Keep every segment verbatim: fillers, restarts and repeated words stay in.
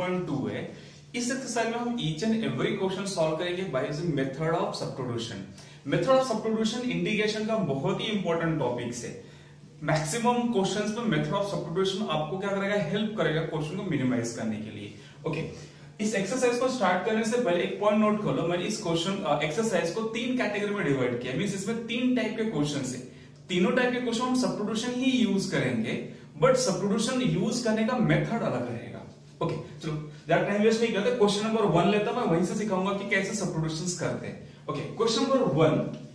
Point two है। इस exercise में हम each and every question solve करेंगे by using method of substitution. Method of substitution integration का बहुत ही इंपॉर्टेंट टॉपिक है। मैक्सिमम क्वेश्चंस में मेथड ऑफ सब्स्टिट्यूशन आपको क्या करेगा, हेल्प करेगा क्वेश्चन को मिनिमाइज करने के लिए। ओके, इस एक्सरसाइज को स्टार्ट करने से पहले एक पॉइंट नोट कर लो, मैंने इस क्वेश्चन एक्सरसाइज को तीन कैटेगरी में डिवाइड किया। मींस इसमें तीन टाइप के क्वेश्चन है, तीनों टाइप के क्वेश्चन हम सब्स्टिट्यूशन ही यूज करेंगे, बट सब्स्टिट्यूशन यूज करने का मेथड अलग रहेगा। ओके okay, चलो ज्यादा टाइम वेस्ट नहीं करते, क्वेश्चन नंबर वन लेता मैं वहीं से सिखाऊंगा कि कैसे सब्स्टिट्यूशंस करते हैं। ओके, क्वेश्चन नंबर वन,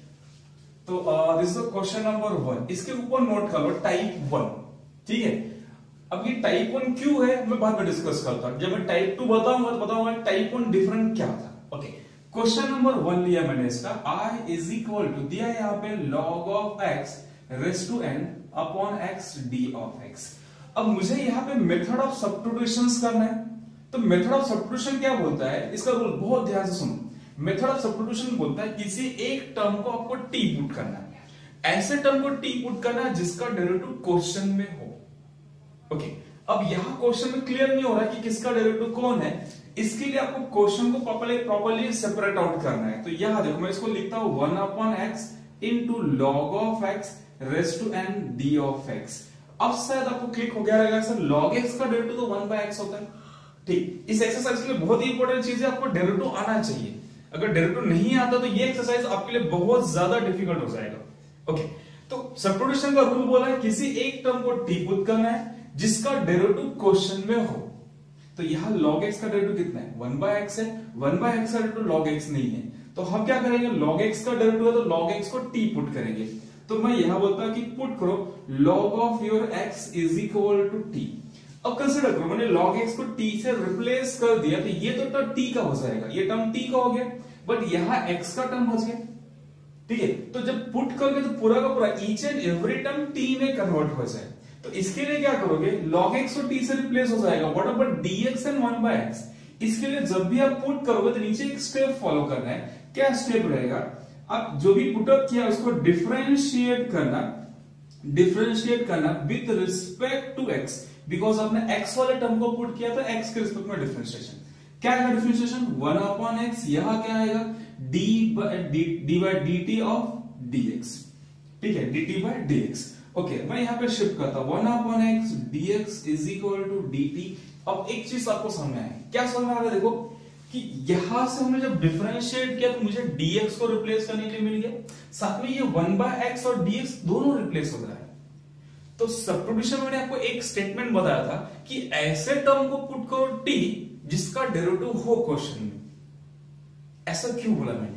तो this is question number one. इसके ऊपर नोट कर लो टाइप वन, ठीक है। अब ये टाइप वन क्यों है मैं बाद में डिस्कस करता हूं। जब मैं टाइप टू बताऊंगा तो बताऊंगा टाइप वन डिफरेंट क्या था। ओके, क्वेश्चन नंबर वन लिया मैंने इसका, i इज इक्वल टू दिया है यहाँ पे log of x raise to n upon x d of x। अब मुझे यहाँ पे मेथड ऑफ सब्स्टिट्यूशंस करना है, तो मेथड ऑफ सब्स्टिट्यूशन क्या बोलता है, इसका रूल बहुत ध्यान से सुनो। मेथड ऑफ सब्स्टिट्यूशन बोलता है किसी एक टर्म को आपको t पुट करना है, ऐसे टर्म को t पुट करना है जिसका डेरिवेटिव क्वेश्चन में हो। ओके, अब यहाँ क्वेश्चन में क्लियर नहीं हो रहा कि किसका डेरिवेटिव कौन है, इसके लिए आपको क्वेश्चन को प्रॉपर्ली प्रॉपर्ली सेपरेट आउट करना है। तो यहाँ देखो मैं इसको लिखता हूं one upon x into log of x raise to n d of x. अब शायद आपको क्लिक हो गया रहेगा सर log x का डेरिवेटिव तो वन बाय एक्स होता है। ठीक, इस एक्सरसाइज के लिए बहुत ही इंपॉर्टेंट चीज है, आपको डेरिवेटिव आना चाहिए। अगर डेरिवेटिव नहीं आता तो ये एक्सरसाइज आपके लिए बहुत ज्यादा डिफिकल्ट हो जाएगा। ओके, तो सब्स्टिट्यूशन का रूल बोला है किसी एक टर्म को t पुट करना है जिसका डेरिवेटिव क्वेश्चन में हो। तो यहाँ log x का डेरिवेटिव कितना है, वन बाय एक्स है। वन बाय एक्स का डेरिवेटिव log x नहीं है, तो हम क्या करेंगे, log x का डेरिवेटिव है तो log x को t पुट करेंगे। तो मैं यहां बोलता कि पुट करो log of your x is equal to t। अब कंसीडर करो मैंने log x को t से रिप्लेस कर दिया, तो ये तो टर्म t का हो जाएगा, ये टर्म t का हो गया, बट यहां x का टर्म बच गया। ठीक है, तो जब पुट करोगे तो पूरा का पूरा each and every term t में कन्वर्ट हो जाए। तो इसके लिए क्या करोगे, log x को t से रिप्लेस हो जाएगा, what about dx and one by x। इसके लिए जब भी आप पुट करोगे तो नीचे एक स्टेप फॉलो करना है। क्या स्टेप रहेगा, आप जो भी पुटअप किया उसको डिफरेंशिएट करना, डिफरेंशिएट करना with respect to x, because आपने x वाले टर्म को पुट किया था x के रिस्पेक्ट में डिफरेंशिएशन। क्या है डिफरेंशिएशन, वन अपॉन x, यहां क्या आएगा d d by dt of dx। ठीक है, dt बाय dx। ओके, मैं यहां पे शिफ्ट करता हूं one upon x dx is equal to dt। अब एक चीज आपको समझ में आए, क्या समझ में आ रहा है, देखो कि यहां से हमने जब डिफरेंशिएट किया तो मुझे dx को रिप्लेस करने के लिए मिल गया, साथ में ये वन बाय एक्स और dx दोनों रिप्लेस हो रहा है। तो सब्स्टिट्यूशन में मैंने आपको एक स्टेटमेंट बताया था कि ऐसे टर्म को पुट करो t जिसका डेरिवेटिव हो क्वेश्चन में। ऐसा क्यों बोला मैंने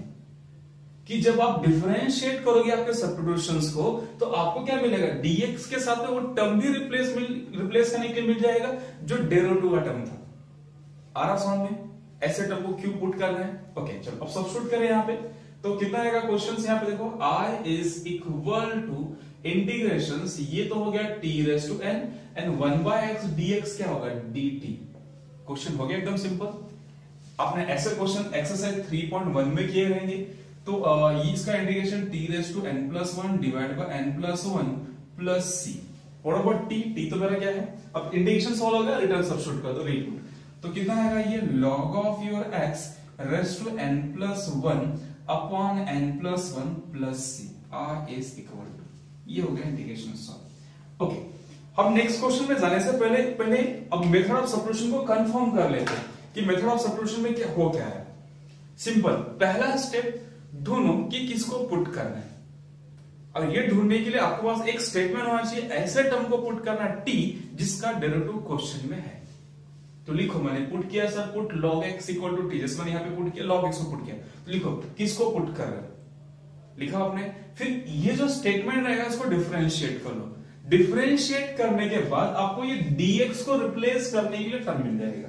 कि जब आप डिफरेंशिएट करोगे आपके सब्स्टिट्यूशंस को तो आपको क्या मिलेगा, dx के साथ में वो टर्म भी रिप्लेस रिप्लेस करने के लिए मिल जाएगा जो डेरिवेटिव का टर्म था। आ रहा समझ में, ऐसे टर्म को क्यों पुट करना है। ओके चलो अब सब्स्टिट्यूट करें यहाँ पे, तो कितना आएगा क्वेश्चन यहाँ पे देखो, i is equal to integration, ये तो हो गया t raise to n and one by x dx क्या होगा dt। क्वेश्चन हो गया एकदम सिंपल। आपने ऐसे question exercise three point one में किए रहेंगे, तो ये इसका integration t raise to n plus one divide by n plus one plus c। What about t, t तो मेरा क्या है, अब इंटीग्रेशन सॉल्व हो गया, रिटर्न सब्स्टिट्यूट कर दो, रीपुट। तो कितना आएगा ये log of your x raise to n plus one upon n plus one plus c, r is equal to, ये हो गया इंटीग्रेशन सॉल्व। ओके, अब नेक्स्ट क्वेश्चन में जाने से पहले पहले अब मेथड ऑफ सब्स्टिट्यूशन को कंफर्म कर लेते हैं कि मेथड ऑफ सब्स्टिट्यूशन में क्या हो क्या है। सिंपल, पहला स्टेप ढूंढो कि किसको पुट करना है, और ये ढूंढने के लिए आपके पास एक स्टेटमेंट होना चाहिए, ऐसे टर्म को पुट करना t जिसका डेरिवेटिव क्वेश्चन में है। तो लिखो मैंने पुट किया sir, put log x equal to t, जैसे मैंने यहाँ पे पुट किया log x को पुट किया, तो लिखो किसको पुट कर रहे हो, लिखा आपने। फिर ये जो स्टेटमेंट रहेगा इसको डिफरेंशिएट कर लो, डिफरेंशिएट करने के बाद आपको ये dx को रिप्लेस करने के लिए टर्म मिल जाएगा।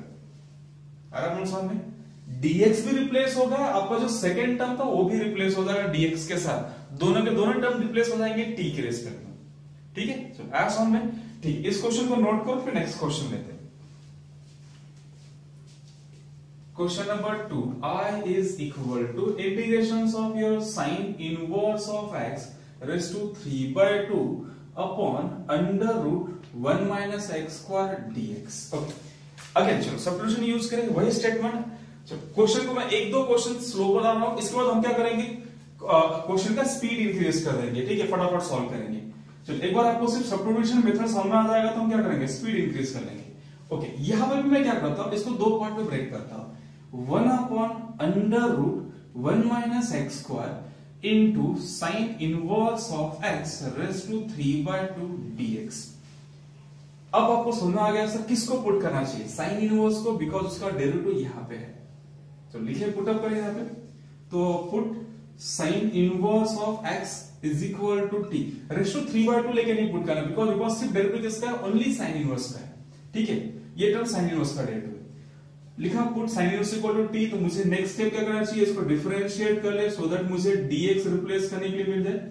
आराम समझ में, dx भी रिप्लेस होगा, आपका जो सेकंड टर्म था वो भी रिप्लेस हो जाएगा dx के साथ, दोनों के दोनों टर्म रिप्लेस हो जाएंगे t के रेस्पेक्ट में। ठीक है, चलो आया समझ में। ठीक, इस क्वेश्चन को नोट करो, फिर नेक्स्ट क्वेश्चन लेते हैं। Question number two, I is equal to integrations of your sine inverse of x raised to three by two upon under root one minus x square dx. Okay. Again चलो substitution use करेंगे, वही statement. चलो question को मैं एक दो question slow बता रहा हूं, इसके बाद हम क्या करेंगे, क्वेश्चन का स्पीड इंक्रीज कर देंगे, ठीक है, फटाफट सॉल्व करेंगे। चलो एक बार आपको सिर्फ सब्स्टिट्यूशन मेथड समझ में आ जाएगा तो हम क्या करेंगे, स्पीड इंक्रीज कर लेंगे। ओके, यहां पर भी मैं क्या करता हूं, इसको दो पार्ट में ब्रेक करता हूं। One upon under root one minus x square into sine inverse of x raise to three by two dx. अब आपको समझ में आ गया सर किसको पुट करना चाहिए, साइन इनवर्स को, बिकॉज उसका डेरिवेटिव यहां पे है। तो लिखिए, पुट अप करें यहां पे, तो put sine inverse of x is equal to t, raise to three by two लेके नहीं पुट करना, बिकॉज बिकॉज सिर्फ डेरिवेटिव किसका है, ओनली साइन इनवर्स का है, ठीक है, ये टर्म साइन इनवर्स का डेरिवेटिव लिखा, put sine inverse equal to t. तो मुझे नेक्स्ट स्टेप क्या करना चाहिए, इसको डिफरेंशिएट कर ले, सो दैट मुझे dx रिप्लेस करने के लिए मिल जाए,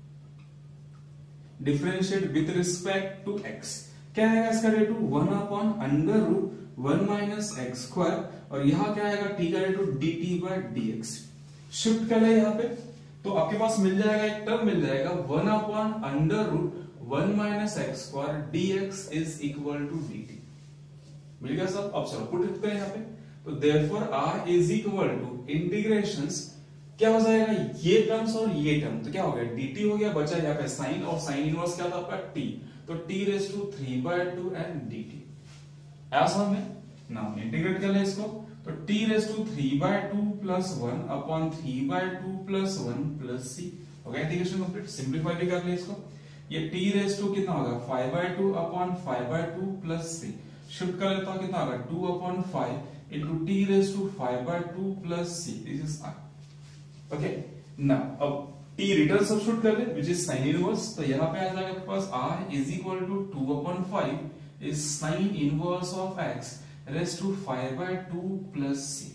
differentiate with respect to x, क्या आएगा इसका derivative, one upon under root one minus x square, और यहां क्या आएगा, t का derivative dt by dx। Shift कर ले यहां पे, तो आपके पास मिल जाएगा, एक टर्म मिल जाएगा, one upon under root one minus x square dx is equal to dt। मिल गया सब। अब चलो पुट करें यहाँ पे, तो therefore r is equal to integrations, क्या हो जाएगा, ये टर्म्स और ये टर्म, तो क्या हो गया, dt हो गया, बचा यहाँ पे साइन, और साइन इनवर्स क्या था आपका t, तो t raise to three by two and dt। ऐसा में नाउ इंटीग्रेट कर ले इसको, तो t raise to three by two plus one upon three by two plus one plus c, हो गया इंटीग्रेशन कंप्लीट। सिंपलीफाई भी कर ले इसको, ये t रेज टू कितना होगा, five by two upon five by two plus c, shift कर लेता हूं, कितना होगा, two upon five into t raise to five by two plus C, this is r. Okay, now अब t रिटर्न सब्स्टिट्यूट कर ले, विच इज साइन इनवर्स, तो यहां पे आ जाएगा आपके पास r is equal to two upon five is sine inverse of x raise to five by two plus c.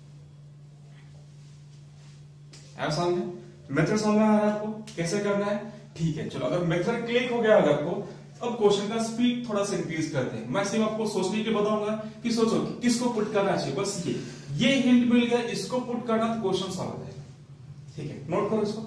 ऐसा में मेथड समझ में आ रहा है आपको कैसे करना है, ठीक है। चलो अगर मेथड क्लिक हो गया अगर आपको, अब क्वेश्चन का स्पीड थोड़ा सा इंक्रीज करते हैं। मैं सिर्फ आपको सोचने के बताऊंगा कि सोचो कि किसको पुट करना चाहिए, बस ये ये हिंट मिल गया, इसको पुट करना तो क्वेश्चन सॉल्व हो जाएगा, ठीक है। नोट करो इसको।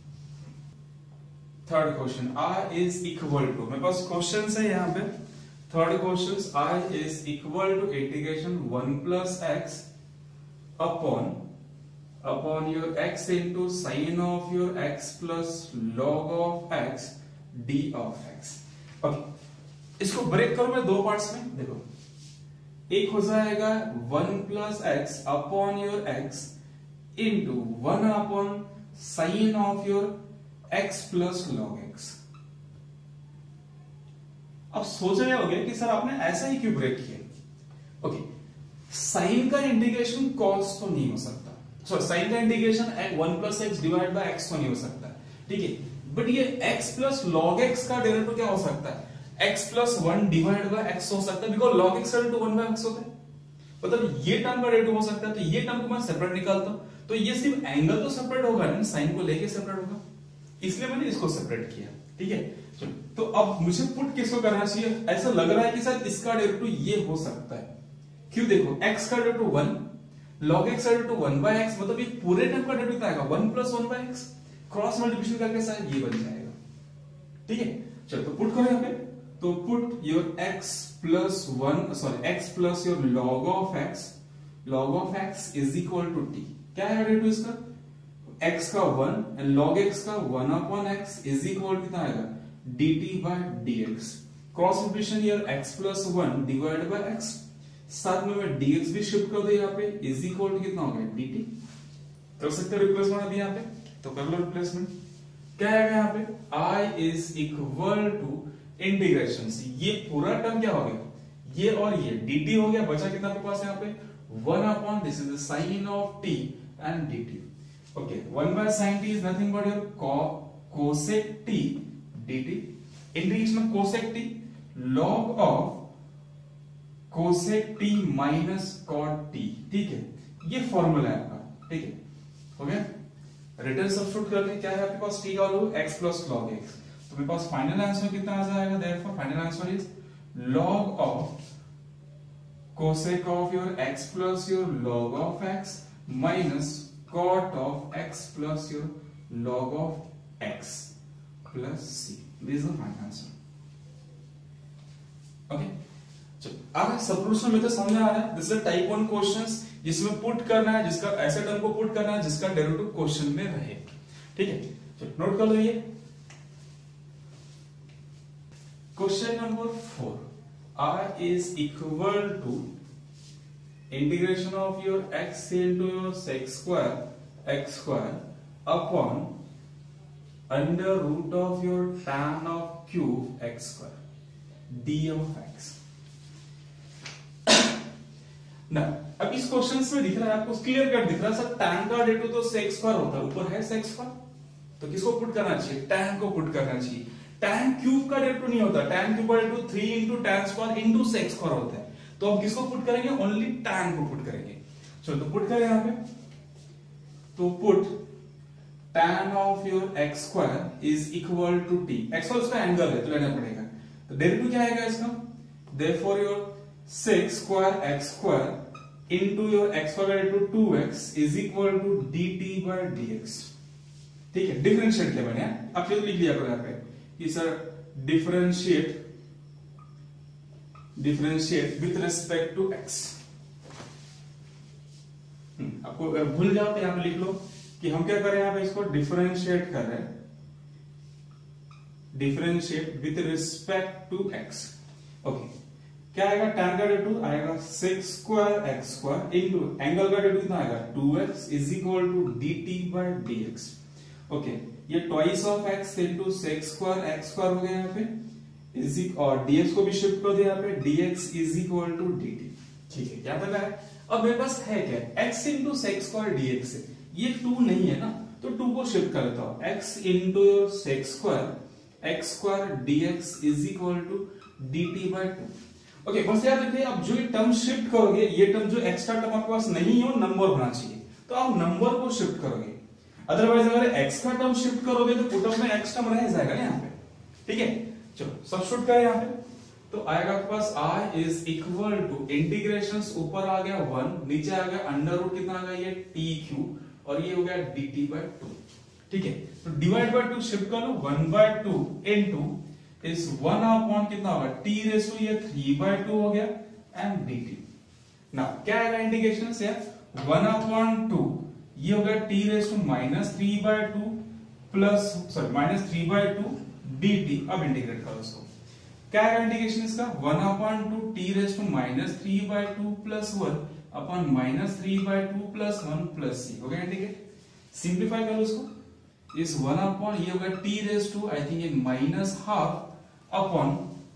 Third question, r is equal to, मेरे पास क्वेश्चन है यहाँ पे, third question, r is equal to integration one plus x upon upon your x into sine of your x plus log of x d of x। Okay, इसको break करो मैं दो parts में, देखो एक हो जाएगा one plus x upon your x into one upon sine of your x plus log x। अब सोच रहे होगे कि सर आपने ऐसा ही क्यों ब्रेक किया। ओके, साइन का इंटीग्रेशन कॉस तो नहीं हो सकता, सॉरी साइन का integration one plus x divide by x तो नहीं हो सकता, ठीक है, बट ये x प्लस लॉग x का डेरिवेटिव क्या हो सकता है, x plus one divide by x हो सकता है, बिकॉज log x का डेरिवेटिव वन बाय x होता है, मतलब ये टर्म का डेरिवेटिव हो सकता है, तो ये टर्म को मैं सेपरेट निकालता हूं, तो ये सिर्फ एंगल तो सेपरेट होगा ना, साइन को लेके सेपरेट होगा, इसलिए मैंने इसको सेपरेट किया, ठीक है। चलो, तो अब मुझे पुट किसको करना चाहिए, ऐसा लग रहा है कि शायद इसका डेरिवेटिव ये हो सकता है, क्यों, देखो x का डेरिवेटिव वन, log x का डेरिवेटिव वन बाय x, मतलब ये पूरे टर्म का डेरिवेटिव आएगा one plus one by x, cross multiplication करके शायद ये बन जाएगा, ठीक है। चलो तो पुट करो यहाँ पे, तो put your x plus one, sorry x plus your log of x, log of x is equal to t, क्या है डेरिवेटिव इसका, x का वन एंड log x का one upon x is equal कितना आएगा, dt by dx, cross multiplication यार x plus one divide by x, साथ में मैं dx भी शिफ्ट कर दो यहाँ पे, इज इक्वल टू कितना हो गया, dt। कर सकते हैं रिप्लेसमेंट अभी यहाँ पे, तो कर लो रिप्लेसमेंट, क्या आएगा यहाँ पे, i is equal to integration, ये पूरा टर्म क्या हो गया, ये और ये dt हो गया, बचा कितना आपके पास यहाँ पे, one upon this is the sine of t and dt। Okay, one by sine t is nothing but your cosec t dt, integration of cosec t log of cosec t minus cot t, ठीक है, ये formula है आपका, ठीक है, हो गया। Return substitute करके क्या है आपके पास, t का value x plus log x, तो मेरे पास फाइनल आंसर कितना आ जाएगा, therefore final answer is log of cosec of your x plus your log of x minus cot of x plus your log of x plus c, this is the final answer. Okay, आगे substitution method समझ आ रहा है। This is type one questions जिसमें put करना है, जिसका ऐसे टर्म को पुट करना है जिसका डेरिवेटिव क्वेश्चन में रहे। ठीक है, चलो नोट कर लो ये question number four. r is equal to integration of your x into your sec square x square upon under root of your tan of cube x square d of x। ना अब इस question में दिख रहा है आपको clear cut दिख रहा है सर, tan का डेरिवेटिव तो sec स्क्वायर होता है, ऊपर है sec स्क्वायर, तो किसको पुट करना चाहिए, tan को पुट करना चाहिए। tan क्यूब का डेरिवेटिव नहीं होता, tan क्यूब का derivative three into tan square into sec square होता है, तो हम किसको पुट करेंगे, ओनली tan को पुट करेंगे। चलो तो पुट करें यहाँ पे, तो put tan of your x square is equal to t, x square उसका एंगल है तो लेना पड़ेगा, तो डेरिवेटिव क्या आएगा इसका, therefore your sec square x square into your x square into two x is equal to dt by dx। ठीक है, डिफरेंशिएट किया मैंने, अब फिर लिख लिया करो यहाँ पे कि sir differentiate differentiate with respect to x। आपको भूल जाओ तो यहाँ पे लिख लो कि हम क्या कर रहे हैं, यहाँ पे इसको डिफरेंशिएट कर रहे हैं, differentiate with respect to x। Okay, क्या आएगा, tan का डेरिवेटिव आएगा sec square x square into angle का डेरिवेटिव कितना आएगा two x is equal to dt by dx। Okay, ये twice of x into sec square x square हो गया यहाँ पे, इज और dx को भी शिफ्ट कर दिया यहाँ पे, dx is equal to dt। ठीक है, क्या तक है। अब मेरे पास है क्या, x into sec square dx है, ये टू नहीं है ना, तो टू को शिफ्ट कर लेता हूं, x into sec square x square dx is equal to dt by two. Okay, बस याद रखिए अब जो ये टर्म शिफ्ट करोगे, ये टर्म जो एक्स्ट्रा टर्म आपके पास नहीं है वो नंबर होना चाहिए, तो आप नंबर को शिफ्ट करोगे। अदरवाइज अगर x का टर्म शिफ्ट करोगे तो पुट में x टर्म रह जाएगा ना यहाँ पे। ठीक है, चलो सब्स्टिट्यूट करें यहाँ पे, तो आएगा आपके पास r is equal to integration, ऊपर आ गया वन, नीचे आ गया अंडर रूट कितना आ गया ये t क्यूब, और ये हो गया dt by टू। ठीक है, तो डिवाइड बाय टू शिफ्ट कर लो, वन बाय टू इनटू इस वन अपॉन कितना होगा t रेस टू ये थ्री बाय टू हो गया एंड dt। नाउ क्या आएगा इंटीग्रेशन से, वन अपॉन टू ये हो गया t raise to minus three by two plus sorry minus three by two dt। अब इंटीग्रेट करो इसको, क्या आएगा इंटीग्रेशन इसका, one upon two t raise to minus three by two plus one upon minus three by two plus one plus c हो गया integrate. Simplify करो इसको, इस वन अपॉन ये होगा t raise to I think ये minus half upon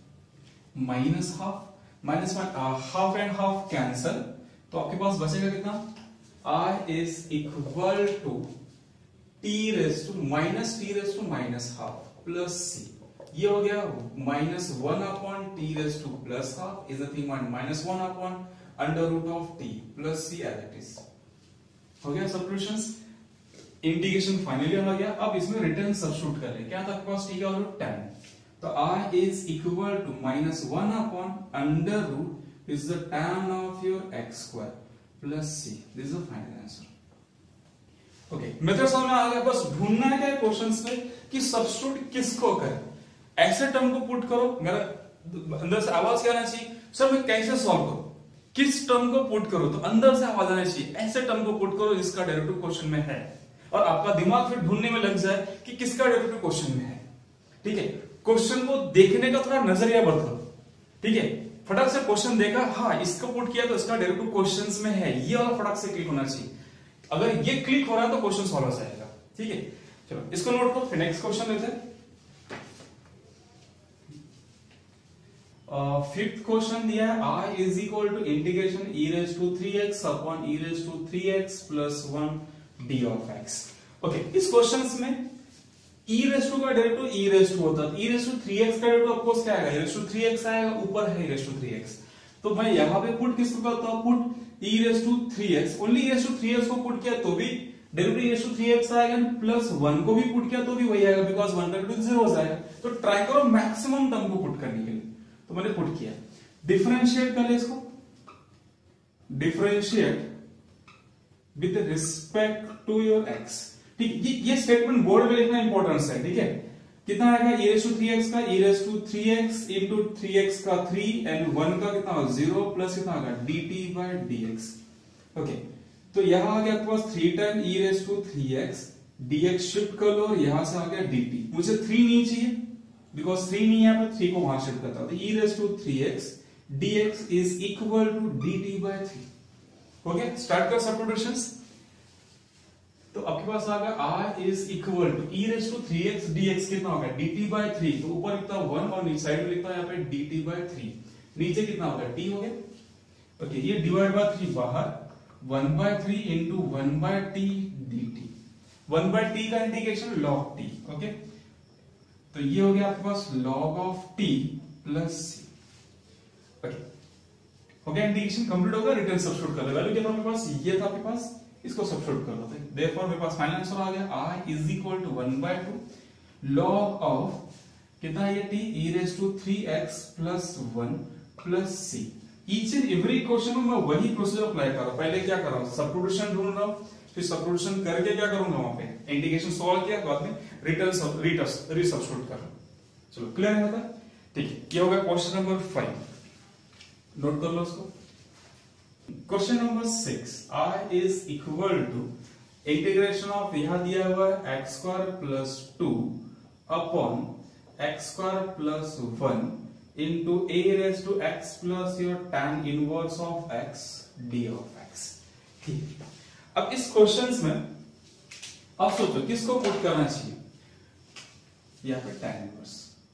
minus half minus half and half cancel, तो आपके पास बचेगा कितना, r is equal to t raise to minus t raise to minus half plus c, ये हो गया minus one upon t raise to plus half is nothing but minus one upon under root of t plus c as it is. हो गया substitutions, integration finally हो गया। अब इसमें return substitute कर ले, क्या था आपके पास t का वैल्यू टेन, तो r is equal to minus one upon under root is the tan of your x square plus c. This is the final answer. Okay, method समझ में आ गया। बस ढूंढना है क्या क्वेश्चंस में कि सब्स्टिट्यूट किसको करें, ऐसे टर्म को पुट करो, मेरा अंदर से आवाज क्या आना चाहिए, सर मैं कैसे सॉल्व करूं, किस टर्म को पुट करो, तो अंदर से आवाज आना चाहिए ऐसे टर्म को पुट करो जिसका डेरिवेटिव क्वेश्चन में है, और आपका दिमाग फिर ढूंढने में लग जाए कि किसका डेरिवेटिव क्वेश्चन में है। ठीक है, क्वेश्चन को देखने का थोड़ा नजरिया बदलो। ठीक है, फटाक से क्वेश्चन देखा, हाँ इसको पुट किया तो इसका डेरिवेटिव क्वेश्चंस में है, ये वाला फटाक से क्लिक होना चाहिए। अगर ये क्लिक हो रहा है तो क्वेश्चन सॉल्व हो जाएगा। ठीक है, चलो इसको नोट करो, फिर नेक्स्ट क्वेश्चन लेते हैं। फिफ्थ क्वेश्चन दिया है, r is equal to integration e raise to three x upon e raise to three x plus one d of x। Okay, इस क्वेश्चंस में e रेज टू का derivative e raise to होता है, e raise to three x का derivative of course क्या आएगा, e raise to three x आएगा, ऊपर है e raise to three x, तो मैं यहां पे पुट किसको करता हूं, put e raise to three x, only e raise to three x को पुट किया तो भी derivative e raise to three x आएगा, प्लस वन को भी पुट किया तो भी वही आएगा, बिकॉज़ वन का डेरिवेटिव जीरो हो जाएगा। तो ट्राई करो मैक्सिमम टर्म को पुट करने के लिए, तो मैंने पुट किया। डिफरेंशिएट कर ले इसको, differentiate with respect to your x। ठीक, ये ये स्टेटमेंट बोर्ड में लिखना इंपॉर्टेंस है। ठीक है, कितना आएगा e raise to three x का e raise to three x into three x का थ्री एंड वन का कितना होगा जीरो प्लस कितना होगा dt बाय dx। ओके तो यहां आ गया आपके पास three time e raise to three x, dx shift कर लो और यहां से आ गया dt। मुझे थ्री नहीं चाहिए बिकॉज थ्री नहीं है यहाँ पे, थ्री को वहां शिफ्ट करता हूं तो e raise to three x dx is equal to dt by three. Okay start कर सब्स्टिट्यूशंस। तो आपके पास आ गया r is equal to e raise to three x dx कितना होगा dt बाय थ्री, तो ऊपर लिखता वन और नीचे साइड में लिखता है यहाँ पे dt बाय थ्री, नीचे कितना होगा t हो गया। ओके ये डिवाइड बाय थ्री बाहर, one by three into one by t dt, one by t का इंटीग्रेशन log t। ओके तो ये हो गया आपके पास log of t plus c। Okay हो गया इंटीग्रेशन कंप्लीट होगा, रिटर्न सब्स्टिट्यूट कर लो, वैल्यू क्या था आपके पास ये था आपके पास, इसको सब्स्टिट्यूट कर लो। देयरफॉर मेरे पास फाइनल आंसर आ गया i is equal to one by two log of कितना है ये t e raise to three x plus one plus c। Each and every question में मैं वही प्रोसीजर अप्लाई कर रहा हूं। पहले क्या कर रहा हूं सब्स्टिट्यूशन ढूंढ रहा हूं, फिर सब्स्टिट्यूशन करके क्या करूंगा वहां पे इंटीग्रेशन सॉल्व किया, बाद में रिटर्न रीसब्स्टिट्यूट कर रहा हूं। चलो क्लियर है था, ठीक है। ये हो गया क्वेश्चन नंबर फाइव, नोट कर लो उसको। Question number six i is equal to integration of यहां दिया हुआ है x square plus two upon x square plus one into a raise to x plus your tan inverse of x d of x। ठीक, अब इस questions में अब सोचो किसको पुट करना चाहिए, या फिर tan इनवर्स।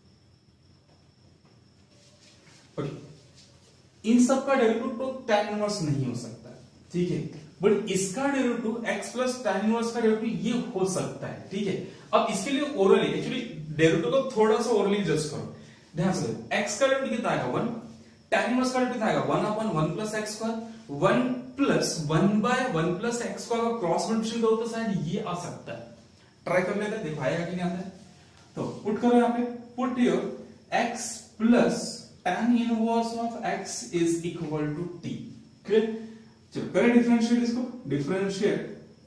ओके इन सब का डेरिवेटिव तो tan इनवर्स नहीं हो सकता, ठीक है, बट इसका derivative x plus tan inverse का डेरिवेटिव ये हो सकता है, ठीक है। अब इसके लिए ओरली एक्चुअली डेरिवेटिव को थोड़ा सा ओरली जस्ट करो, ध्यान से। x का डेरिवेटिव कितना आएगा वन, tan इनवर्स का डेरिवेटिव कितना आएगा one upon one plus x square, one plus one by one plus x square का क्रॉस मल्टीप्लिकेशन करो तो शायद ये आ सकता है। ट्राई कर लेते हैं, देखो आएगा कि नहीं आता है। तो पुट करो यहाँ पे, put your x plus tan inverse of x is equal to t। Clear, चलो करें डिफरेंशिएट इसको, differentiate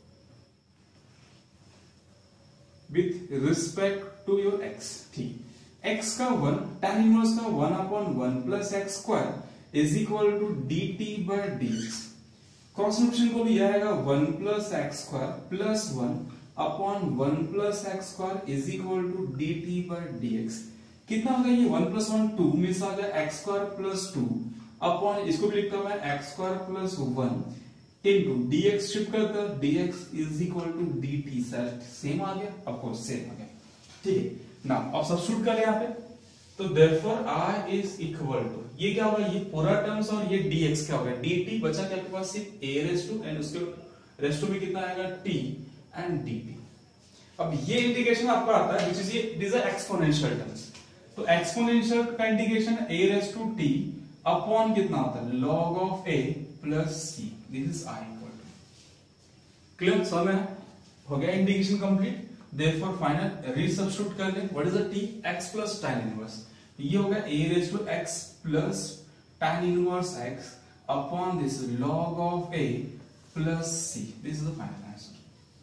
with respect to your x। ठीक, x का वन, tan इनवर्स का one upon one plus x square is equal to dt by dx। Cross multiplication को भी आएगा one plus x square plus one upon one plus x square is equal to dt by dx। कितना होगा ये one plus one two means आ गया x square plus two upon इसको भी लिखता हूं मैं x square plus one into dx shift करता dx is equal to dt। Sir same आ गया, ऑफकोर्स सेम आ गया, ठीक है। नाउ अब सब्स्टिट्यूट करें यहाँ पे, तो therefore i is equal to ये क्या होगा, ये पूरा टर्म्स और ये dx क्या होगा dt, बचा क्या आपके पास सिर्फ a रेस टू एंड उसके रेस टू में कितना आएगा t एंड dt। अब ये इंटीग्रेशन आपका आता है व्हिच इज ये दिस आर एक्सपोनेंशियल टर्म्स, तो एक्सपोनेंशियल का integration a raise to t upon कितना होता है log of a plus c, this is i equal to. Clear, समझ में हो गया integration complete. Therefore final resubstitute कर ले, what is the t x plus tan inverse, ये होगा a raise to x plus tan inverse x upon this log of a plus c, this is the final answer.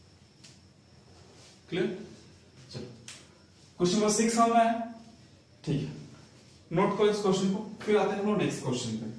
Clear, चलो question number six समझ में आया, ठीक है। Note करो इस क्वेश्चन को, फिर आते हैं नेक्स्ट क्वेश्चन पे।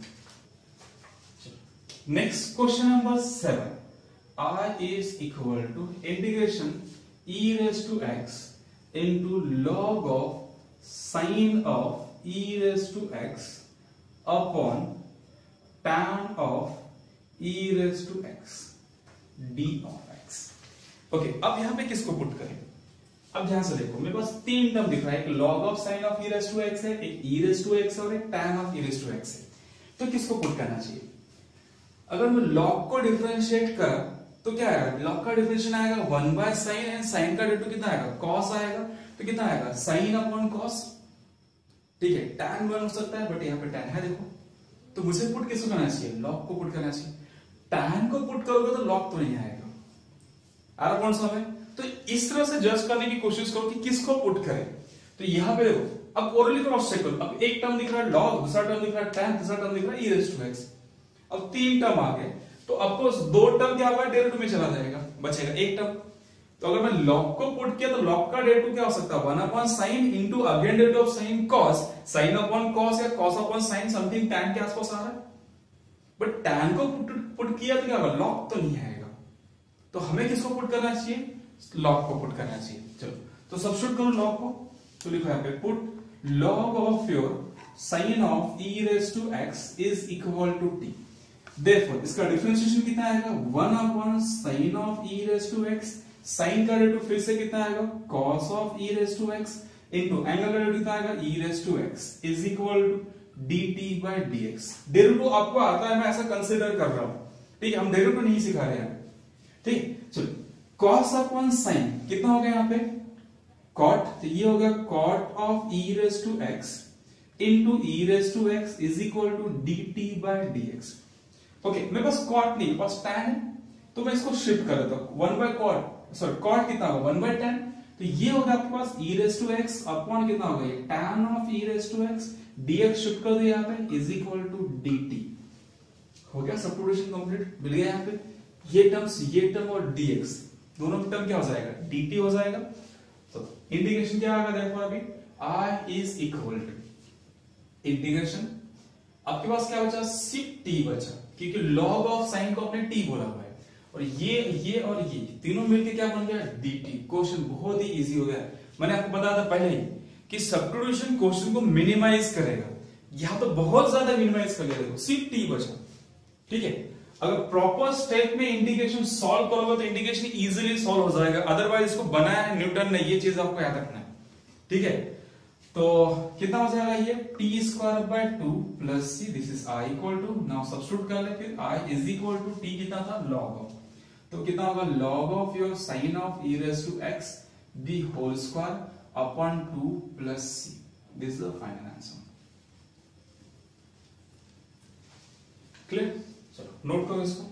Next question number seven, i is equal to integration e raised to x into log of sine of e raised to x upon tan of e raised to x d of x। Okay okay, अब यहां पे किसको put करें, अब ध्यान से देखो मेरे पास तीन टर्म दिख रहा है, एक log of sin of e raised to x है, एक e raised to x और एक tan of e raised to x है। तो किसको पुट करना चाहिए, अगर मैं log को डिफरेंशिएट कर तो क्या आएगा, log का डिफरेंशिएशन आएगा one by sine and sine का डेरिवेटिव कितना आएगा cos आएगा, तो कितना आएगा साइन अपॉन cos, ठीक है। tan वन हो सकता है बट यहाँ पे tan है देखो, तो मुझे पुट किसको करना चाहिए, log को पुट करना चाहिए। tan को पुट करोगे तो log तो नहीं आएगा, आ रहा कौन सा है। तो इस तरह से जज करने की कोशिश करो कि किसको पुट करें। तो यहाँ पे देखो अब ओरली क्रॉस चेक करो, अब एक टर्म दिख रहा है log, दूसरा टर्म दिख रहा है tan, तीसरा टर्म दिख रहा है e raised to x। अब तीन टर्म आ गए तो ऑफकोर्स दो टर्म क्या होगा डेरिवेटिव में चला जाएगा, बचेगा एक टर्म। तो अगर मैं लॉग को पुट किया तो लॉग का डेरिवेटिव क्या हो सकता है, one upon sine into again derivative of sine cos, sine upon cos या cos upon sine, something tan के आसपास आ रहा है। बट टैन को पुट, पुट किया तो क्या होगा, लॉग तो नहीं आएगा। तो हमें किसको पुट करना चाहिए, लॉग को पुट करना चाहिए। चलो तो सब्स्टिट्यूट करो लॉग को, तो लिखो यहाँ पे put log of your sin of e raised to x is equal to t। Therefore इसका डिफरेंशिएशन कितना आएगा, one upon sin of e raised to x, sin का डेरिवेटिव फिर से कितना आएगा, cos of e raised to x into angle का derivative कितना आएगा, e raised to x is equal to dt by dx। Derivative आपको आता है, मैं ऐसा कंसीडर कर रहा हूं, ठीक है, हम डेरिवेटिव नहीं सिखा रहे हैं, ठीक। चलो cos अपॉन sin कितना हो गया यहाँ पे, cot, तो ये हो गया cot of e raised to x into e raised to x is equal to dt by dx। Okay, मेरे पास cot नहीं, मेरे पास tan है, तो मैं इसको शिफ्ट कर देता हूं, one by cot, sorry cot कितना होगा, वन बाय tan, तो ये होगा आपके पास e raised to x upon कितना होगा, ये tan of e raised to x, dx shift कर दो यहाँ पे is equal to dt। हो गया सब्स्टिट्यूशन कंप्लीट, मिल गया यहाँ पे ये टर्म्स, ये टर्म और dx दोनों टर्म क्या हो जाएगा, dt हो जाएगा। तो इंटीग्रेशन क्या आएगा, देखो अभी i is equal to integration, आपके पास क्या बचा, सिर्फ t बचा, क्योंकि log ऑफ साइन को आपने t बोला हुआ है, और ये ये और ये तीनों मिलके क्या बन गया, dt। क्वेश्चन बहुत ही इजी हो गया। मैंने आपको बताया था पहले ही कि सब्स्टिट्यूशन क्वेश्चन को मिनिमाइज करेगा, यहां तो बहुत ज्यादा मिनिमाइज कर लिया, देखो सिर्फ t बचा, ठीक है। अगर प्रॉपर स्टेप में इंटीग्रेशन सॉल्व करोगे तो इंटीग्रेशन इजीली सॉल्व हो जाएगा, अदरवाइज इसको बनाया है न्यूटन ने, ये चीज आपको याद रखना है, ठीक है। तो कितना हो जाएगा ये, t square by two plus C, this is I equal to, now substitute कर ले, फिर I is equal to t कितना था, लॉग ऑफ, तो कितना होगा, log of your sine of e raise to x the whole square upon two plus C, this is the final answer. Clear, चलो note करो इसको।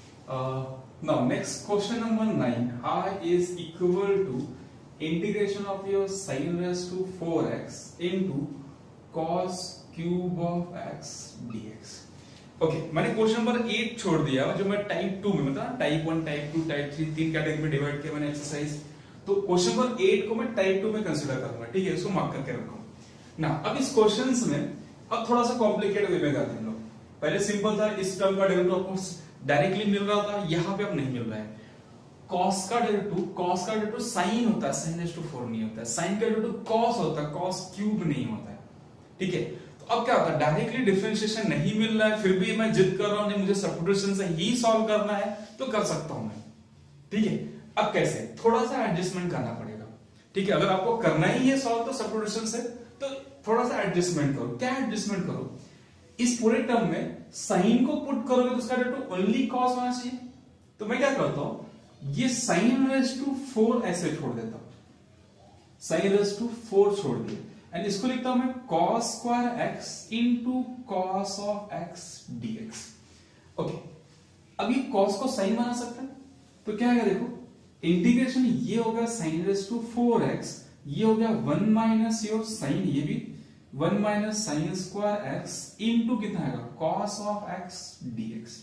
Now next question number nine, i is equal to integration of your sin raised to four x into cos cube of x dx। Okay, मैंने question number eight छोड़ दिया जो मैं type two में, मतलब type one, type two, type three, तीन category में divide किया मैंने एक्सरसाइज। तो क्वेश्चन नंबर एट को मैं टाइप टू में कंसीडर करूंगा, ठीक है, इसको मार्क करके रखो ना। अब इस क्वेश्चंस में अब थोड़ा सा कॉम्प्लिकेटेड वे में करते हैं लोग। पहले सिंपल था, इस टर्म का डेरिवेटिव आपको डायरेक्टली मिल रहा था, यहाँ पे अब नहीं मिल रहा है। cos का डेरिवेटिव, cos का डेरिवेटिव sin होता है, sin रेज़ टू फोर नहीं होता है। sin का डेरिवेटिव cos होता है, cos क्यूब नहीं होता है, ठीक है। तो अब क्या होता है, डायरेक्टली डिफरेंशिएशन नहीं मिल रहा है, फिर भी मैं जिद कर रहा हूं, मुझे सब्स्टिट्यूशन से ही सॉल्व करना है, तो कर सकता हूं मैं, ठीक है। अब कैसे, थोड़ा सा एडजस्टमेंट करना पड़ेगा, ठीक है। अगर आपको करना ही है सॉल्व तो सब्स्टिट्यूशन से, तो थोड़ा सा एडजस्टमेंट करो। क्या एडजस्टमेंट करो, इस पूरे टर्म में साइन को पुट करोगे तो उसका डेरिवेटिव ओनली कॉस होना चाहिए। तो मैं क्या करता हूं, ये साइन रेज़ टू फोर ऐसे छोड़ देता हूं, साइन रेज़ टू फोर छोड़ दिया, एंड इसको लिखता हूं मैं cos square x into cos of x dx। Okay, अब ये cos को साइन बना सकते हैं, तो क्या आएगा, देखो इंटीग्रेशन, ये हो गया sine raise to four x, ये हो गया वन माइनस योर साइन, ये भी one minus sine square x into कितना आएगा, cos ऑफ x dx।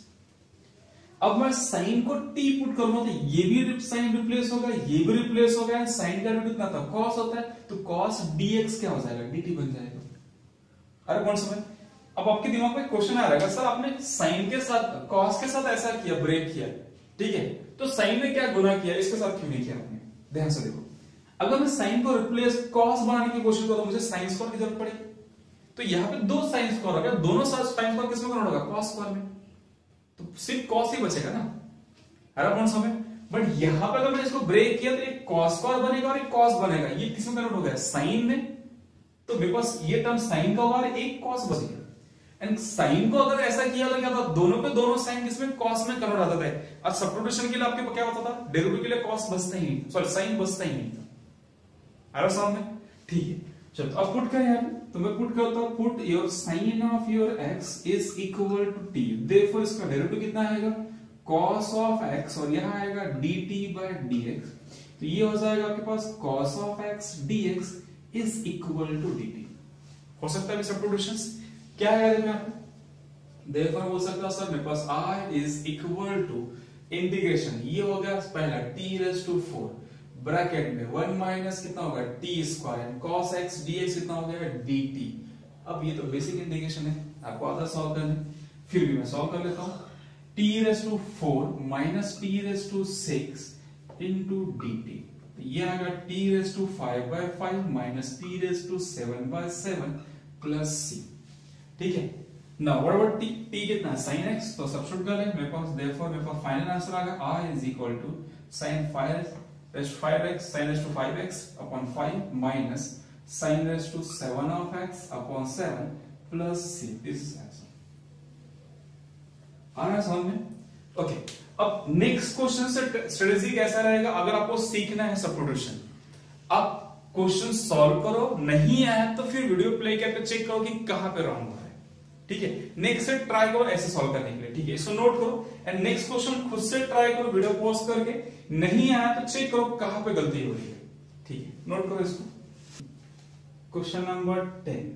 अब मैं साइन को t पुट करूंगा तो ये भी साइन रिप्लेस होगा, ये भी रिप्लेस होगा, साइन का डेरिवेटिव कितना था, cos होता है, तो cos dx क्या हो जाएगा, dt बन जाएगा। अरे कौन समझ, अब आपके दिमाग में क्वेश्चन आ रहेगा, सर आपने साइन के साथ cos के साथ ऐसा किया, ब्रेक किया, ठीक है, तो साइन ने क्या गुना किया, इसके साथ क्यों नहीं किया आपने। ध्यान से देखो, अगर मैं साइन को रिप्लेस cos बनाने की कोशिश करूं तो मुझे साइन स्क्वायर की जरूरत पड़ेगी, तो यहाँ पे दो साइन स्क्वायर हो गया, दोनों साइन स्क्वायर किसमें कन्वर्ट होगा, cos स्क्वायर में, तो सिर्फ cos ही बचेगा ना। अरे कौन सा में, बट यहां पर अगर मैंने इसको ब्रेक किया तो एक cos स्क्वायर बनेगा और एक cos बनेगा, ये किसमें कन्वर्ट हो गया, साइन में, तो मेरे पास ये टर्म साइन का होगा और एक cos बच गया। एंड साइन को अगर ऐसा किया तो क्या था, दोनों पे दोनों साइन किसमें, cos में कन्वर्ट आता था। अब सब्स्टिट्यूशन के लिए आपके क्या होता था, डेरिवेटिव के लिए cos बचता ही नहीं, सॉरी साइन बचता ही नहीं था। आ रहा सामने, ठीक है। चलो अब पुट करें यहाँ पे, तो मैं पुट करता हूं, put your sine of your x is equal to t, therefore इसका डेरिवेटिव कितना आएगा, cos ऑफ x, और यहां आएगा dt बाय dx, तो ये हो जाएगा आपके पास cos of x dx is equal to dt। हो सकता है सब्स्टिट्यूशंस क्या है यहाँ पे, देयरफॉर बोल सकता हूं सर मेरे पास i is equal to integration, ये हो गया पहला t raise to four bracket में वन माइनस कितना होगा t square cos x d x कितना हो गया डी टी। अब ये तो बेसिक इंटीग्रेशन है, आपको आता सॉल्व करने, फिर भी मैं सॉल्व कर लेता हूं। T raise to four minus t raise to six into d t, ये आएगा t raise to five by five minus t raise to seven by seven plus c. ठीक है, now what about t, t कितना sin x, तो substitute कर ले, मेरे पास therefore मेरे पास फाइनल आंसर आ गया r is equal to sin five raise to five x sin raise to five x upon five minus sin raise to seven of x upon seven plus c। This is answer. आ रहा है समझ में? Okay, अब next question से strategy कैसा रहेगा, अगर आपको सीखना है सब्स्टिट्यूशन, आप क्वेश्चन सॉल्व करो, नहीं आया तो फिर वीडियो प्ले करके चेक करो कि कहां पे रॉन्ग हो रहा है। ठीक है, नेक्स्ट से ट्राई करो ऐसे सॉल्व करने के लिए। ठीक है, इसको नोट करो एंड नेक्स्ट क्वेश्चन खुद से ट्राई करो वीडियो पॉज करके, नहीं आया तो चेक करो कहां पे गलती हो रही है। ठीक है, नोट करो इसको। Question number ten,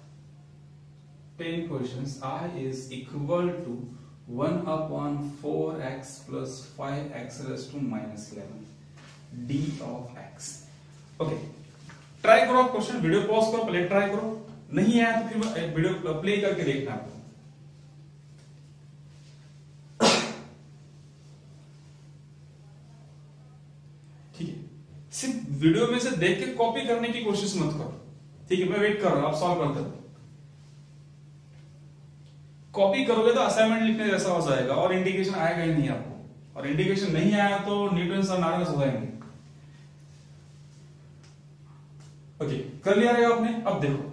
ten questions i is equal to one upon four x plus five x raised to minus eleven d of x। ओके, ट्राई करो क्वेश्चन, वीडियो पॉज करो, पहले ट्राई करो, नहीं आया तो फिर वीडियो प्ले करके देखना आपको। ठीक है, सिर्फ वीडियो में से देख के कॉपी करने की कोशिश मत करो। ठीक है, मैं वेट कर रहा हूं, आप सॉल्व करते हो। कॉपी करोगे तो असाइनमेंट लिखने जैसा हो जाएगा और इंडिकेशन आएगा ही नहीं आपको, और इंडिकेशन नहीं आया तो न्यूटन और नार्मस हो जाएंगे। ओके, कर लिया रहेगा आपने। अब देखो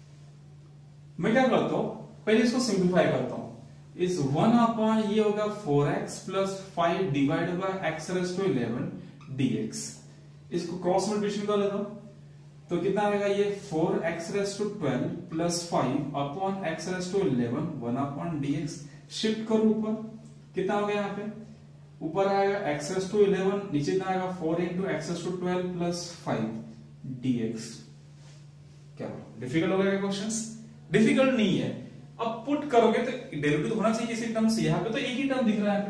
मैं क्या करता हूं, पहले इसको सिंप्लीफाई करता हूं। इस वन अपॉन ये होगा four x plus five divide by x raise to eleven dx. इसको क्रॉस मल्टीप्लिकेशन कर लेता हूं, तो कितना आएगा ये four x raise to twelve plus five upon x raise to eleven one upon dx. Shift करो ऊपर, कितना हो गया यहाँ पे, ऊपर आएगा एक्स रेज़ टू इलेवन, नीचे कितना आएगा four into x raise to twelve plus five dx. क्या डिफिकल्ट हो गया क्वेश्चंस? डिफिकल्ट नहीं है। अब पुट करोगे तो डेरिवेटिव तो होना चाहिए किसी टर्म से, यहाँ पे तो एक ही टर्म दिख रहा है।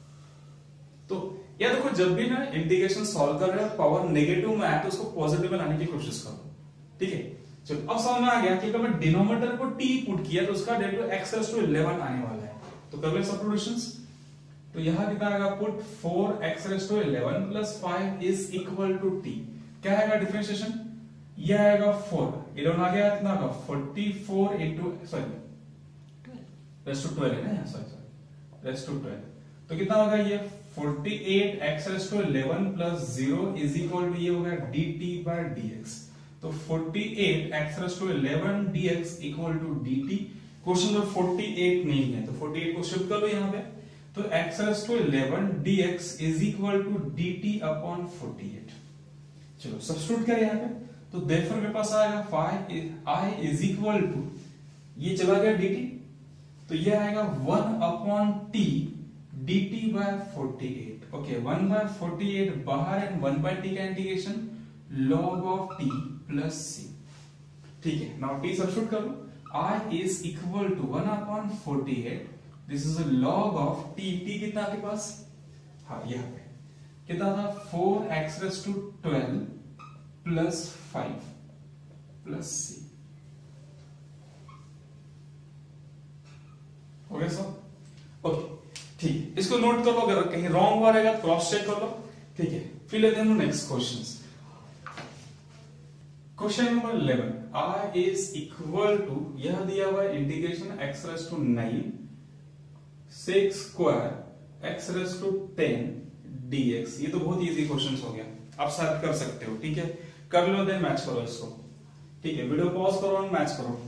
तो या देखो, जब भी ना इंटीग्रेशन सॉल्व कर रहे हो पावर नेगेटिव में आए तो उसको पॉजिटिव में लाने की कोशिश करो। ठीक है, चलो अब समझ में आ गया कि अगर मैं डिनोमिनेटर को t पुट किया तो उसका derivative x raise to eleven आने वाला है। तो कर ले सब्स्टिट्यूशंस, तो यहां कितना आएगा, put four x raise to eleven plus five is equal to t। क्या आएगा डिफरेंशिएशन, ये आएगा फोर, इलेवन आ गया, कितना आएगा forty four into sorry raise to twelve है ना, sorry sorry raise to twelve, तो कितना होगा ये forty eight x raise to eleven plus zero is equal to ये होगा dt बाय dx। तो forty eight x raise to eleven dx equal to dt। Question number forty eight नहीं है तो फोर्टी एट को शिफ्ट कर लो यहाँ पे, तो x raise to eleven dx is equal to dt upon forty eight. चलो सब्स्टिट्यूट करें यहाँ पे, तो देयरफॉर मेरे पास आएगा five i is equal to, ये चला गया dt, तो ये आएगा one upon t dt by forty eight. Okay, one by forty eight बाहर एंड वन by t का integration log of t plus c। ठीक है, नाउ t सब्स्टिट्यूट कर लो, i is equal to one upon forty eight, this is a log of t। t कितना आपके पास, हाँ यहाँ पे कितना था, four x raise to twelve plus five plus c। हो गया सब? ओके ठीक, इसको नोट कर लो, अगर कहीं रॉन्ग हुआ रहेगा क्रॉस चेक कर लो। ठीक है, फिर लेते हैं next questions. Question number eleven, i is equal to, यह दिया हुआ है integration x raise to nine six square x raise to ten dx। ये तो बहुत इजी क्वेश्चंस हो गया, आप शायद कर सकते हो। ठीक है, कर लो, देन मैच करो इसको। ठीक है, वीडियो पॉज करो और मैच करो।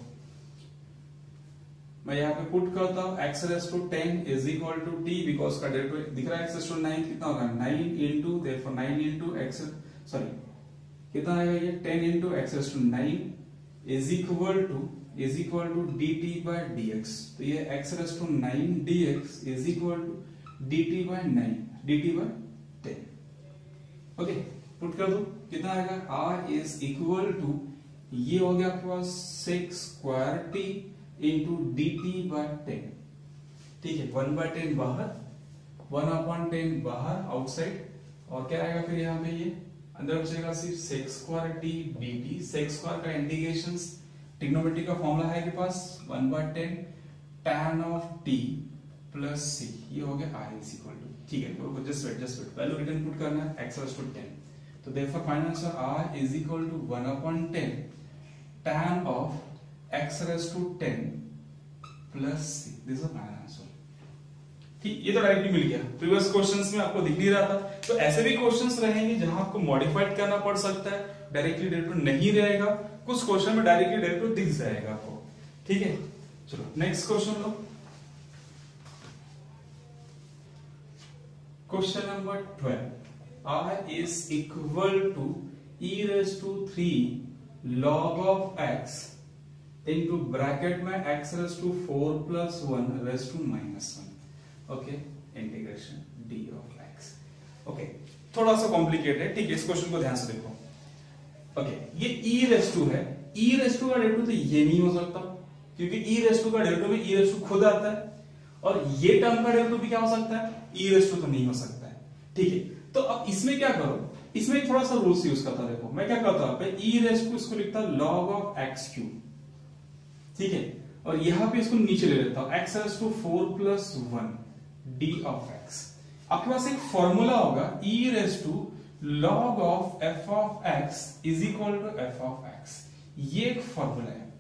मैं यहाँ पे पुट करता हूँ x raise to ten is equal to t, because का डेरिवेटिव दिख रहा है x रेज़ टू नाइन, कितना होगा nine into, therefore nine into x, sorry कितना आएगा ये ten into x raise to nine is equal to is equal to dt by dx। तो ये x raise to nine dx is equal to dt by nine dt by ten. Okay, put कर दो, कितना आएगा, r is equal to, ये हो गया आपके पास six square t into d t by ten. ठीक है, वन बाय टेन बाहर, वन अपॉन टेन बाहर आउटसाइड, और क्या आएगा फिर यहाँ पे, ये अंदर बचेगा सिर्फ sec square t d t. Sec square का इंटीग्रेशन ट्रिग्नोमेट्री का फॉर्मूला है के पास one by ten tan of t plus c, ये हो गया r इज इक्वल टू, ठीक है, तो just wait just wait value return put करना है x रेज़ टू टेन, तो therefore final answer r is equal to one upon ten tan of x raise to ten plus C, this is the final answer. ठीक, ये तो directly मिल गया, previous questions में आपको दिख नहीं रहा था, तो ऐसे भी क्वेश्चंस रहेंगे जहां आपको मॉडिफाइड करना पड़ सकता है, डायरेक्टली डेरिवेटिव नहीं रहेगा, कुछ क्वेश्चन में डायरेक्टली डेरिवेटिव दिख जाएगा आपको, ठीक है। चलो नेक्स्ट क्वेश्चन लो, question number twelve, r is equal to e raised to three log of x into bracket में x raised to four plus one raised to minus वन, okay, integration d of x, okay, थोड़ा सा complicated है, ठीक है, इस question को ध्यान से देखो, ओके, ये e raised to है, e raised to का डेरिवेटिव तो ये नहीं हो सकता, क्योंकि e raised to का डेरिवेटिव में e raised to खुद आता है, और ये टर्म का डेरिवेटिव भी क्या हो सकता है, e raised to तो नहीं हो सकता है, ठीक है। तो अब इसमें क्या करो, इसमें थोड़ा सा रूल्स यूज करता, देखो मैं क्या करता हूं, e raised to इसको लिखता log of x क्यूब, ठीक है, और यहां पे इसको नीचे ले लेता हूं x raised to four plus one d of x। आपके पास एक फॉर्मूला होगा e raised to log of f of x is equal to f of x, ये एक फॉर्मूला है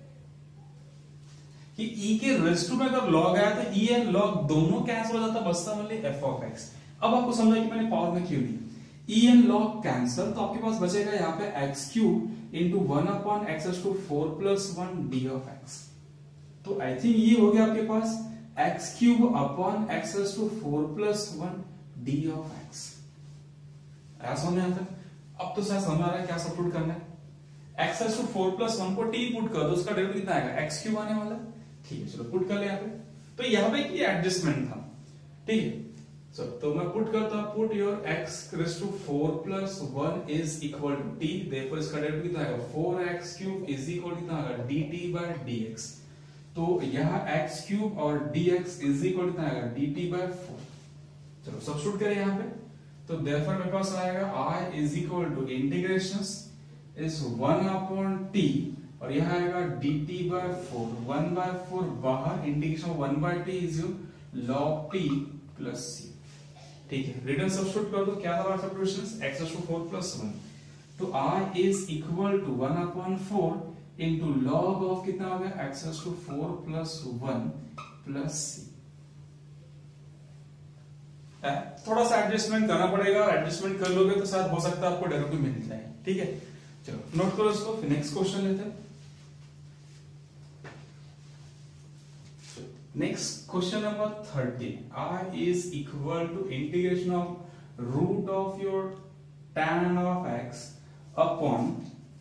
कि e के रेस्ट टू में अगर log आया तो e एंड log दोनों कैंसिल हो जाता, बचता ओनली f of x। अब आपको समझा कि मैंने पावर में क्यों दी, e एंड log कैंसिल, तो आपके पास बचेगा यहाँ पे x cube into one upon x raise to four plus one d of x, तो आई थिंक ये हो गया आपके पास x cube upon x raise to four plus one d of x। आया समझ में आता है? अब तो शायद समझ आ रहा है क्या सब्स्टिट्यूट करना है, x raise to four plus one को t पुट कर दो, उसका डेरिवेटिव कितना आएगा, x क्यूब आने वाला है, ठीक है, चलो पुट कर ले यहाँ पे, तो यहाँ पे ये एडजस्टमेंट था, ठीक है, so, तो मैं पुट करता हूं, put your x raise to four plus one is equal to t, therefore इसका डेरिवेटिव कितना आएगा, four x cube is equal to कितना आएगा, dt बाय dx, तो यहाँ x क्यूब और dx इज इक्वल कितना आएगा, dt बाय फोर। चलो सब्स्टिट्यूट करें यहाँ पे, तो देयरफॉर मेरे पास आएगा i is equal to integrations is one upon t, और यहाँ आएगा dt by four, one by four बाहर, integration one by t is log t plus c, ठीक है, रिटर्न सब्स्टिट्यूट कर दो, क्या था हमारा substitution, x raise to four plus one, तो i is equal to one upon four into log of कितना हो गया, x raise to four plus one plus c। थोड़ा सा एडजस्टमेंट करना पड़ेगा, और एडजस्टमेंट कर लोगे तो शायद हो सकता है आपको डेरिवेटिव मिल जाए, ठीक है। चलो नोट करो इसको, फिर नेक्स्ट क्वेश्चन लेते हैं। Next question number thirteen, r is equal to integration of root of your tan of x upon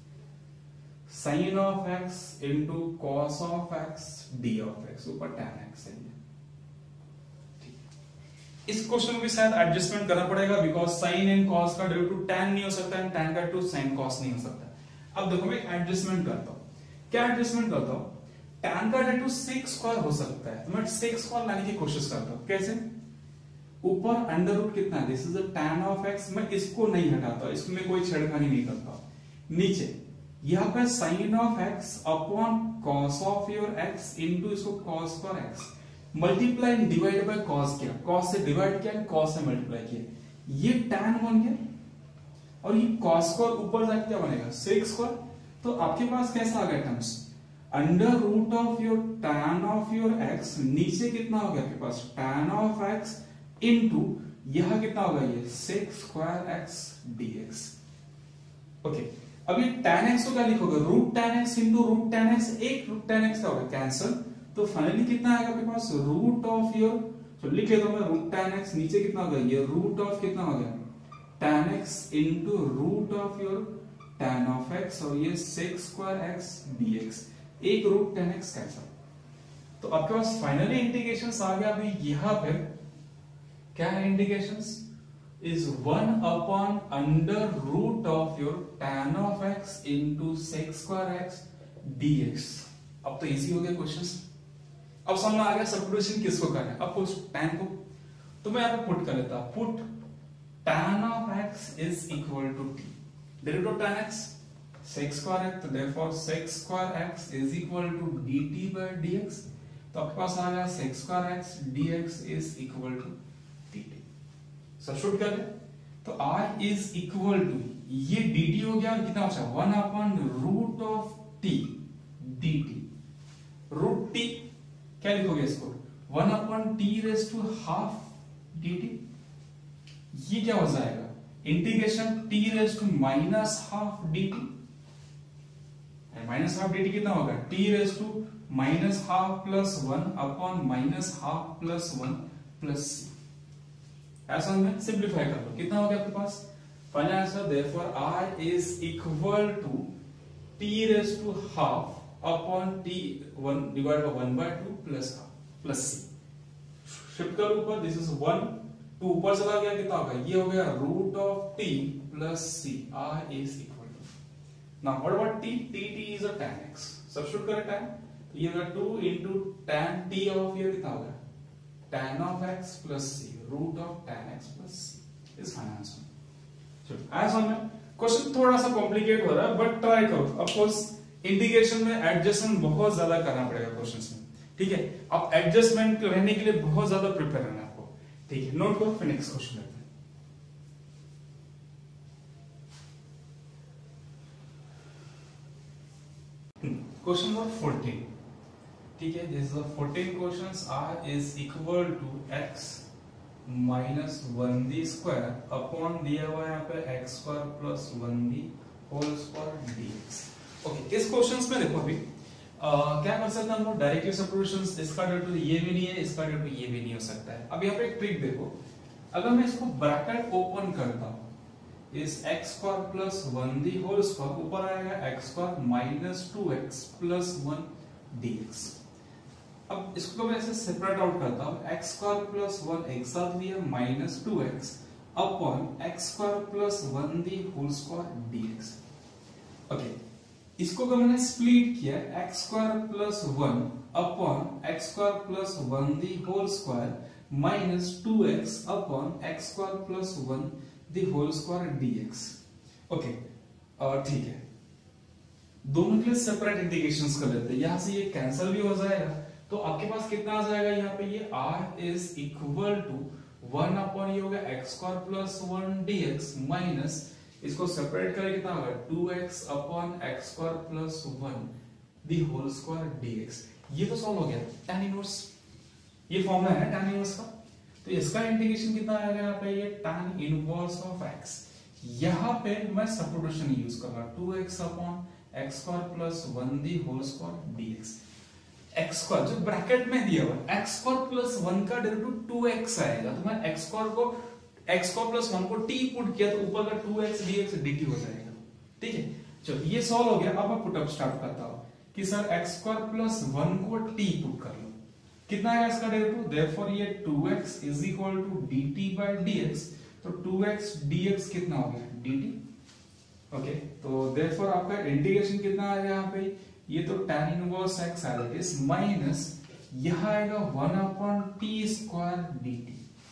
sin of x into cos of x d of x, ऊपर tan x है। इस question में भी शायद adjustment करना पड़ेगा, because sine and cos का derivative tan नहीं हो सकता है, tan का टू sin cos नहीं हो सकता। अब देखो मैं एडजस्टमेंट करता हूं, क्या एडजस्टमेंट करता हूं, tan का डेरिवेटिव sec स्क्वायर हो सकता है, तो मैं sec स्क्वायर लाने की कोशिश करता हूं, कैसे, ऊपर अंडर रूट कितना है, this is the tan of x, मैं इसको नहीं हटाता, इसमें कोई छेड़खानी नहीं करता, नीचे यहाँ पे sin of x upon cos of your x into इसको cos पर x, multiply and divide by cos किया, cos से डिवाइड किया, cos से मल्टीप्लाई किया, ये tan बन गया, और ये cos स्क्वायर ऊपर जाके क्या बनेगा, sec स्क्वायर, तो आपके पास कैसा आ गया terms, under root of your tan of your x, नीचे कितना हो गया आपके पास tan ऑफ x इनटू यहां कितना होगा, ये sec square x dx, okay. अब ये tan x को क्या लिखोगे, root tan x into root tan x, एक रूट tan x का होगा कैंसिल, तो फाइनली कितना आएगा आपके पास, रूट ऑफ योर, तो लिख लेता हूं मैं रूट tan x, नीचे कितना होगा, ये रूट ऑफ कितना हो गया, tan x into root of your tan of x, और ये sec स्क्वायर x dx, एक रूट tan x कैंसिल, तो आपके पास फाइनली इंटीग्रेशंस आ गया। अभी यहां पे क्या है, integrations is one upon under root of your tan of x into sec square x dx। अब तो इजी हो गया क्वेश्चंस, अब समझ में आ गया सब्स्टिट्यूशन किसको करना है, अब कुछ tan को, तो मैं यहां पे पुट कर लेता, put tan of x is equal to t, derivative of tan x sec square x, तो therefore sec square x is equal to dt by dx, तो आपके पास आ गया sec square x dx is equal to dt। Substitute कर दे तो r is equal to ये dt हो गया, कितना बचा one upon root of t dt, root t क्या लिखोगे इसको one upon t raise to half dt, ये क्या हो जाएगा integration t raise to minus half dt, minus half dt कितना होगा t raise to minus half plus one upon minus half plus one plus c। ऐसा में simplify कर लो, कितना हो गया आपके पास final answer, therefore r is equal to t raise to half upon t one divide by one by two plus half plus c। Shift कर ऊपर, दिस इज वन, टू ऊपर चला गया, कितना होगा ये हो गया root of t plus c, r is equal to now what about t, tt is a tan x, substitute करें tan, तो ये होगा two into tan t of ये कितना होगा tan of x plus c, root of tan x plus c is final answer। चलो as on में क्वेश्चन थोड़ा सा कॉम्प्लिकेट हो रहा है बट ट्राई करो, ऑफ कोर्स इंटीग्रेशन में एडजस्टमेंट बहुत ज्यादा करना पड़ेगा क्वेश्चंस में, ठीक है। अब एडजस्टमेंट रहने के लिए बहुत ज्यादा प्रिपेयर रहना आपको, ठीक है। नोट करो, फिर नेक्स्ट क्वेश्चन लेते हैं। क्वेश्चन नंबर फोर्टीन, ठीक है, this is fourteen questions, r is equal to x minus one the square upon दिया हुआ है यहाँ पे x square plus one the whole square dx। Okay, इस क्वेश्चंस में देखो अभी आ, क्या कर सकते हैं हम लोग डायरेक्टली सब्स्टिट्यूशंस, इसका डेरिवेटिव ये भी नहीं है, इसका डेरिवेटिव ये भी नहीं हो सकता है। अब यहाँ पे एक ट्रिक देखो, अगर मैं इसको ब्रैकेट ओपन करता हूँ इस x square plus one the whole square, ऊपर आएगा x square minus two x plus one dx। अब इसको मैं ऐसे सेपरेट आउट करता हूं, x स्क्वायर प्लस वन एक साथ लिया minus two x upon x square plus one the whole square dx। Okay, इसको अगर मैंने स्प्लिट किया x square plus one upon x square plus one the whole square minus two x upon x square plus one the whole square dx। Okay, और ठीक है, दोनों के लिए सेपरेट इंटीग्रेशंस कर लेते हैं, यहां से ये कैंसिल भी हो जाएगा, तो आपके पास कितना आ जाएगा यहाँ पे ये r is equal to one upon ये होगा x square plus one dx minus इसको सेपरेट करें कितना होगा two x upon x square plus one the whole square dx। ये तो सॉल्व हो गया tan इनवर्स, ये फॉर्मूला है ना tan इनवर्स का, तो इसका इंटीग्रेशन कितना आएगा यहाँ पे ये tan इनवर्स ऑफ x। यहाँ पे मैं सब्स्टिट्यूशन यूज कर रहा हूँ two x upon x square plus one the whole square dx। x square जो ब्रैकेट में दिया हुआ है x स्क्वायर प्लस वन का डेरिवेटिव टू एक्स आएगा, तो मैं x स्क्वायर को x स्क्वायर प्लस वन को t पुट किया तो ऊपर का टू एक्स dx dt हो जाएगा, ठीक है। चलो ये सॉल्व हो गया, अब मैं पुट अप स्टार्ट करता हूं कि sir x square plus one को t पुट कर लो, कितना आएगा इसका डेरिवेटिव, देयरफॉर ये two x is equal to dt by dx, तो टू एक्स dx कितना हो गया dt। ओके, तो देयरफॉर आपका इंटीग्रेशन कितना आएगा यहाँ पे, ये तो tan इनवर्स x आएगा इस माइनस यहां आएगा one upon t square dt,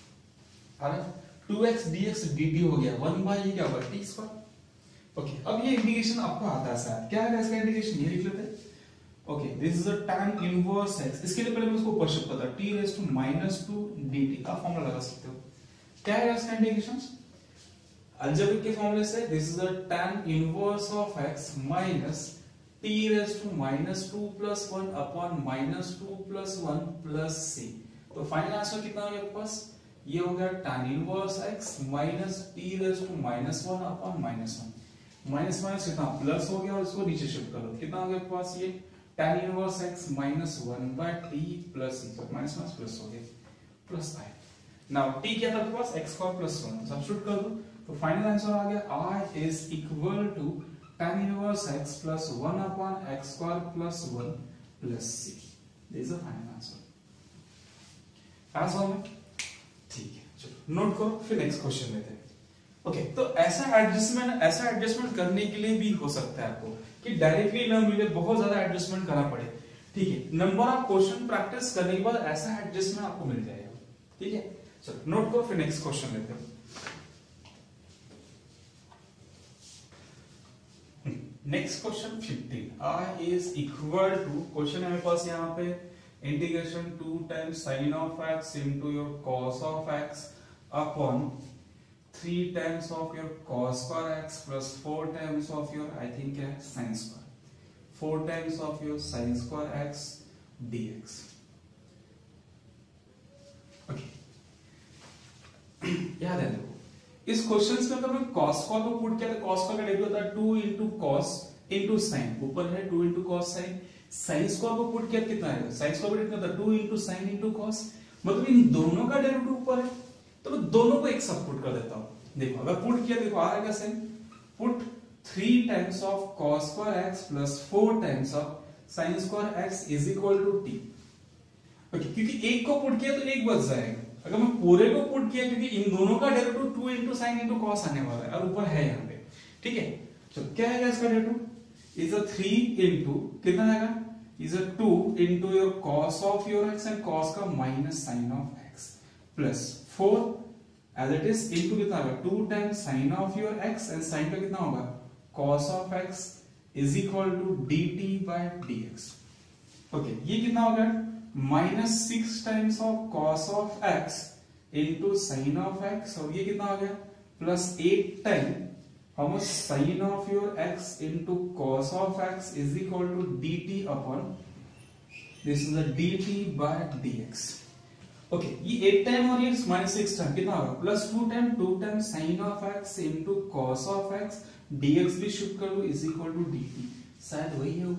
अरे टू एक्स dx dt हो गया, वन बाय ये क्या होगा t स्क्वायर। ओके, अब ये इंटीग्रेशन आपको आता है शायद, क्या है इसका इंटीग्रेशन, ये लिख लेते हैं। Okay, this is a tan inverse x, इसके लिए पहले मैं उसको ऊपर शिफ्ट करता हूं, t raise to minus two dt का फॉर्मूला लगा सकते हो, क्या है इसका इंटीग्रेशन अलजेब्रिक के फॉर्मूले से, this is a tan inverse of x minus t raise to minus two plus one upon minus two plus one plus c। तो फाइनल आंसर कितना हो गया आपके पास, ये हो गया tan inverse x minus t raise to minus one upon minus one, minus minus कितना प्लस हो गया और इसको नीचे शिफ्ट कर लो, कितना हो गया आपके पास ये tan inverse x minus one by t plus c, तो माइनस माइनस प्लस हो गया प्लस i। नाउ t क्या था आपके पास x स्क्वायर प्लस वन, तो सब्स्टिट्यूट कर दो, तो फाइनल आंसर आ गया r is equal to tan inverse x plus one upon x square plus one plus c, this is the final answer. Answer में ठीक है, चलो नोट करो, फिर नेक्स्ट क्वेश्चन लेते हैं। ओके, तो ऐसा एडजस्टमेंट ऐसा एडजस्टमेंट करने के लिए भी हो सकता है आपको कि डायरेक्टली ना मिले, बहुत ज्यादा एडजस्टमेंट करना पड़े, ठीक है। नंबर ऑफ क्वेश्चन प्रैक्टिस करने के बाद ऐसा एडजस्टमेंट आपको मिल जाएगा, ठीक है। चलो नोट करो, फिर नेक्स्ट क्वेश्चन लेते हैं। Next question fifteen, I is equal to, question है मेरे पास यहाँ पे integration two times sine of x into your cos of x upon three times of your cos square x plus four times of your I think है sine square, four times of your sine square x dx. Okay, याद है देखो इस question में अगर मैं cos square को put किया तो cos स्क्वायर का डेरिवेटिव होता है two into cos into sine, ऊपर है two into cos sine, sine square को पुट किया कितना आएगा, साइन स्क्वायर कितना होता है two into sine into cos, मतलब इन दोनों का डेरिवेटिव ऊपर है तो मैं दोनों को एक साथ पुट कर देता हूं। देखो अगर पुट किया देखो आ रहा है कैसे, put three times of cos square x plus four times of sine square x is equal to t. Okay, क्योंकि एक को पुट किया तो एक बच जाएगा, अगर मैं पूरे को पुट किया क्योंकि इन दोनों का derivative two into sine into cos आने वाला है और ऊपर है यहाँ पे, ठीक है। तो क्या है इसका derivative is a three into कितना आएगा, is a two into your cos of your x and cos का minus sine of x plus four as it is into कितना होगा two times sine of your x and sine का कितना होगा cos of x is equal to d t by d x. Okay, ये कितना हो गया minus six times of cos of x into sine of x, और ये कितना आ गया plus eight time how much sine of your x into cos of x is equal to d t upon this is d t by d x. Okay, ये eight time और ये minus six time कितना होगा plus two time two time sine of x into cos of x dx भी shift कर लो is equal to d t, शायद वही है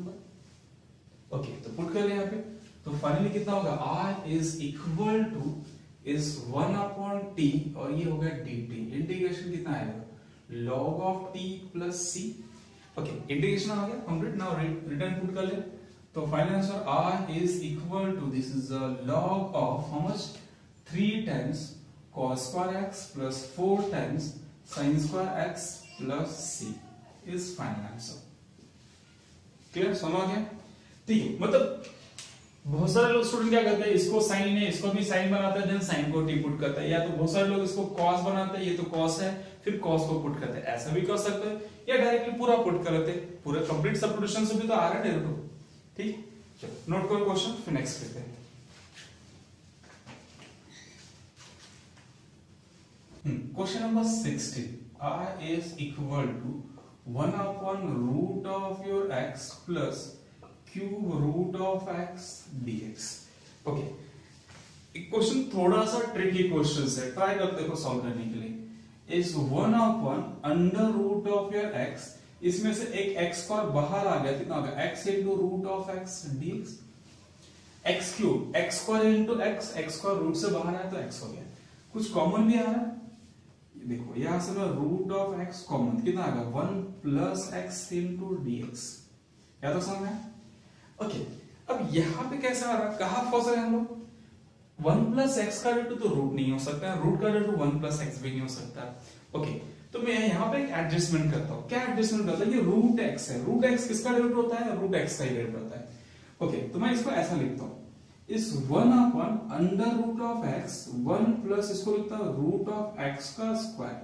ऊपर। ओके, तो पुट कर ले यहाँ पे, तो फाइनली कितना होगा r is equal to is one upon t और ये हो गया dt, इंटीग्रेशन कितना आएगा log of t plus c। Okay, integration आ गया कंप्लीट, नाउ रिटर्न पुट कर ले, तो final answer r is equal to this is the log of how much three times cos square x plus four times sin square x plus c is final answer. Clear, समझ आ गया? ठीक है, मतलब बहुत सारे लोग स्टूडेंट क्या करते हैं, इसको साइन है इसको भी साइन बनाते हैं देन साइन को टी पुट करते हैं, या तो बहुत सारे लोग इसको कॉस बनाते हैं ये तो कॉस है फिर कॉस को पुट करते हैं, ऐसा भी कर सकते हैं या डायरेक्टली पूरा पुट कर लेते हैं, पूरा कंप्लीट सब्स्टिट्यूशन से भी तो आ रहा है डेरिवेटिव। ठीक, चलो नोट करो क्वेश्चन फिर नेक्स्ट करते हैं। Question number sixteen, r is equal to one upon root of your x plus cube root of x dx। Okay, एक क्वेश्चन थोड़ा सा ट्रिकी क्वेश्चन है, ट्राई करते देखो सॉल्व करने के लिए। Is one upon under root of your x, इसमें से एक x स्क्वायर बाहर आ गया, कितना हो गया x into root of x dx, x cube x square into x, x square root से बाहर आया तो x हो गया, कुछ कॉमन भी आ रहा है देखो यहां से मैं रूट ऑफ x कॉमन कितना आ गया one plus x into dx, क्या तो समझ में? ओके, अब यहां पे कैसे आ रहा, कहां फंस रहे हैं हम लोग, वन प्लस एक्स का डेरिवेटिव तो रूट नहीं हो सकता, रूट का डेरिवेटिव वन प्लस एक्स भी नहीं हो सकता। ओके, तो मैं यहाँ पे एक एडजस्टमेंट करता हूँ, क्या एडजस्टमेंट करता हूँ, ये रूट एक्स है, रूट एक्स किसका डेरिवेटिव होता है, रूट एक्स का ही डेरिवेटिव होता है। ओके, तो मैं इसको ऐसा लिखता हूँ, इस one upon under root of x one plus इसको लिखता हूं रूट ऑफ एक्स का स्क्वायर।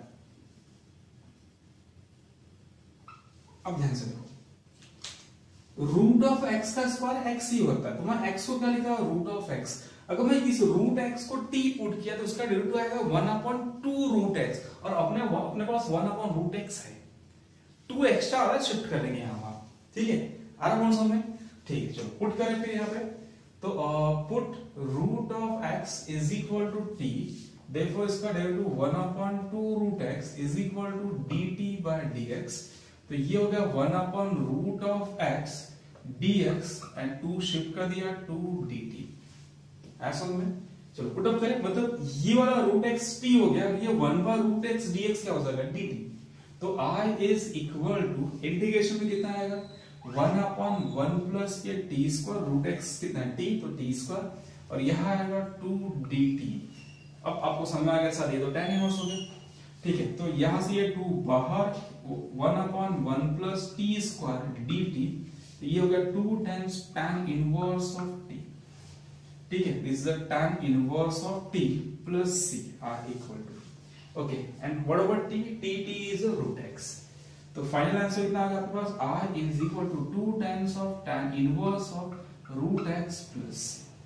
अब ध्यान से देखो, रूट ऑफ एक्स का स्क्वायर एक्स ही होता है, तो मैं एक्स को क्या लिखा रूट ऑफ एक्स, अगर मैं इस रूट एक्स को टी पुट किया तो उसका डेरिवेटिव आएगा one upon two root x, और अपने अपने पास वन अपॉन रूट एक्स है, टू एक्स्ट्रा आ रहा है शिफ्ट करेंगे यहां, ठीक है, आ रहा कौन सा में, ठीक है, चलो पुट करें फिर यहाँ पे, तो put root of x is equal to t, therefore इसका derivative one upon two root x is equal to d t by d x, तो ये हो गया one upon root of x d x and two shift कर दिया to d T, ऐसा में चलो पुट अप करें, मतलब ये वाला रूट एक्स टी हो गया, ये one by root x d x क्या हो जाएगा डी टी, तो I is equal to integration में कितना आएगा वन अपॉन वन प्लस ये टी स्क्वायर रूट एक्स कितना है टी, तो टी स्क्वायर और यहां आएगा टू डी टी। अब आपको समझ में आ गया साथ, ये तो tan इनवर्स हो गया, ठीक है, तो यहां से ये टू बाहर one upon one plus t square d t, तो ये हो गया two times tan inverse of t, ठीक है, this is the tan inverse of t plus c r equal to, okay, and what about t, t t is a root x, तो final answer कितना आ गया आपके पास, r is equal to two times of tan inverse of root x plus,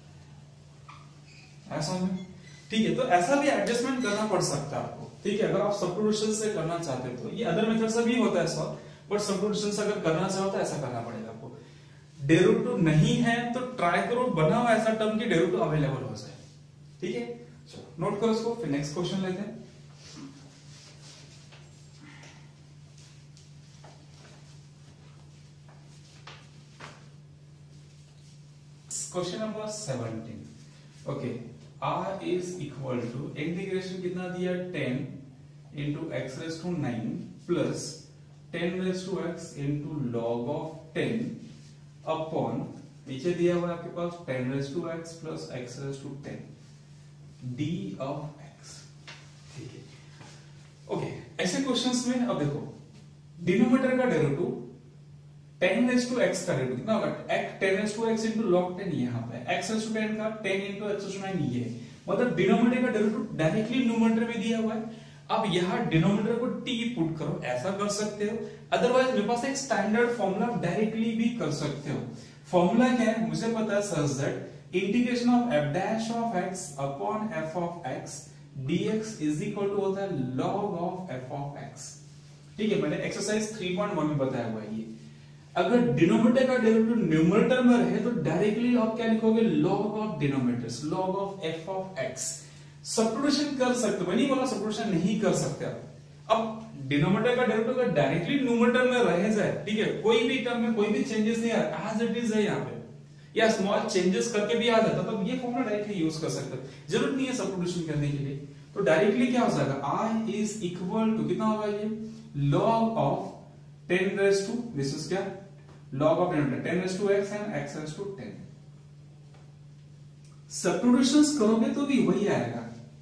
ऐसा में ठीक है। तो ऐसा भी एडजस्टमेंट करना पड़ सकता है आपको, ठीक है, अगर आप सब्स्टिट्यूशन से करना चाहते हो तो। ये अदर मेथड से भी होता है सॉल्व, बट सब्स्टिट्यूशन से अगर करना चाहो तो ऐसा करना पड़ेगा आपको। डेरिवेटिव नहीं है तो ट्राई करो बना हुआ ऐसा टर्म की डेरिवेटिव अवेलेबल हो जाए, ठीक है। चलो नोट करो इसको, फिर नेक्स्ट क्वेश्चन लेते हैं। Question number seventeen. Okay, r is equal to integration कितना दिया, ten into x raised to nine plus ten raised to x into log of ten upon नीचे दिया हुआ है आपके पास ten raised to x plus x raised to ten d of x, ठीक है। ओके, ऐसे क्वेश्चंस में अब देखो डिनोमिनेटर का derivative ten raised to x का डेरिवेटिव कितना होगा, ten raised to x into log ten यहाँ पे, x raised to टेन का ten into x raised to nine ये, मतलब डिनोमिनेटर का डेरिवेटिव डायरेक्टली न्यूमरेटर में दिया हुआ है। अब यहाँ डिनोमिनेटर को t पुट करो, ऐसा कर सकते हो, अदरवाइज मेरे पास एक स्टैंडर्ड फॉर्मूला डायरेक्टली भी कर सकते हो। फॉर्मूला क्या है मुझे पता है, such that integration of f dash of x upon f of x dx is equal to होता है log of f of x, ठीक है। मैंने एक्सरसाइज थ्री पॉइंट वन में बताया हुआ है ये। अगर डिनोमिनेटर का डेरिवेटिव न्यूमरेटर में रहे तो डायरेक्टली आप क्या लिखोगे, log of denominators, log of f of x। Substitution कर सकते हो, मैं नहीं बोला सब्स्टिट्यूशन नहीं कर सकते आप। अब डिनोमिनेटर का डेरिवेटिव अगर डायरेक्टली न्यूमरेटर में रह जाए, ठीक है, कोई भी टर्म में कोई भी चेंजेस नहीं आ रहा, एज इट इज है यहाँ पे, या स्मॉल चेंजेस करके भी आ जाता, तो ये फॉर्मूला डायरेक्टली यूज कर सकते हो, जरूरत नहीं है सब्स्टिट्यूशन करने के लिए। तो डायरेक्टली क्या हो जाएगा, i इज इक्वल टू कितना होगा ये, log of ten raise to this is क्या, log of ten raised to x and x raised to ten. Substitutions करोगे तो भी वही आएगा,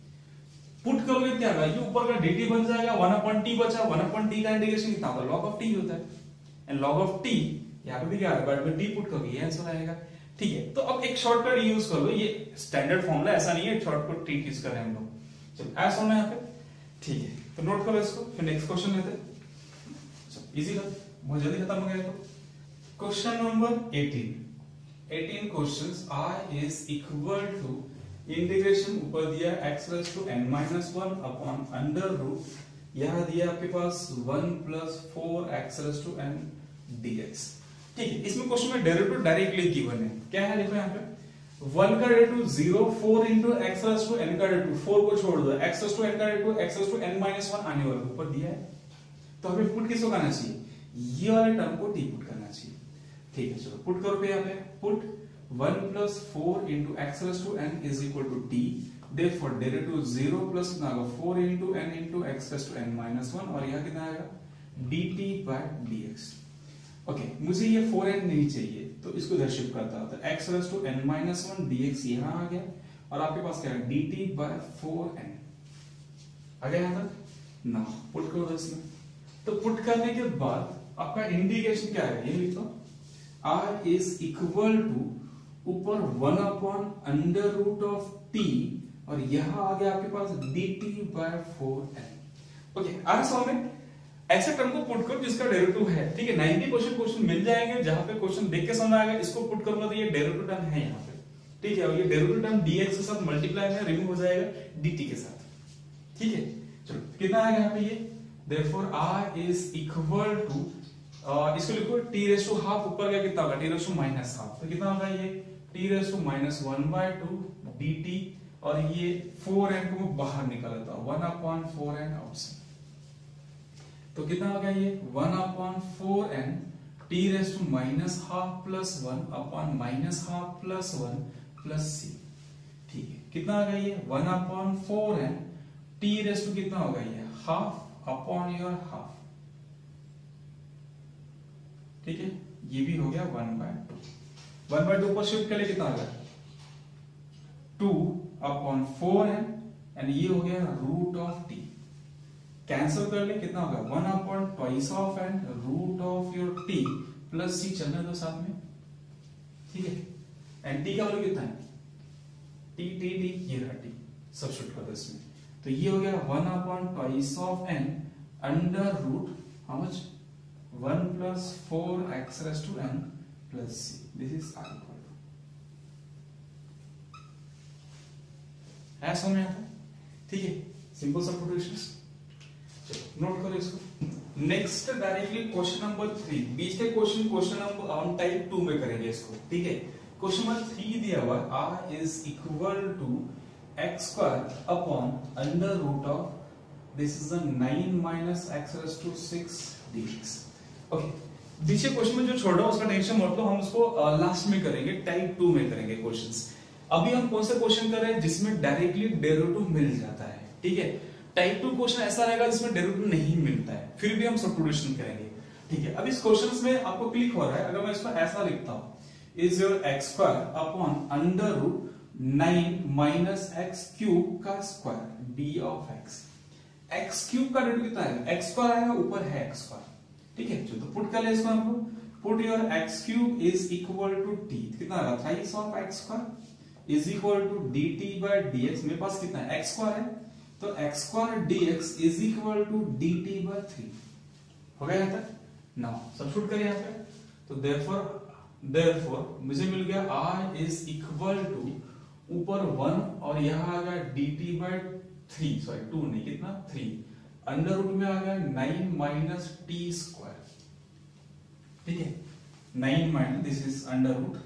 पुट करोगे क्या आएगा, ये ऊपर का dt बन जाएगा, वन अपॉन t बचा, वन अपॉन t का इंटीग्रेशन कितना होगा, log of t होता है, एंड log of t यहाँ पे भी क्या आएगा, बट में t पुट करोगे ये आंसर आएगा, ठीक है। तो अब एक शॉर्टकट यूज कर लो, ये स्टैंडर्ड फॉर्मूला ऐसा नहीं है शॉर्टकट ट्रिक यूज कर रहे हैं हम लोग। चलो ऐसा होना यहाँ पे, ठीक है, तो नोट करो इसको, फिर नेक्स्ट क्वेश्चन लेते हैं। इजी था, बहुत जल्दी खत्म हो गया। तो question number eighteen, eighteen questions, r is equal to integration ऊपर दिया x raised to n minus one upon under root, यहां दिया आपके पास one plus four x raised to n dx, ठीक है। इसमें क्वेश्चन में डेरिवेटिव डायरेक्टली गिवन है, क्या है देखो यहाँ पे, वन का derivative zero, four into x raised to n का डेरिवेटिव, फोर को छोड़ दो, x raised to n का derivative x raised to n minus one आने वाला ऊपर दिया है, तो हमें पुट किसको करना चाहिए, ये वाले टर्म को t पुट करना चाहिए, ठीक है। चलो पुट करो पे यहाँ पे, put one plus four into x raise to n is equal to t, therefore derivative zero plus कितना होगा, four into n into x raise to n minus one, और यहाँ कितना आएगा, dt बाय dx। ओके, मुझे ये four N नहीं चाहिए तो इसको इधर शिफ्ट करता हूं, तो x raise to n minus one dx यहाँ आ गया, और आपके पास क्या है, dt बाय फोर एन आ गया यहाँ तक ना। पुट करो इसमें, तो पुट करने के बाद आपका इंटीग्रेशन क्या है, ये लिख दो, r इज इक्वल टू ऊपर one upon under root of t, और यहां आ गया आपके पास dt by four n. Okay, r solve में ऐसे टर्म को पुट करो जिसका डेरिवेटिव है, ठीक है। नाइंटी परसेंट क्वेश्चन मिल जाएंगे जहां पे क्वेश्चन देख के समझ आएगा, इसको पुट करूंगा तो ये डेरिवेटिव टर्म है यहाँ पे, ठीक है, और ये डेरिवेटिव टर्म dx के साथ मल्टीप्लाई में रिमूव हो जाएगा dt के साथ, ठीक है। चलो कितना आएगा यहाँ पे ये, therefore r is equal to, uh, इसको लिखो t रेज़ टू हाफ, ऊपर का कितना होगा, t raise to minus half, तो कितना होगा ये t raise to minus one by two dt, और ये फोर एन को मैं बाहर निकालता हूं, one upon four n outside, तो कितना हो गया ये one upon four n t raise to minus half plus one upon minus half plus one plus c, ठीक है। कितना आ गया ये one upon four n t raise to कितना होगा ये हाफ अपॉन योर हाफ, ठीक है, ये भी हो गया one by two, one by two पर शिफ्ट कर ले कितना आ गया two upon four n, and ये हो गया रूट ऑफ टी, कैंसिल कर ले कितना होगा one upon twice of n root of your t plus c, चलने दो साथ में, ठीक है। एंड टी का वैल्यू कितना है, टी टी टी ये रहा टी, सब्स्टिट्यूट कर दो इसमें, तो ये हो गया one upon twice of n under root how much one plus four x raise to n plus C, this is r equal to, ऐसा में आता है, ठीक है, सिंपल सब्स्टिट्यूशंस। चलो नोट करो इसको। Next directly question number three, बीच के क्वेश्चन क्वेश्चन नंबर हम टाइप टू में करेंगे इसको, ठीक है। क्वेश्चन नंबर थ्री दिया हुआ r is equal to x square upon under root of this is a nine minus x raise to six dx। Okay, बीच के क्वेश्चन में जो छोड़ा उसका टेंशन मत लो, हम उसको लास्ट में करेंगे, टाइप टू में करेंगे क्वेश्चंस। अभी हम कौन सा क्वेश्चन कर रहे हैं जिसमें डायरेक्टली डेरिवेटिव मिल जाता है, ठीक है। टाइप टू क्वेश्चन ऐसा रहेगा जिसमें डेरिवेटिव नहीं मिलता है, फिर भी हम सब्स्टिट्यूशन करेंगे, ठीक है। अब इस क्वेश्चंस में आपको क्लिक हो रहा है, अगर मैं इसको ऐसा लिखता हूं, is your x square upon under root nine minus x cube का square d of x. X cube का डेरिवेटिव कितना है, एक्स स्क्वायर आएगा, ऊपर है एक्स स्क्वायर, ठीक है। जो तो पुट कर ले इसको हम लोग, put your x cube is equal to t, कितना आ रहा, thrice of x square is equal to dt by dx। मेरे पास कितना है, x स्क्वायर है, तो x square dx is equal to dt by three. हो गया यहाँ तक? नाउ सब्स्टिट्यूट करें यहाँ पे, तो देयरफॉर देयरफॉर मुझे मिल गया r इज इक्वल टू ऊपर वन और यहाँ आ गया dt by three, sorry two नहीं, कितना थ्री, अंडर रूट में आ गया नाइन माइनस टी स्क्वायर, ठीक है। Nine minus this is under root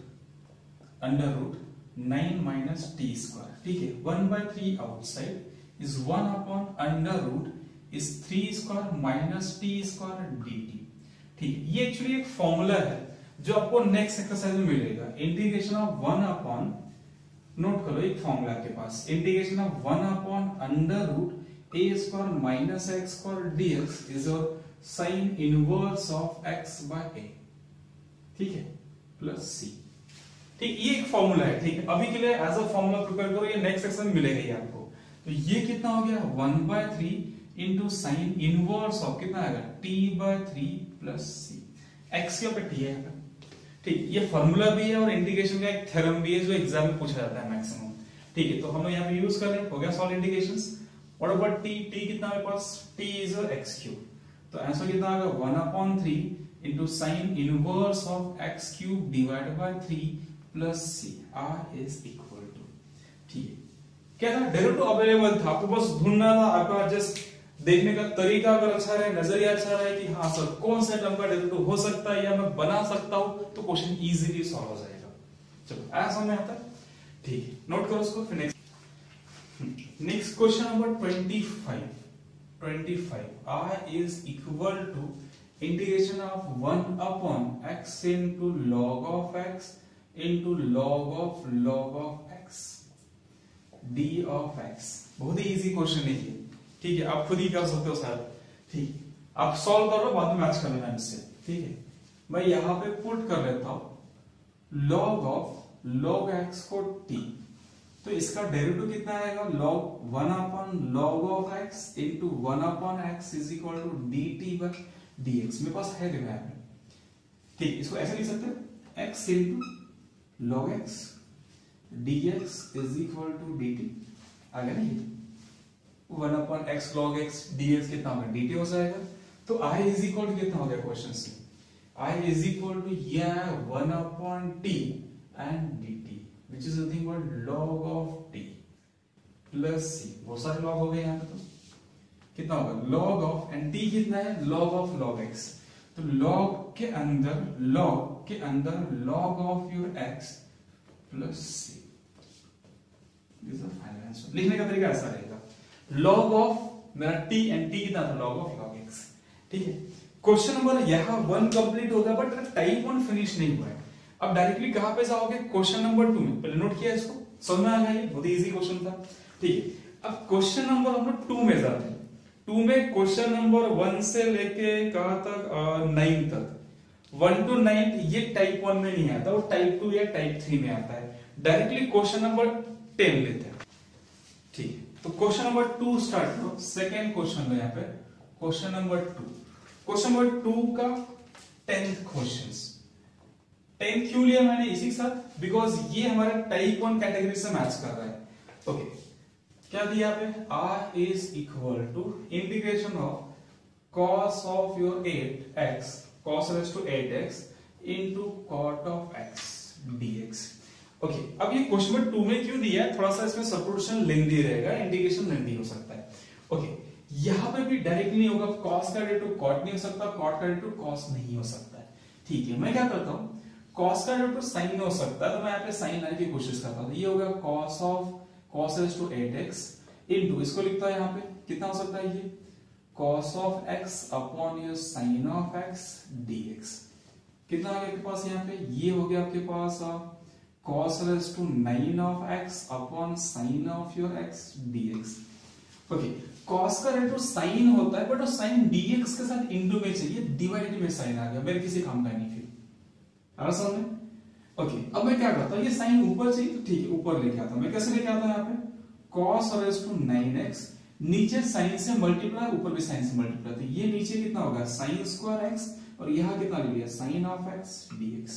under root nine minus t square, ठीक है। One by three outside is one upon under root is three square minus t square dt, ठीक है। ये actually एक formula है जो आपको नेक्स्ट एक्सरसाइज में मिलेगा, integration of one upon, note करो एक फॉर्मूला के पास, integration of one upon under root a square minus x square dx is your sine inverse of x by a, ठीक है, प्लस c, ठीक। ये एक फॉर्मूला है, ठीक है। अभी के लिए एज अ फॉर्मूला प्रिपेयर करो, ये नेक्स्ट सेक्शन में मिलेगा ये आपको। तो ये कितना हो गया, one by three into sine inverse of कितना आएगा, t by three plus c, x के ऊपर t है, ठीक। ये फॉर्मूला भी है और इंटीग्रेशन का एक थ्योरम भी है जो एग्जाम में पूछा जाता है मैक्सिमम, ठीक है। तो हम लोग यहाँ पे यूज कर रहे हैं, हो गया solve integrations. What about t, t कितना मेरे पास, t is your x cube, तो आंसर कितना आएगा, one upon three into sine inverse of x cube divided by three plus c, r is equal to, ठीक है। क्या था, डेरिवेटिव अवेलेबल था, आपको बस ढूंढना था, आपका जस्ट देखने का तरीका अगर अच्छा रहे, नजरिया अच्छा रहे कि हाँ सर कौन सा टर्म का डेरिवेटिव हो सकता है या मैं बना सकता हूं, तो क्वेश्चन इजीली सॉल्व हो जाएगा। चलो ऐसा समझ में आता है, ठीक है। नोट करो उसको। फिर next next question number twenty five twenty five r is equal to integration of one upon x into log of x into log of log of x d of x। बहुत ही easy question है ये, ठीक है, आप खुद ही कर सकते हो सर, ठीक है। आप सॉल्व करो, बाद में मैच कर लेना इससे, ठीक है। मैं यहां पे पुट कर लेता हूं log ऑफ log x को t, तो इसका डेरिवेटिव कितना आएगा, log one upon log of x into one upon x is equal to dt by dx। मेरे पास है देखा है, ठीक। इसको ऐसे लिख सकते हैं, x into log x dx is equal to dt, आ गया नहीं, one upon x log x dx कितना होगा, dt हो जाएगा। तो i is equal to कितना हो गया क्वेश्चन से, i is equal to ये one upon t and dt which is nothing but log of t plus c, बहुत सारे log हो गए यहाँ पे, तो कितना होगा log of, and t कितना है, log of log x, तो log के अंदर log के अंदर log of your x plus c, लिखने का तरीका ऐसा रहेगा, log ऑफ मेरा t एंड t कितना था, log ऑफ log x, ठीक है। क्वेश्चन नंबर यहाँ वन कंप्लीट होगा, बट टाइप वन फिनिश नहीं हुआ है। अब डायरेक्टली कहां पे जाओगे, क्वेश्चन नंबर टू में, पहले नोट किया इसको, समझ में आ गया, ये बहुत ही इजी क्वेश्चन था, ठीक है। अब क्वेश्चन नंबर हम लोग टू में जाते हैं। टू में क्वेश्चन नंबर वन से लेके कहां तक, नाइन तक, वन टू नाइन ये टाइप वन में नहीं आता, वो टाइप टू या टाइप थ्री में आता है। डायरेक्टली क्वेश्चन नंबर टेन लेते हैं, ठीक है। तो क्वेश्चन नंबर टू स्टार्ट करो, सेकेंड क्वेश्चन लो यहाँ पे, question number two. Question number two का टेंथ क्वेश्चन, टेंथ क्यों लिया मैंने इसी साथ, बिकॉज ये हमारे टाइप वन कैटेगरी से मैच कर रहा है। ओके, क्या दिया पे, r is equal to integration of cos of your eight x cos raise to eight x into cot of x dx। Okay, अब ये क्वेश्चन नंबर टू में क्यों दिया है, थोड़ा सा इसमें सब्स्टिट्यूशन लेंथी रहेगा, इंटीग्रेशन लेंथी हो सकता है। ओके, यहां पे भी डायरेक्ट नहीं होगा, cos का डायरेक्ट टू cot नहीं हो सकता, cot का डायरेक्ट टू cos नहीं हो सकता है। ठीक है, मैं क्या करता हूं, cos का डायरेक्ट टू sin हो सकता है, तो मैं यहाँ पे sin लाने की कोशिश करता हूं। ये होगा cos of cos raise to eight x into, इसको लिखता है यहाँ पे कितना हो सकता है, ये cos of x upon your sin of x dx। कितना आ गया आपके पास यहाँ पे, ये हो गया आपके पास cos raise to nine of x upon sin of your x dx। Okay, cos का रेट टू sin होता है, बट वो sin dx के साथ इंटू में चाहिए, डिवाइडेड में sin आ गया, मेरे किसी काम का नहीं फिर। आ रहा समझ में? ओके, अब मैं क्या करता हूँ, ये sin ऊपर चाहिए तो ठीक है, ऊपर लेके आता हूँ। मैं कैसे लेके आता हूँ, यहाँ पे cos raise to nine x, नीचे sin से मल्टीप्लाई, ऊपर भी sin से मल्टीप्लाई, तो ये नीचे कितना होगा sin स्क्वायर x, और यहाँ कितना ले लिया sin ऑफ x dx।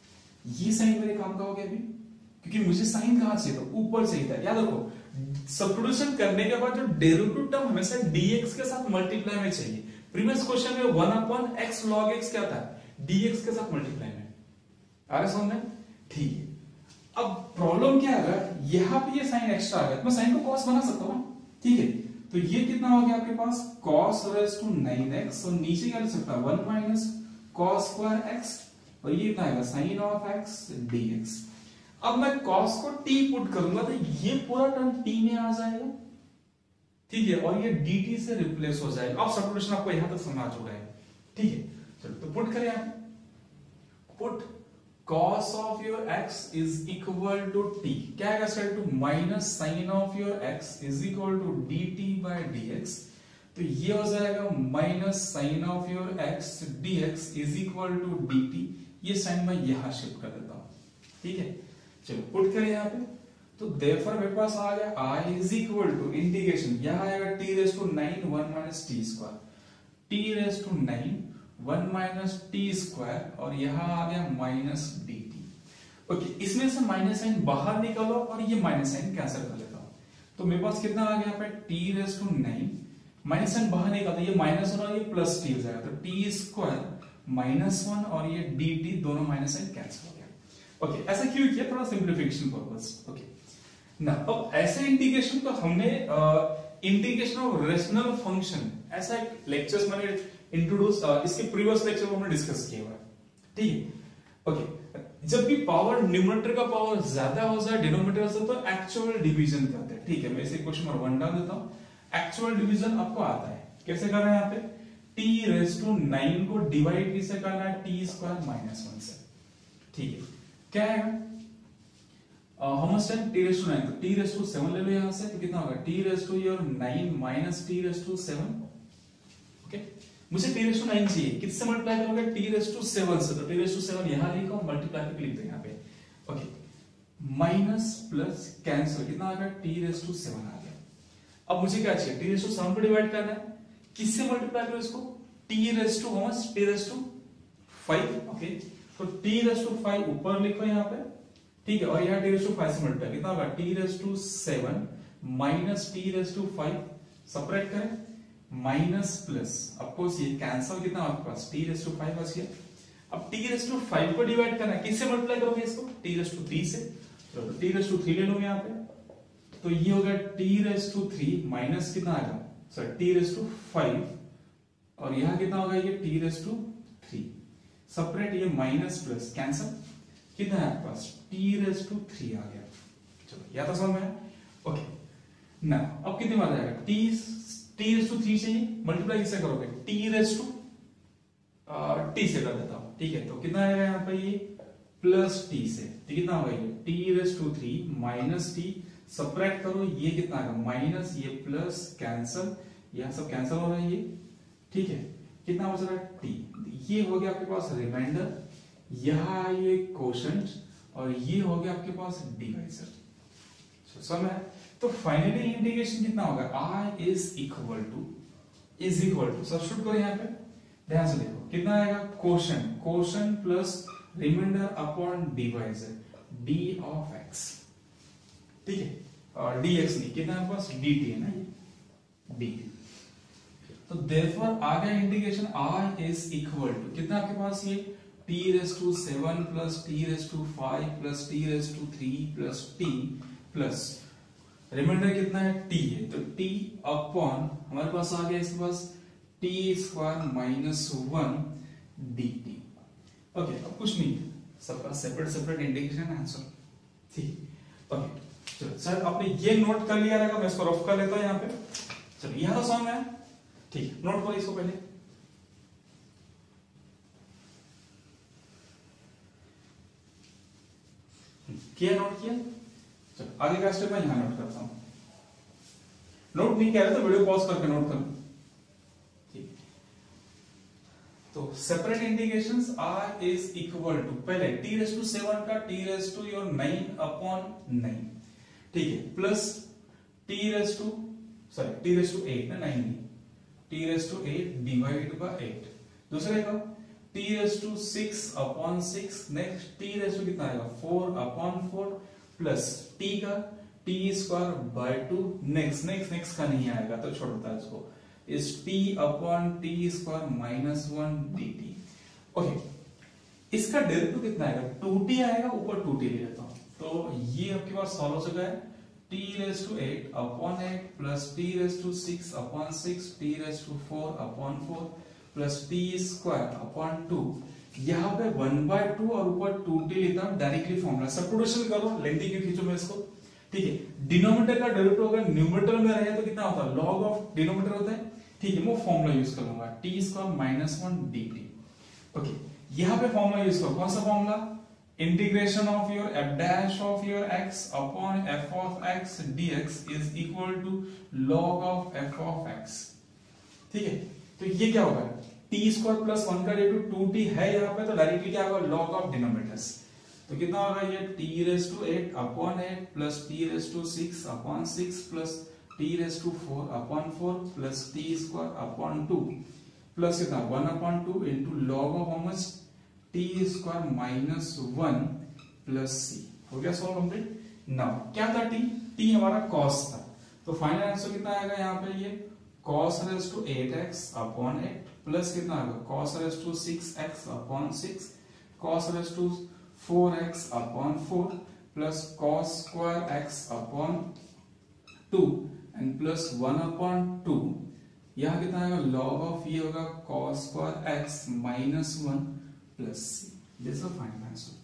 ये sin मेरे काम का हो गया अभी, क्योंकि मुझे sin कहां चाहिए था, ऊपर चाहिए था। याद रखो, सब्स्टिट्यूशन करने के बाद जो डेरिवेटिव टर्म हमेशा dx के साथ मल्टीप्लाई में चाहिए। प्रीवियस क्वेश्चन में one upon x log x क्या था, dx के साथ मल्टीप्लाई में। आ रहा समझ में? ठीक है, अब प्रॉब्लम क्या है, यहां पे ये sin एक्स्ट्रा आ गया, मैं sin को cos बना सकता हूं, ठीक है। तो ये कितना हो गया आपके पास cos raise to nine x, और नीचे क्या लिख सकता है, one minus cos square x, और ये कितना आएगा sin ऑफ x dx। अब मैं cos को t पुट करूंगा तो ये पूरा टर्म t में आ जाएगा, ठीक है, और ये dt से रिप्लेस हो जाएगा। अब सब्स्टिट्यूशन आपको यहां तक समझ आ चुका है, ठीक है। चलो तो पुट करें, आप put cos of your x is equal to t, क्या आएगा square two minus sin of your x is equal to dt by dx। तो ये हो जाएगा minus sin of your x dx is equal to dt। ये sign मैं यहां shift कर देता हूं, ठीक है। चलो पुट करें यहाँ पे, तो therefore मेरे पास आ गया i is equal to integration, यहां आएगा t raise to nine one minus t square, t raise to nine one minus t square, और यहां आ गया माइनस डी टी। ओके, इसमें से माइनस साइन बाहर निकालो और ये माइनस साइन कैंसिल कर लेता हूं, तो मेरे पास कितना आ गया पे t raise to nine, minus sign बाहर निकालते, ये माइनस वन और ये प्लस टी हो जाएगा, तो टी स्क्वायर माइनस वन और ये डी टी दोनों माइनस साइन कैंसिल हो गया। ओके, ऐसा क्यों किया, थोड़ा सिंप्लीफिकेशन पर्पस। ओके ना, अब ऐसे इंटीग्रेशन को हमने इंटीग्रेशन ऑफ रेशनल फंक्शन, ऐसा एक लेक्चर्स मैंने इंट्रोड्यूस, इसके प्रीवियस लेक्चर में हमने डिस्कस किया हुआ है, ठीक है। ओके, जब भी पावर न्यूमरेटर का पावर ज्यादा हो जाए डिनोमिनेटर से, तो एक्चुअल डिवीजन करते हैं, ठीक है। मैं इसे क्वेश्चन नंबर वन डाल देता हूं। एक्चुअल डिवीजन आपको आता है, कैसे करना है, यहाँ पे t रेज टू नाइन को डिवाइड किससे करना है, टी स्क्वायर माइनस वन से, ठीक है। क्या है how much time, t raise to nine, तो t रेज टू सेवन ले लो यहां से, तो कितना होगा t raise to your nine minus t raise to seven. Okay, मुझे t रेज टू नाइन चाहिए, किससे मल्टीप्लाई करोगे, t रेज टू सेवन से, तो t रेज टू सेवन यहां लिखो, मल्टीप्लाई करके लिख दो यहाँ पे। ओके, माइनस प्लस कैंसिल, कितना आ गया t रेज टू सेवन आ गया। अब मुझे क्या चाहिए, t रेज टू सेवन को डिवाइड करना है, किससे मल्टीप्लाई करो इसको, t raise to how much, t raise to five. Okay, तो t रेज टू फाइव ऊपर लिखो यहाँ पे, ठीक है, और यहाँ t रेज टू फाइव से मल्टीप्लाई, कितना होगा t raise to seven minus t raise to five, separate करें, माइनस प्लस, ऑफकोर्स ये कैंसिल, कितना आपके पास t रेज टू फाइव बच गया। अब t रेज टू फाइव को डिवाइड करना है, किससे मल्टीप्लाई करोगे इसको, t रेज टू थ्री से, तो t रेज टू थ्री ले लो यहाँ पे, तो ये होगा t raise to three minus कितना आएगा, sorry t raise to five, और यहाँ कितना होगा, ये t raise to three, separate, ये माइनस प्लस कैंसिल, कितना है आपके पास t रेज टू थ्री आ गया। चलो या तो समझ में, ओके ना। अब कितने बार जाएगा, t t raise to three चाहिए, मल्टीप्लाई किससे करोगे, t रेज टू t से कर देता हूं, ठीक है। तो कितना आएगा यहाँ पे, ये प्लस t से, तो कितना होगा ये t raise to three minus t, subtract करो, ये कितना आएगा माइनस, ये प्लस कैंसिल, यह सब कैंसिल हो रहा है ये, ठीक है। कितना बच रहा है t, ये हो गया आपके पास रिमाइंडर, यहां ये कोशेंट, और ये हो गया आपके पास डिवाइजर। समझ में? तो फाइनली इंटीग्रेशन कितना होगा, i is equal to is equal to substitute करो यहाँ पे, ध्यान से देखो कितना आएगा, quotient quotient plus reminder upon divisor d of x, ठीक है, और dx नहीं, कितना है पास dt है ना, ये d। तो देयरफॉर आ गया integration r is equal to कितना आपके पास ये t raise to seven plus t raise to five plus t raise to three plus t plus remainder कितना है t है, तो t अपॉन हमारे पास आ गया इसके पास t square minus one d t. Okay, अब कुछ नहीं, सबका सेपरेट सेपरेट इंटीग्रेशन आंसर। ठीक, ओके चलो सर आपने ये नोट कर लिया रहेगा, मैं इसको रफ कर लेता हूं यहाँ पे। चलो यहां तो सॉन्ग है, ठीक, नोट करो इसको पहले। किया, नोट किया? चलो आगे का स्टेप मैं यहां नोट करता हूं। नोट नहीं किया तो वीडियो पॉज करके नोट करो। तो separate integrations r is equal to पहले t रेज टू सेवन का t raise to your nine upon nine, ठीक है, plus t raise to sorry t raise to eight ना, नाइन नहीं, t raise to eight divide by eight. दूसरे का t raise to six upon six, next t raise to कितना आएगा four upon four plus t का t square by two, next next next का नहीं आएगा तो छोड़ देता है इसको, is t upon t square minus one dt। Okay, इसका डेरिवेटिव कितना आएगा, टू टी आएगा, ऊपर टू टी ले लेता हूं, तो ये आपके पास सॉल्व हो चुका है। t raise to eight upon eight plus t raise to six upon six, t raise to four upon four plus t square upon two. यहाँ पे वन बाय टू और ऊपर टू टी लेता हूं, डायरेक्टली फॉर्मूला सब्स्टिट्यूशन करो, lengthy क्यों खींचो मैं इसको, ठीक है। डिनोमिनेटर का डेरिवेटिव अगर न्यूमरेटर में रहे तो कितना होता है, लॉग ऑफ डिनोमिनेटर होता है, ठीक है, मैं फॉर्मूला यूज करूंगा t square minus one d t. Okay, यहां पे फॉर्मूला यूज करो, कौन सा formula, integration of your f dash of your x upon f of x dx is equal to log of f of x, ठीक है। तो ये क्या होगा, t स्क्वायर प्लस वन का डेरिवेटिव टू टी है यहाँ पे, तो डायरेक्टली क्या होगा, log ऑफ डिनोमिनेटर्स, तो कितना होगा ये t raise to eight upon eight plus t raise to six upon six plus t raise to four upon four plus t square upon two plus कितना one upon two into log of how much t square minus one plus c। हो गया solve complete. Now क्या था t, t हमारा cos था, तो final answer कितना आएगा यहाँ पे, ये cos raise to eight x upon eight plus कितना आएगा cos raise to six x upon six, cos raise to four x upon four plus cos square x upon two and plus one upon two, यहां कितना आएगा log of ये होगा cos square x minus one plus c। This is the final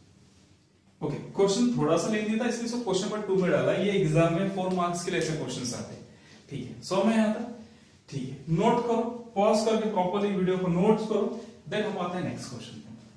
answer. Okay, question थोड़ा सा lengthy था इसलिए सब क्वेश्चन नंबर टू में डाला, ये एग्जाम में फोर मार्क्स के लिए ऐसे क्वेश्चंस आते हैं, ठीक है। सो मैं आता, ठीक है, नोट करो, पॉज करके प्रॉपर्ली वीडियो को नोट्स करो, देन हम आते हैं नेक्स्ट क्वेश्चन पे।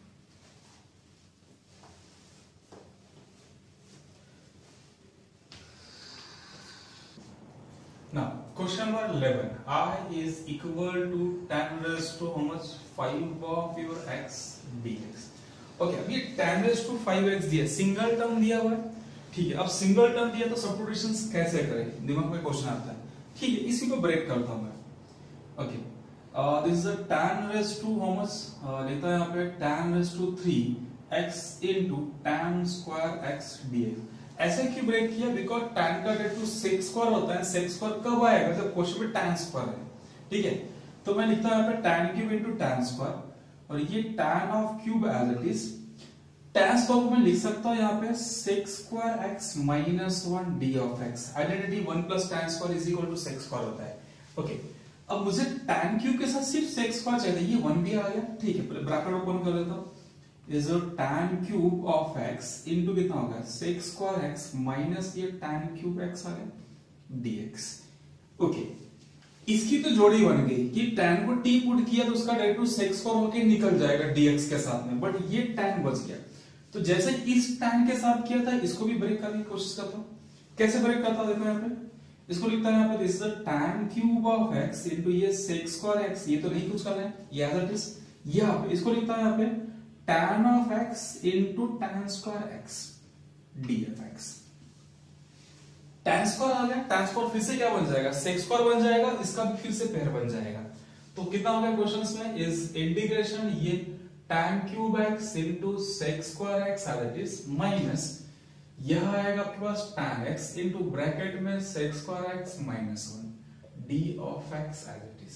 Now, question number eleven. I is equal to tan raised to how much five of your x dx. Okay, अब ये tan raised to five x दिया, सिंगल टर्म दिया हुआ है, ठीक है। अब सिंगल टर्म दिया तो सब्स्टिट्यूशंस कैसे करें, दिमाग में क्वेश्चन आता है, ठीक है। इसी को ब्रेक करता हूं मैं। Okay, this is a tan raised to how much, लेता है यहाँ पे tan raised to three x into tan square x dx। ऐसे क्यों ब्रेक किया, बिकॉज tan का डेरिवेटिव sec स्क्वायर होता है, sec स्क्वायर कब आएगा जब क्वेश्चन में tan स्क्वायर है, ठीक है। तो मैं लिखता हूं यहाँ पे tan cube into tan square, और ये tan of cube as it is, tan square को मैं लिख सकता हूं यहाँ पे sec square x minus one d of x। Identity one plus tan square is equal to sec square होता है। ओके, अब मुझे tan क्यूब के साथ सिर्फ sec स्क्वायर चाहिए, ये वन भी आ गया, ठीक है, ब्रैकेट ओपन कर लेता हूं, is a tan cube of x into कितना होगा sec square x माइनस ये tan cube x आ गया dx। ओके, इसकी तो जोड़ी बन गई कि tan को t पुट किया तो उसका डेरिवेटिव sec square होके निकल जाएगा dx के साथ में, बट ये tan बच गया। तो जैसे इस tan के साथ किया था, इसको भी ब्रेक करने की कोशिश करता हूं। कैसे ब्रेक करता हूं, देखो यहाँ पे इसको लिखता है यहाँ पे this is a tan cube of x into ये sec square x, ये तो नहीं कुछ करना है, ये एज इट इज, यहाँ पे इसको लिखता है यहाँ पे tan of x into tan square x dfx। tan square आ गया, tan square फिर से क्या बन जाएगा, sec square बन जाएगा, इसका भी फिर से पेयर बन जाएगा। तो कितना हो गया क्वेश्चंस में, इज इंटीग्रेशन ये tan cube x into sec square x as it is minus यह आएगा आपके पास tan x into ब्रैकेट में sec square x minus one d of x as it is.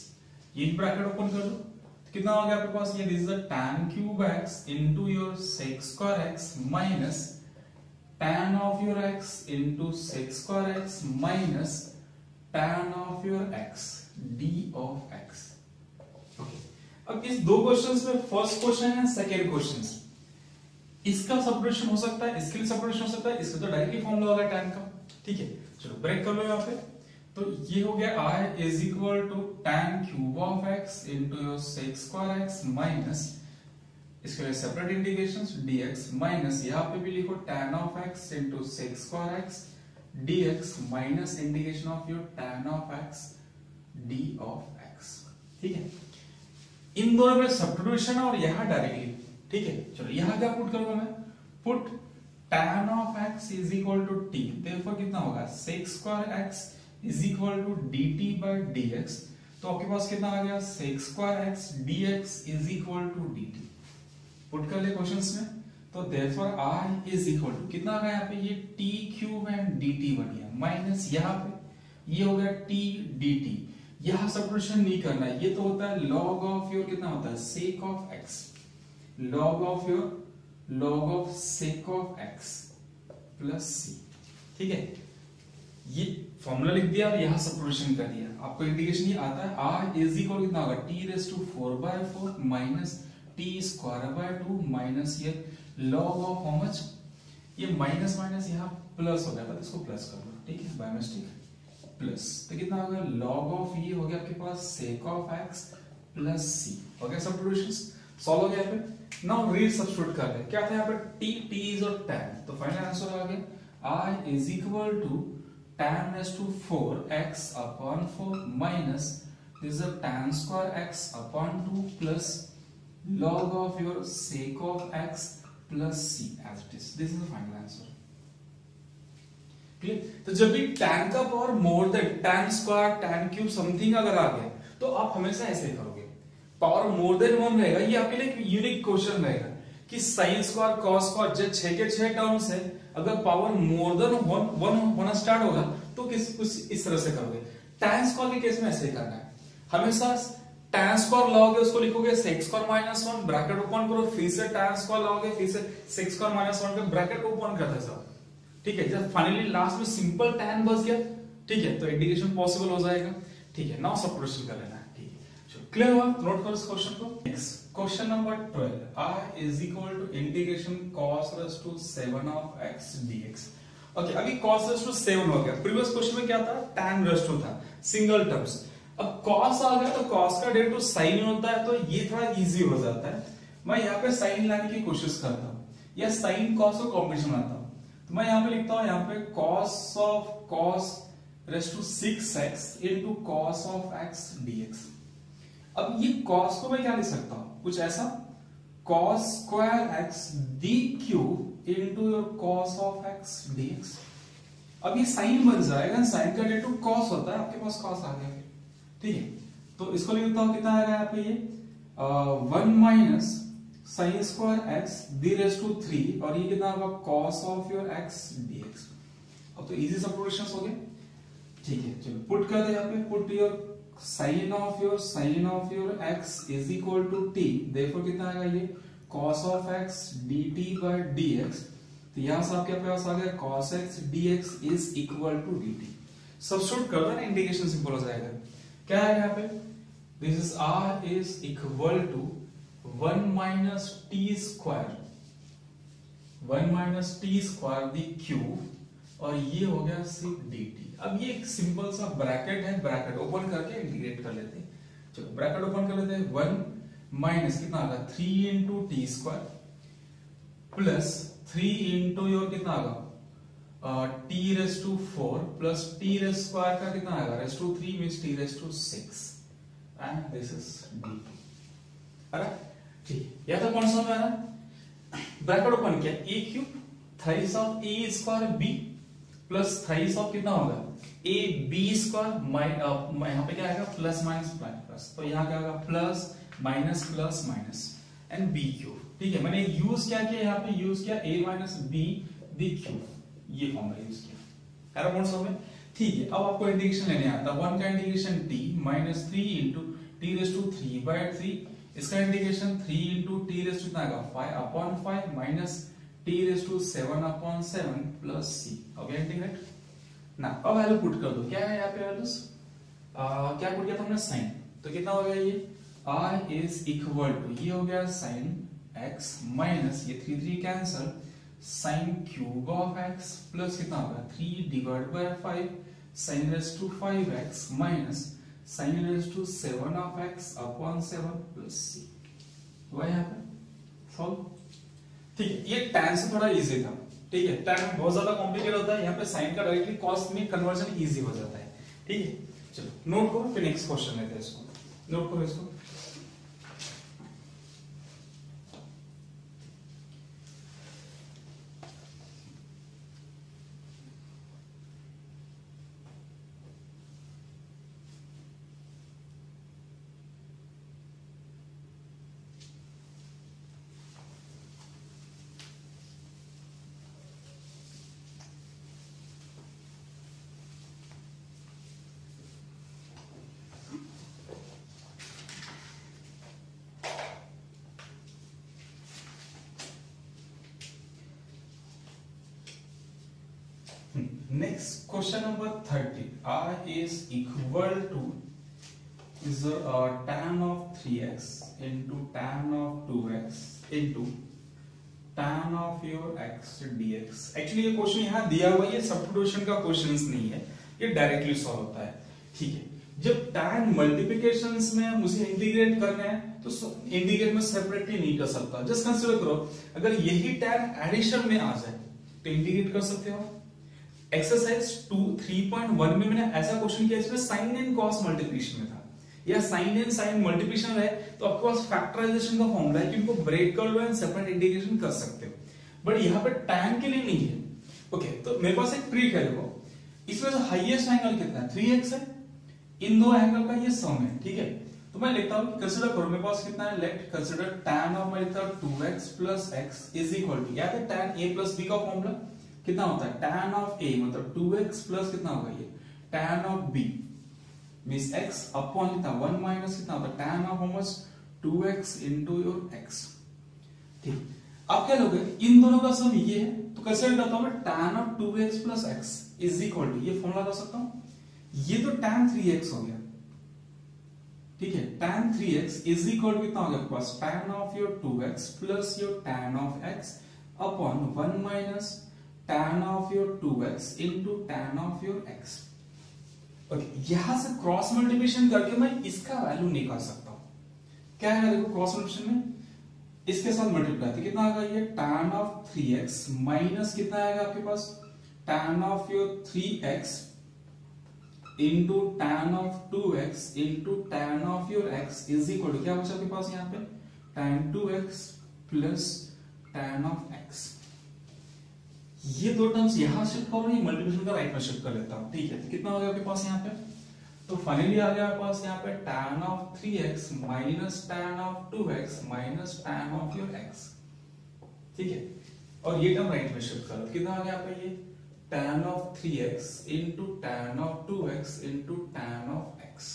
ये ब्रैकेट ओपन कर दो, तो कितना हो गया आपके पास, ये this is the tan cube x into your sec square x minus tan of your x into sec square x minus tan of your x d of x. Okay, अब इस दो क्वेश्चंस में फर्स्ट क्वेश्चन है second question, इसका subtraction हो सकता है, इसके लिए सब्ट्रैक्शन हो सकता है, इसका तो डायरेक्टली फॉर्मूला होगा tan का, ठीक है। चलो ब्रेक कर लो यहाँ पे, तो ये हो गया i is equal to tan cube of x into your sec square x minus, इसके लिए सेपरेट इंटीग्रेशंस dx माइनस यहाँ पे भी लिखो tan of x into sec square x dx minus integration of your tan of x d of x, ठीक है। इन दोनों में सब्स्टिट्यूशन और यहाँ डायरेक्टली, ठीक है। चलो यहाँ क्या पुट करूंगा मैं, put tan of x is equal to t, therefore कितना होगा sec square x is equal to dt by dx, तो आपके पास कितना आ गया sec square x dx is equal to dt, put कर ले क्वेश्चंस में, तो therefore i is equal to कितना आ गया यहाँ पे, ये t क्यूब एंड dt बन गया माइनस यहाँ पे ये हो गया t dt, यहाँ सब्स्टिट्यूशन नहीं करना है, ये तो होता है log of your कितना होता है sec of x, log of your log of sec of x plus c, ठीक है। ये फॉर्मूला लिख दिया और यहाँ सब्स्टिट्यूशन कर दिया, आपको इंटीग्रेशन ये आता है, r इज इक्वल कितना होगा t raise to four by four minus t square by two minus ये log ऑफ हाउ मच, ये माइनस माइनस यहाँ प्लस हो गया था, इसको प्लस कर दो, ठीक है, बाय मिस्टेक प्लस, तो कितना हो गया log ऑफ ये हो गया आपके पास sec of x plus c, हो गया सब्स्टिट्यूशन सॉल्व हो गया यहाँ पे। नाउ रीड सब्स्टिट्यूट कर ले, क्या था यहाँ पे t t इज और tan, तो फाइनल आंसर आ गया i is equal to tan raised to four x upon four minus this is a tan square x upon two plus log of your sec of x plus c as it is. This is the final answer. Clear? तो जब भी tan का power more than tan square tan cube something अगर आ गया तो आप हमेशा ऐसे करोगे, पावर मोर देन वन रहेगा, ये आपके लिए यूनिक क्वेश्चन रहेगा कि साइन स्क्वायर कॉस स्क्वायर जब छह के छह टर्म्स है, अगर power more than one one होना स्टार्ट होगा तो किस कुछ इस तरह से करोगे। tan स्क्वायर के केस में ऐसे ही करना है, हमेशा tan स्क्वायर लाओगे उसको लिखोगे sec square minus one, bracket open करो, फिर से tan स्क्वायर लाओगे, फिर से sec स्क्वायर माइनस वन का ब्रैकेट ओपन करते सब, ठीक है। जब फाइनली लास्ट में सिंपल tan बच गया, ठीक है, तो इंटीग्रेशन पॉसिबल हो जाएगा, ठीक है। नाउ सब्स्टिट्यूशन कर लेना है, ठीक है। चलो क्लियर हुआ, नोट करो इस क्वेश्चन को। Next question number twelve, i is equal to integration cos raised to seven of x dx। Okay okay, अभी cos raised to सेवन हो गया, प्रीवियस क्वेश्चन में क्या था tan raised to था, सिंगल टर्म्स, अब cos आ गया तो cos का डेरिवेटिव sin होता है, तो ये थोड़ा इजी हो जाता है। मैं यहाँ पे sin लाने की कोशिश करता हूँ, या sin cos का कॉम्बिनेशन लाता हूँ, तो मैं यहाँ पे लिखता हूँ यहाँ पे cos of cos raised to six x into cos of x dx। अब ये cos को मैं क्या लिख सकता हूँ, कुछ ऐसा cos square x d cube into your cos of x dx। अब ये sin बन जाएगा, sin का डेरिवेटिव cos होता है, आपके पास cos आ गया, ठीक है। तो इसको लिखता हूँ, कितना आएगा यहाँ पे ये one minus sine square x d raise to three, और ये कितना होगा cos of your x dx। अब तो इजी सब्स्टिट्यूशंस हो गए, ठीक है। चलो पुट कर दे यहाँ पे, put your sin of your sin of your x is equal to t, therefore कितना आएगा ये cos of x dt by dx, तो यहां से आपके पास आ गया cos x dx is equal to dt। Substitute कर दो ना, इंटीग्रेशन सिंपल हो जाएगा। क्या है यहाँ पे, this is r is equal to one minus t square, one minus t square the cube, और ये हो गया सिर्फ dt। अब ये एक सिंपल सा ब्रैकेट है, ब्रैकेट ओपन करके इंटीग्रेट कर लेते हैं। चलो ब्रैकेट ओपन कर लेते हैं, वन माइनस कितना आ गया three into t square plus three into your कितना आएगा t raise to four plus t raise square का कितना आएगा raise to three means t raise to six and this is d. अरे ठीक, या तो कौन सा है ना, ब्रैकेट ओपन किया, a cube thrice of a square b plus thrice of कितना होगा ए बी स्क्वायर, यहाँ पे क्या आएगा प्लस माइनस प्लस, तो यहाँ क्या होगा plus minus plus minus and b cube. ठीक है, मैंने यूज क्या किया, यहाँ पे यूज किया a माइनस बी दी क्यूब, ये फॉर्मूला यूज किया। एरो कौन सा है? ठीक है, अब आपको इंटीग्रेशन लेने आता है, वन का integration t minus three into t raise to three by three, इसका integration three into t raise to कितना आएगा five upon five minus t raise to seven upon seven plus c. हो गया integrate ना। अब value put कर दो, क्या है यहाँ पे वैल्यूज, क्या पुट किया था हमने साइन, तो कितना हो गया ये i इज इक्वल टू, ये हो गया साइन x माइनस ये three three cancel sine cube of x plus कितना होगा three divide by five sine raise to five x minus sine raise to seven of x upon seven plus c. हुआ यहाँ पे solve. ठीक है, ये tan से थोड़ा इजी था। ठीक है, tan बहुत ज्यादा कॉम्प्लिकेटेड होता है, यहाँ पे sin का डायरेक्टली cos में कन्वर्जन इजी हो जाता है। ठीक है, चलो नोट करो, फिर नेक्स्ट क्वेश्चन लेते हैं इसको, नोट करो इसको। Next question number thirty. I is equal to is uh, tan of three x into tan of two x into tan of your x dx. Actually ये क्वेश्चन यहाँ दिया हुआ है, ये सब्स्टिट्यूशन का क्वेश्चंस नहीं है, ये डायरेक्टली सॉल्व होता है। ठीक है, जब tan मल्टीप्लिकेशंस में मुझे इंटीग्रेट करना है तो इंटीग्रेट में सेपरेटली नहीं कर सकता। जस्ट कंसीडर करो अगर यही tan एडिशन में आ जाए तो इंटीग्रेट कर सकते हो। Exercise two three point one में मैंने ऐसा क्वेश्चन किया जिसमें साइन एंड कॉस मल्टीप्लिकेशन में था, या साइन एंड साइन मल्टीप्लिकेशन है तो आपके पास फैक्टराइजेशन का फॉर्मूला है कि उनको ब्रेक कर लो एंड सेपरेट इंटीग्रेशन कर सकते हो, बट यहाँ पे tan के लिए नहीं है। ओके, तो मेरे पास एक ट्रिक है, देखो इसमें जो हाईएस्ट एंगल कितना है थ्री एक्स है, इन दो एंगल का ये सम है। ठीक है, तो मैं लिखता हूँ कंसीडर करो मेरे पास कितना है, लेट कंसीडर tan ऑफ मैं लिखता हूँ two x plus x is equal to, याद है tan a प्लस b का फॉर्मूला कितना होता है, tan ऑफ a मतलब टू एक्स प्लस कितना होगा ये tan of b means x upon कितना वन माइनस कितना होता है tan of almost two x into your x। ठीक, अब क्या लोगे इन दोनों का सम ये है, तो कैसे करता हूं मैं tan of two x plus x is equal to, ये फॉर्मूला लगा सकता हूं, ये तो tan थ्री एक्स हो गया। ठीक है, tan three x is equal to कितना हो गया आपके पास tan of your two x plus your tan of x upon one minus tan of your two x into tan of your x। Okay, यहां से क्रॉस मल्टीप्लिकेशन करके मैं इसका वैल्यू निकाल सकता हूं। क्या है देखो क्रॉस मल्टीप्लिकेशन में इसके साथ मल्टीप्लाई तो कितना आएगा ये tan of three x minus कितना आएगा आपके पास tan of your three x into tan of two x into tan of your x is equal to क्या बचा आपके पास यहाँ पे tan two x plus tan of x। ये दो टर्म्स यहां शिफ्ट करो, ये मल्टीप्लिकेशन का राइट में शिफ्ट कर लेता हूं। ठीक है, तो कितना हो गया आपके पास यहाँ पे, तो फाइनली आ गया आपके पास यहाँ पे tan of three x minus tan of two x minus tan of your x। ठीक है, और ये टर्म राइट में शिफ्ट करो, कितना आ गया यहाँ पे ये tan of three x into tan of two x into tan of x।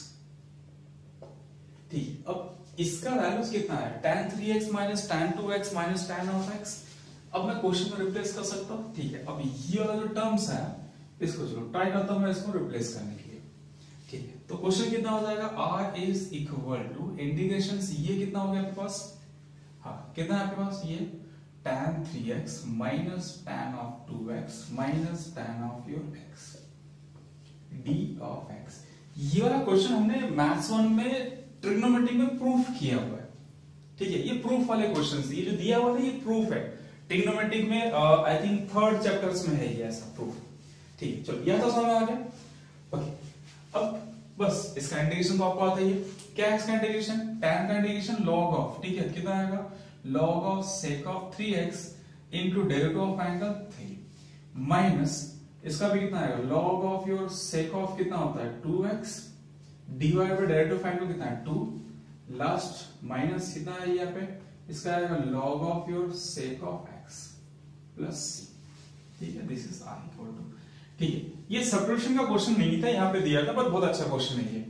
ठीक, अब इसका वैल्यूज कितना है tan three x minus tan two x minus tan of x। अब मैं क्वेश्चन में रिप्लेस कर सकता हूं। ठीक है, अब ये वाला जो टर्म्स है इसको चलो ट्राई करता हूं मैं इसको रिप्लेस करने के लिए। ठीक है, तो क्वेश्चन कितना हो जाएगा r is equal to integration ये कितना हो गया आपके पास, हाँ कितना है आपके पास ये tan three x minus tan of two x minus tan of your x d of x। ये वाला क्वेश्चन हमने मैथ्स वन में ट्रिग्नोमेट्री में प्रूफ किया हुआ है। ठीक है, ये प्रूफ वाले क्वेश्चंस, ये जो दिया हुआ है ये प्रूफ है ट्रिग्नोमेट्रिक में, आई थिंक थर्ड चैप्टर्स में है ये ऐसा प्रूफ। ठीक है, चलो यह तो समझ आ गया। ओके, अब बस इसका इंटीग्रेशन तो आपको आता ही है। क्या है इसका इंटीग्रेशन, tan का इंटीग्रेशन log ऑफ, ठीक है कितना आएगा log of sec of three x into derivative of angle three minus इसका भी कितना आएगा log of your sec of कितना होता है two x divide by derivative of angle कितना है टू, लास्ट माइनस कितना है यहाँ पे इसका आएगा log of your sec of x plus c। ठीक है, this is r equal to. ठीक है, ये सब्स्टिट्यूशन का क्वेश्चन नहीं था यहाँ पे दिया था, पर बहुत अच्छा क्वेश्चन है ये।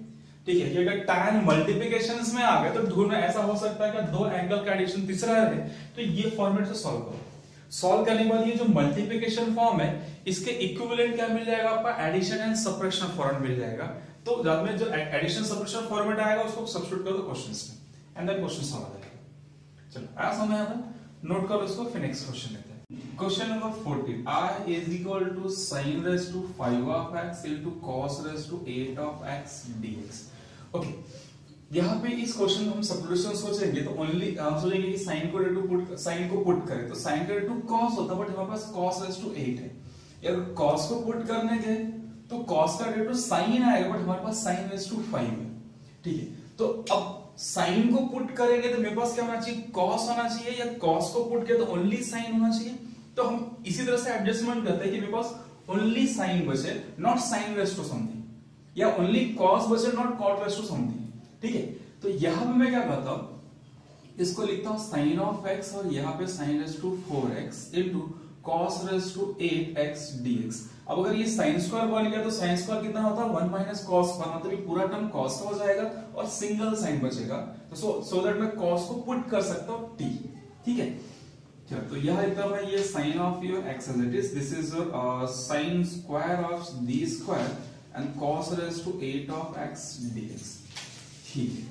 ठीक है, कि अगर tan मल्टीप्लिकेशंस में आ गए तो ढूंढना ऐसा हो सकता है कि दो एंगल का एडिशन तीसरा है, तो ये फॉर्मेट से सॉल्व करो। सॉल्व करने के बाद ये जो मल्टीप्लिकेशन फॉर्म है इसके इक्विवेलेंट क्या मिल जाएगा आपका, एडिशन एंड सब्ट्रैक्शन फॉर्मेट मिल जाएगा। तो बाद में जो एडिशन सब्ट्रैक्शन फॉर्मेट आएगा उसको सब्स्टिट्यूट कर दो क्वेश्चंस में एंड देन क्वेश्चन सॉल्व हो जाएगा। चलो आया समझ आया, नोट करो इसको, फिर नेक्स्ट क्वेश्चन लेते हैं। Question number fourteen, i is equal to sin raised to five of x into cos raised to eight of x dx। Okay, यहाँ पे इस क्वेश्चन में हम सब्स्टिट्यूशन सोचेंगे तो ओनली हम सोचेंगे कि sin को टू पुट sin को पुट करें तो sin का टू cos होता, बट हमारे पास cos raised to एट है। यार cos को पुट करने गए तो cos का टू sin आएगा, बट हमारे पास sin raised to फाइव है। ठीक है, तो अब sin को पुट करेंगे तो मेरे पास क्या होना चाहिए, cos होना चाहिए, या cos को पुट किया तो ओनली sin होना चाहिए। तो हम इसी तरह से एडजस्टमेंट करते हैं कि मेरे पास ओनली sin बचे, not sin raised to something, या ओनली cos बचे, not cot raised to something. ठीक है, तो यहां पे मैं क्या करता हूं, इसको लिखता हूं sin of x और यहां पे sin raised to four x into cos raised to eight x dx। अब अगर ये sin स्क्वायर बन गया तो sin स्क्वायर कितना होता है, वन माइनस cos स्क्वायर, मतलब ये पूरा टर्म cos का हो जाएगा और सिंगल sin बचेगा। तो सो सो दैट मैं cos को पुट कर सकता हूं t। ठीक है, चलो तो यह लिखता मैं ये sin of your x as it is, this is your uh, sin square of d square and cos raised to eight of x dx। ठीक है,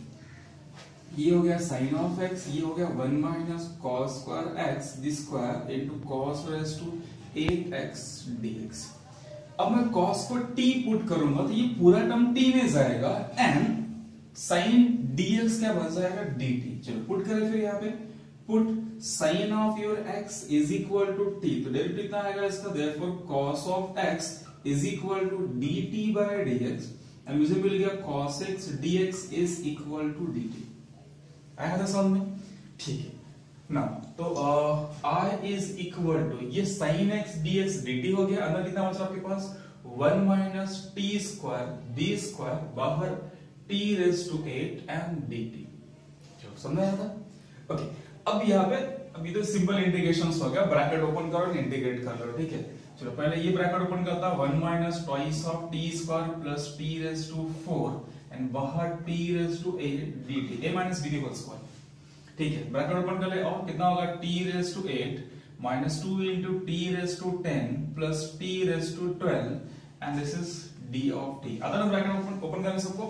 ये हो गया sin of x, ये हो गया one minus cos square x d square into cos raised to eight x dx। अब मैं cos को t पुट करूंगा तो ये पूरा टर्म t में जाएगा एंड sin dx क्या बन जाएगा dt। चलो पुट करें फिर यहाँ पे, put sin of your x is equal to t, तो डेरिवेटिव कितना आएगा इसका, therefore cos of x is equal to dt by dx and मुझे मिल गया cos x dx is equal to dt। आया था समझ में? ठीक है ना, तो uh, i is equal to ये sin x dx dt हो गया, अंदर कितना बचा आपके पास, one minus t square d square बाहर t raised to eight and dt। चलो समझ आया था? ओके, अब यहाँ पे अभी तो सिंपल इंटीग्रेशन हो गया, ब्रैकेट ओपन करो और इंटीग्रेट कर लो। ठीक है, चलो पहले ये ब्रैकेट ओपन करता है, one minus twice of t square plus t raise to four and बाहर t raise to eight dt, a minus b whole square. ठीक है, ब्रैकेट ओपन कर ले और कितना होगा, t raise to eight minus two into t raise to ten plus t raise to twelve and this is d of t। Other bracket open open करें सबको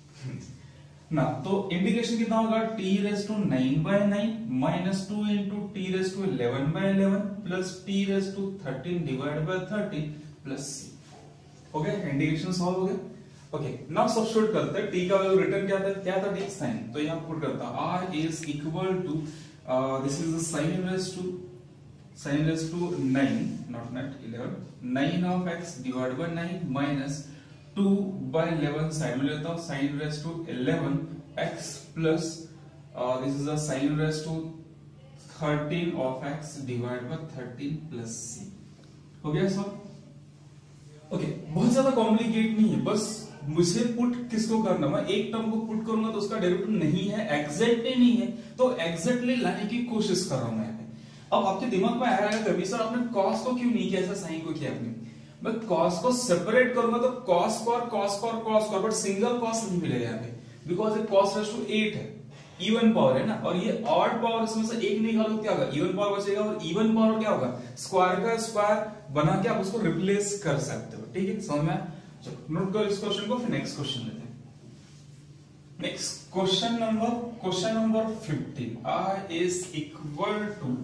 ना, तो इंटीग्रेशन कितना होगा, t raise to nine by nine minus two into t raise to eleven by eleven plus t raise to thirteen divide by thirteen plus c। Okay, integration solve हो गया। Okay, now substitute करते हैं, t का value return क्या था, क्या था, d sin, तो यहां पुट करता r is equal to this is the sin raise to sin raise to nine not not eleven, nine of x divide by nine minus two by eleven side में लेता हूं, sin raise to eleven x plus this is a sin raise to thirteen of x divide by thirteen plus c। हो गया सब? Okay, बहुत ज्यादा complicate नहीं है, बस मुझे पुट किसको करना, मैं एक टर्म को पुट करूंगा तो उसका डेरिवेटिव नहीं है, एग्जैक्टली नहीं है, तो एग्जैक्टली लाने की कोशिश कर रहा हूं मैं। अब आपके दिमाग में आया है कभी, सर आपने cos को क्यों नहीं किया, ऐसा sin को किया आपने। मैं cos को सेपरेट करूंगा तो cos square cos square cos square, but single cos नहीं मिलेगा यहाँ पे, बिकॉज ये cos रेज़ टू एट है, इवन पावर है ना, और ये ऑड पावर, इसमें से एक निकालो क्या होगा, इवन पावर बचेगा, और इवन पावर क्या होगा, स्क्वायर का स्क्वायर बना के आप उसको रिप्लेस कर सकते हो। ठीक है, समझ में? चलो नोट करो इस क्वेश्चन को, फिर नेक्स्ट क्वेश्चन लेते हैं। Next question number question number fifteen, i is equal to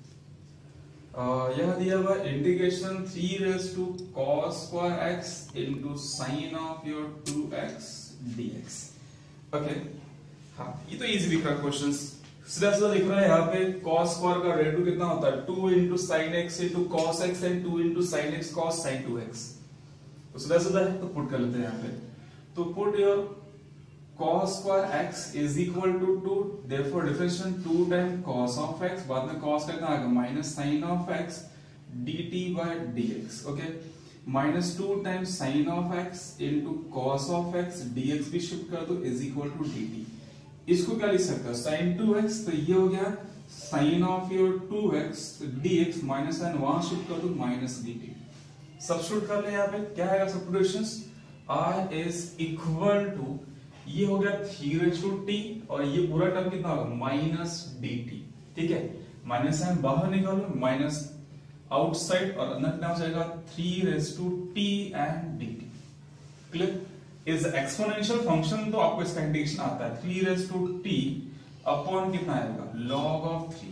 Uh, यह दिया हुआ integration three raise to cos square x into sin of your two x dx। Okay, हाँ ये तो इजी दिख रहा है क्वेश्चन, सीधा सीधा दिख रहा है। यहाँ पे cos स्क्वायर का रेट कितना होता है, two into sine x into cos x and two into sine x cos sine two x. तो सीधा सीधा है, तो पुट कर लेते हैं यहाँ पे, तो put your cos square x is equal to two, therefore differentiation two time cos of x, बाद में cos कितना आएगा minus sin of x dt by dx। ओके, minus two time sin of x into cos of x dx भी shift कर दो is equal to dt। इसको क्या लिख सकते हो, sin टू एक्स, तो ये हो गया sin of your two x dx minus sine वहां शिफ्ट कर दो माइनस dt। सब्स्टिट्यूट कर ले यहाँ पे, क्या आएगा substitutions, i is equal to ये हो गया थ्री रेज टू टी और ये पूरा टर्म कितना होगा माइनस डी टी। ठीक है, माइनस साइन बाहर निकालो, माइनस आउटसाइड और अंदर कितना हो जाएगा three raise to t and d t. Clear? Is exponential function तो आपको इसका इंटीग्रेशन आता है, three raise to t upon कितना आएगा log of three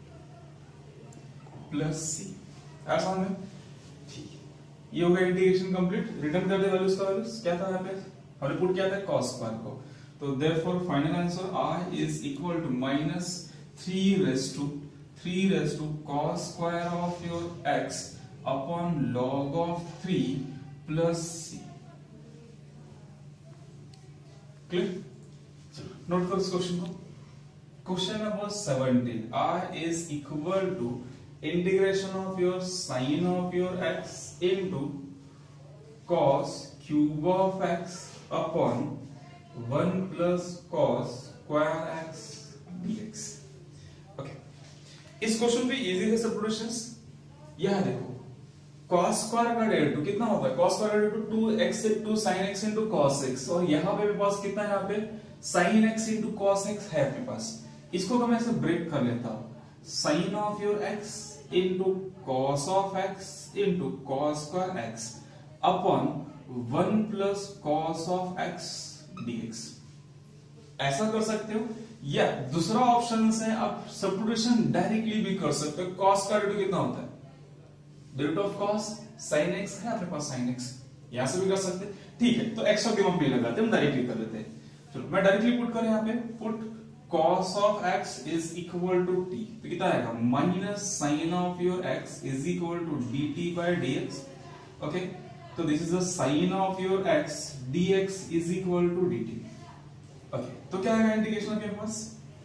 plus c. ऐसा है ठीक है, ये हो गया इंटीग्रेशन कंप्लीट। रिटर्न कर दे वैल्यूज का वैल्यूज क्या था यहाँ पे, हमने पुट किया था cos स्क्वायर को, तो therefore final answer i is equal to minus three raise to three raise to cos square of your x upon log of three plus c। Clear? Note करो इस क्वेश्चन को। Question number seventeen, i is equal to integration of your sin of your x into cos cube of x upon one plus cos square x dx। Okay, इस question पे easy है substitutions. यह देखो cos square का derivative कितना होता है, cos square का derivative two x two sin x into cos x, और यहां पे मेरे पास कितना है, यहाँ पे sin x into cos x है मेरे पास। इसको मैं ऐसे ब्रेक कर लेता हूं, sin of your x into cos of x into cos square x upon one plus cos of x dx। ऐसा कर सकते हो, या दूसरा ऑप्शन है आप सब्स्टिट्यूशन डायरेक्टली भी कर सकते हो। cos का डेरिवेटिव कितना होता है, derivative of cos sin x है आपके पास sin x, यहां से भी कर सकते हैं। ठीक है, तो x और हम पे लगाते हैं, हम डायरेक्टली कर लेते हैं। चलो मैं डायरेक्टली पुट करें, यहाँ पे put cos of x is equal to t, तो कितना आएगा minus sin of your x is equal to dt by dx। Okay, तो this is the sin of your x dx is equal to dt। Okay, तो क्या आएगा integration आपके पास,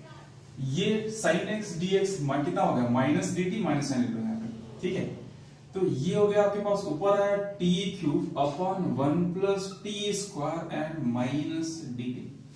ये sin x dx कितना हो गया minus dt minus sin dt यहाँ पे। ठीक है, तो ये हो गया आपके पास ऊपर है t cube upon one plus t square and minus dt।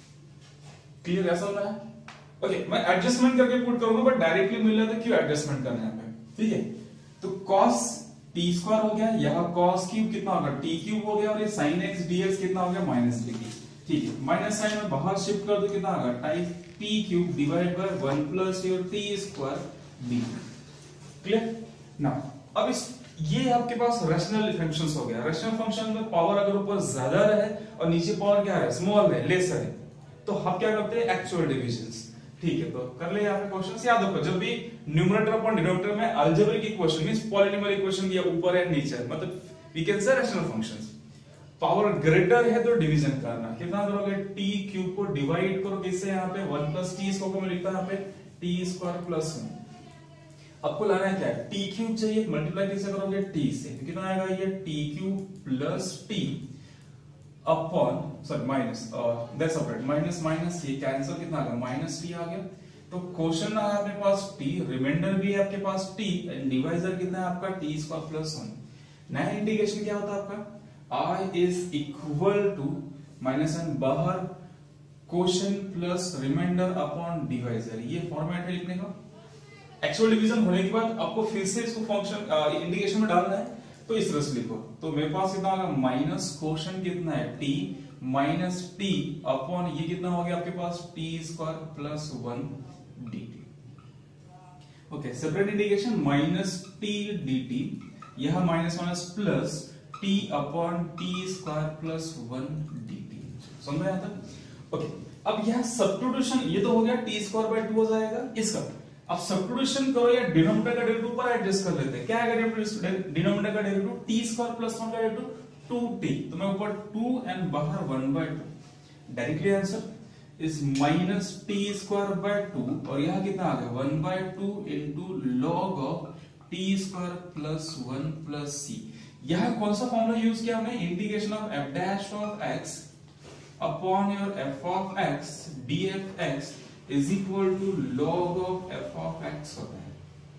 Clear? ऐसा होना है। ओके okay, मैं एडजस्टमेंट करके पुट करूंगा, बट डायरेक्टली मिल रहा था, क्यों एडजस्टमेंट करना है यहाँ पे। ठीक है, तो cos t स्क्वायर हो गया, यहाँ cos क्यूब कितना होगा t क्यूब हो गया, और ये sin x dx कितना हो गया माइनस dt। ठीक है, माइनस साइन में बाहर शिफ्ट कर दो, कितना होगा type t cube divide by one plus your t square dt। Clear? Now अब इस ये आपके पास रैशनल फंक्शंस हो गया। रैशनल फंक्शन में पावर अगर ऊपर ज्यादा रहे और नीचे पावर क्या है स्मॉल है, लेसर है, तो हम क्या करते हैं एक्चुअल डिविजन्स। ठीक है, तो कर ले यहाँ पे क्वेश्चंस याद रखो, जब भी न्यूमरेटर और डिनोमिनेटर में algebraic equation means polynomial equation दिया ऊपर एंड नीचे, मतलब we can say rational functions, power greater है तो डिवीजन करना। कितना करोगे t क्यूब को डिवाइड करो किससे, यहाँ पे वन प्लस टी इसको मैं लिखता हूं यहाँ पे टी स्क्वायर प्लस वन। आपको लाना है क्या है t क्यूब चाहिए, मल्टीप्लाई किससे करोगे t से, तो कितना आएगा ये t cube plus t upon sorry minus that's separate minus minus ये कैंसिल, कितना आ गया माइनस टी आ गया। तो क्वेश्चन है आपके पास t, रिमाइंडर भी है आपके पास t, एंड डिवाइजर कितना है आपका t स्क्वायर प्लस वन। नया इंटीग्रेशन क्या होता है आपका i is equal to minus and बाहर question plus reminder upon divisor, ये फॉर्मेट है लिखने का। एक्चुअल डिवीजन होने के बाद आपको फिर से इसको फंक्शन इंटीग्रेशन में डालना है, तो इस तरह से लिखो। तो मेरे पास कितना होगा माइनस क्वोशंट कितना है t माइनस टी अपॉन ये कितना हो गया आपके पास t square plus one d t. Okay, separate integration minus t d t, यह minus minus plus t upon t square plus one d t. समझ में आता? ओके, अब यह सब्स्टिट्यूशन ये तो हो गया टी स्क्वायर बाय टू हो जाएगा इसका। अब सब्स्टिट्यूशन करो या डिनोमिनेटर का डेरिवेटिव पर एडजस्ट कर लेते हैं। क्या है डिनोमिनेटर का derivative t square plus one का डेरिवेटिव टू टी, तो मैं ऊपर टू एंड बाहर one by two. Directly answer is minus t square by two, और यहां कितना आ गया one by two into log of t square plus one plus c. यहां कौन सा फॉर्मूला यूज किया हमने, integration of f dash of x upon your f of x d f x is equal to log of f of x होता है।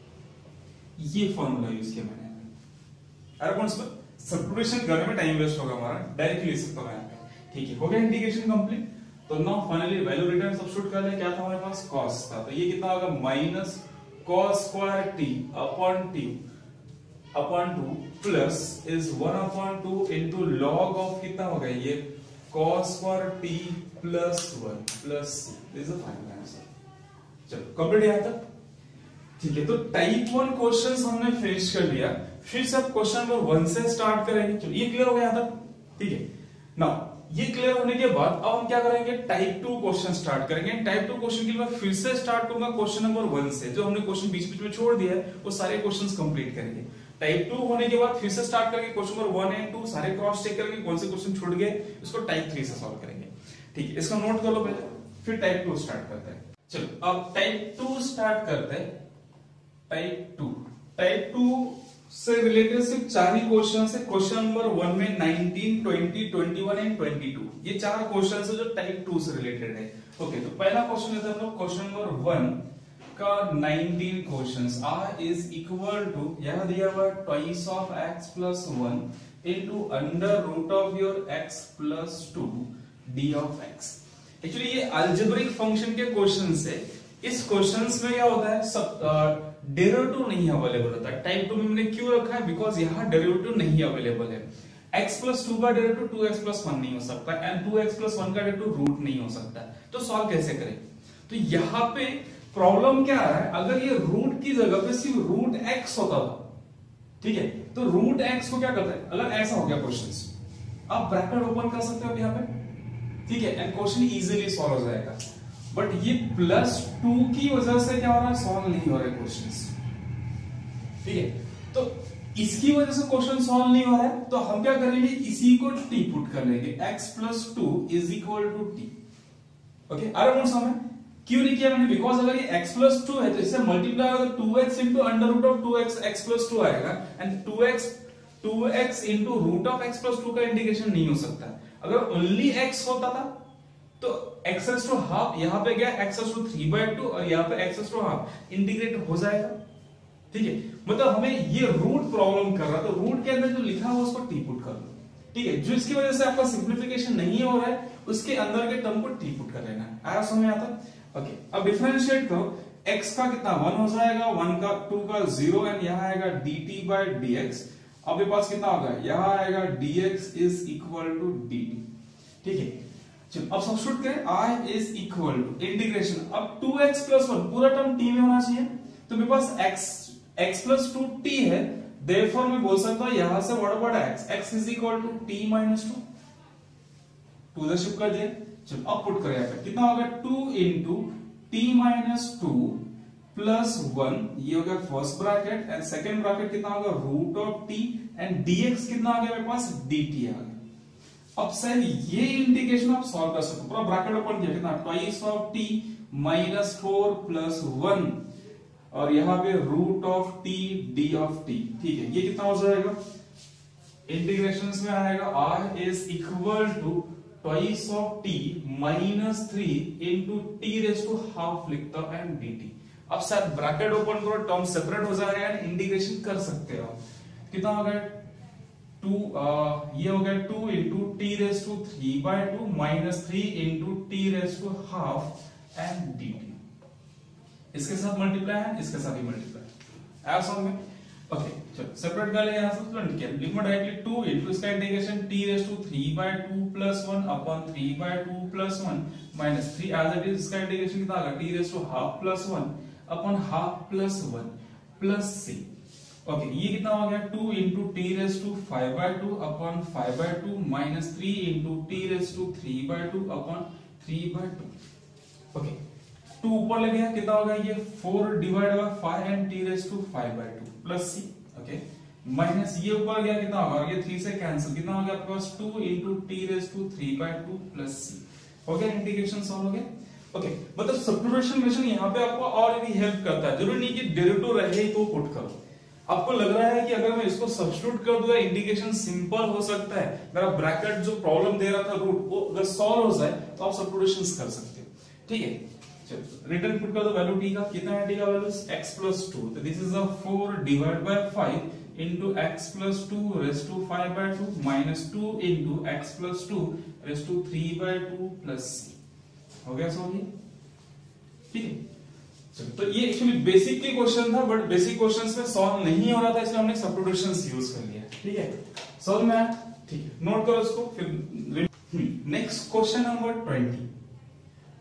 ये formula use किया मैंने। अरे कौन सा सब्स्टिट्यूशन करने में टाइम वेस्ट होगा हमारा, डायरेक्टली लिख सकता हूं यहां पे। ठीक है, हो गया इंटीग्रेशन कंप्लीट। तो now finally value return substitute कर ले। क्या था हमारे पास cos था, तो ये कितना होगा minus cos square t upon t upon two plus is one upon two into log of कितना होगा ये cos square t plus one plus C, this is the final answer. चलो कंप्लीट यहां तक, ठीक है। तो टाइप वन क्वेश्चंस हमने फिनिश कर लिया, फिर से अब क्वेश्चन नंबर वन से स्टार्ट करेंगे। चलो ये क्लियर हो गया यहां तक, ठीक है। नाउ ये क्लियर होने के बाद अब हम क्या करेंगे, टाइप टू क्वेश्चन स्टार्ट करेंगे। टाइप टू क्वेश्चन के लिए मैं फिर से स्टार्ट करूंगा क्वेश्चन नंबर वन से, जो हमने क्वेश्चन बीच बीच में छोड़ दिया है वो सारे क्वेश्चंस कंप्लीट करेंगे। टाइप टू होने के बाद फिर से स्टार्ट करेंगे question number one and two, सारे क्रॉस चेक करेंगे कौन से क्वेश्चन छूट गए, उसको टाइप थ्री से सॉल्व करेंगे, ठीक है। इसका नोट कर लो पहले, फिर टाइप टू स्टार्ट करते हैं। चलो अब टाइप टू स्टार्ट करते हैं। टाइप टू टाइप टू से रिलेटेड सिर्फ चार ही क्वेश्चन है। क्वेश्चन नंबर वन में nineteen, twenty, twenty one and twenty two, ये चार क्वेश्चन है जो टाइप टू से रिलेटेड है। ओके, तो पहला क्वेश्चन लेते हैं हम लोग, क्वेश्चन नंबर वन का nineteen questions. r is equal to, यहां दिया हुआ twice of x plus one into under root of your x plus to d of x। Actually ये अलजेब्रिक फंक्शन के क्वेश्चंस है। इस क्वेश्चंस में क्या होता है, सब डेरिवेटिव नहीं अवेलेबल होता है। टाइप टू में मैंने क्यों रखा है, बिकॉज यहाँ डेरिवेटिव नहीं अवेलेबल है। x प्लस टू का derivative two x plus one नहीं हो सकता and two x plus one का डेरिवेटिव रूट नहीं हो सकता, तो सॉल्व कैसे करें। तो यहाँ पे प्रॉब्लम क्या आ रहा है, अगर ये रूट की जगह पे सिर्फ रूट x होता था, ठीक है, तो रूट x को क्या करता है, अगर ऐसा हो गया क्वेश्चन, आप ब्रैकेट ओपन कर सकते हो यहाँ पे, ठीक है, एंड क्वेश्चन इजीली सॉल्व हो जाएगा। बट ये प्लस टू की वजह से क्या हो रहा है, सॉल्व नहीं हो रहे क्वेश्चंस, ठीक है। तो इसकी वजह से क्वेश्चन सॉल्व नहीं हो रहा है, तो हम क्या करेंगे, इसी को टी पुट कर लेंगे, x plus two is equal to t. Okay, अरे कौन सा में क्यों नहीं किया मैंने, बिकॉज अगर ये x प्लस टू है तो इससे मल्टीप्लाई होगा तो two x into under root of two x x plus two आएगा, and two x two x into root of x plus two का इंटीग्रेशन नहीं हो सकता। अगर ओनली x होता था तो x रेज़ टू हाफ, यहां पे गया x raise to three by two और यहां पे x raise to half, integrate हो जाएगा, ठीक है। मतलब हमें ये रूट प्रॉब्लम कर रहा है, तो रूट के अंदर जो लिखा हुआ उसको टी पुट कर लो, ठीक है। जो इसकी वजह से आपका सिंप्लीफिकेशन नहीं हो रहा है उसके अंदर के टर्म को टी पुट कर लेना है। आया समझ में आता? ओके, अब डिफरेंशिएट करो, x का कितना वन हो जाएगा, वन का टू का जीरो एंड यहां आएगा dt बाय dx। अब ये पास कितना होगा, यहां आएगा dx is equal to dt, ठीक है। चलो अब सब्स्टिट्यूट करें, i is equal to integration, अब टू एक्स प्लस वन पूरा टर्म t में होना चाहिए, तो मेरे पास x x plus two t है, देयरफॉर मैं बोल सकता हूं यहां से what about x, x is equal to t minus two, two the shift कर दिया। चलो अब पुट करें यहां पे, कितना होगा, two into t minus two plus one, ये हो गया first bracket, and second bracket कितना होगा, root of t, and dx कितना आ गया मेरे पास, dt आ गया। अब सर ये इंटीग्रेशन आप सॉल्व कर सकते हो, पूरा ब्रैकेट ओपन किया, कितना, twice of t minus four plus one, और यहां पे root of t d of t, ठीक है। ये कितना हो जाएगा, इंटीग्रेशंस में आएगा r is equal to twice of t minus three into t raise to half लिखता हूं एंड dt। अब सर ब्रैकेट ओपन करो, टर्म सेपरेट हो जाएगा एंड इंटीग्रेशन कर सकते हो। कितना हो गया, टू ये हो गया two into t raise to three by two minus three into t raise to half and dt। इसके साथ मल्टीप्लाई है, इसके साथ ही मल्टीप्लाई है, समझ में? ओके, चलो सेपरेट कर लेंगे, यहां से तुरंत क्या लिखो, डायरेक्टली टू इंटू इसका integration t raise to three by two plus one upon three by two plus one minus three, as it is इसका इंटीग्रेशन कितना आएगा, t raise to half plus one upon half plus one plus c। Okay, ये कितना हो गया, two into t raise to five by two upon five by two minus three into t raise to three by two upon three by two. Okay, two ऊपर ले गया, कितना होगा, ये four divide by five and t raise to five by two plus c. Okay, minus ये ऊपर गया, कितना होगा, ये थ्री से कैंसिल, कितना हो गया आपके पास, two into t raise to three by two plus c. हो गया, इंटीग्रेशन सॉल्व हो गया। ओके, मतलब सब्स्टिट्यूशन मेथड यहाँ पे आपको और भी हेल्प करता है, जरूरी नहीं कि डेरिवेटिव रहे ही तो पुट करो। आपको लग रहा है कि अगर मैं इसको सब्स्टिट्यूट कर दूंगा इंटीग्रेशन सिंपल हो सकता है, मेरा ब्रैकेट जो प्रॉब्लम दे रहा था रूट वो अगर सॉल्व हो जाए तो आप सब्स्टिट्यूशंस कर सकते हो, ठीक है। चलो रिटर्न पुट कर दो वैल्यू t का, कितना है t का वैल्यू, x प्लस टू, तो this is a four divide by five into x plus two raise to five by two minus two into x plus two raise to three by two plus c. हो गया solve, ठीक है। चलो, तो ये actually basic के question था, but basic questions में सॉल्व नहीं हो रहा था, इसलिए हमने सब्स्टिट्यूशंस यूज कर लिया, ठीक है। सॉल्व में, ठीक है, नोट करो इसको। फिर next question number twenty.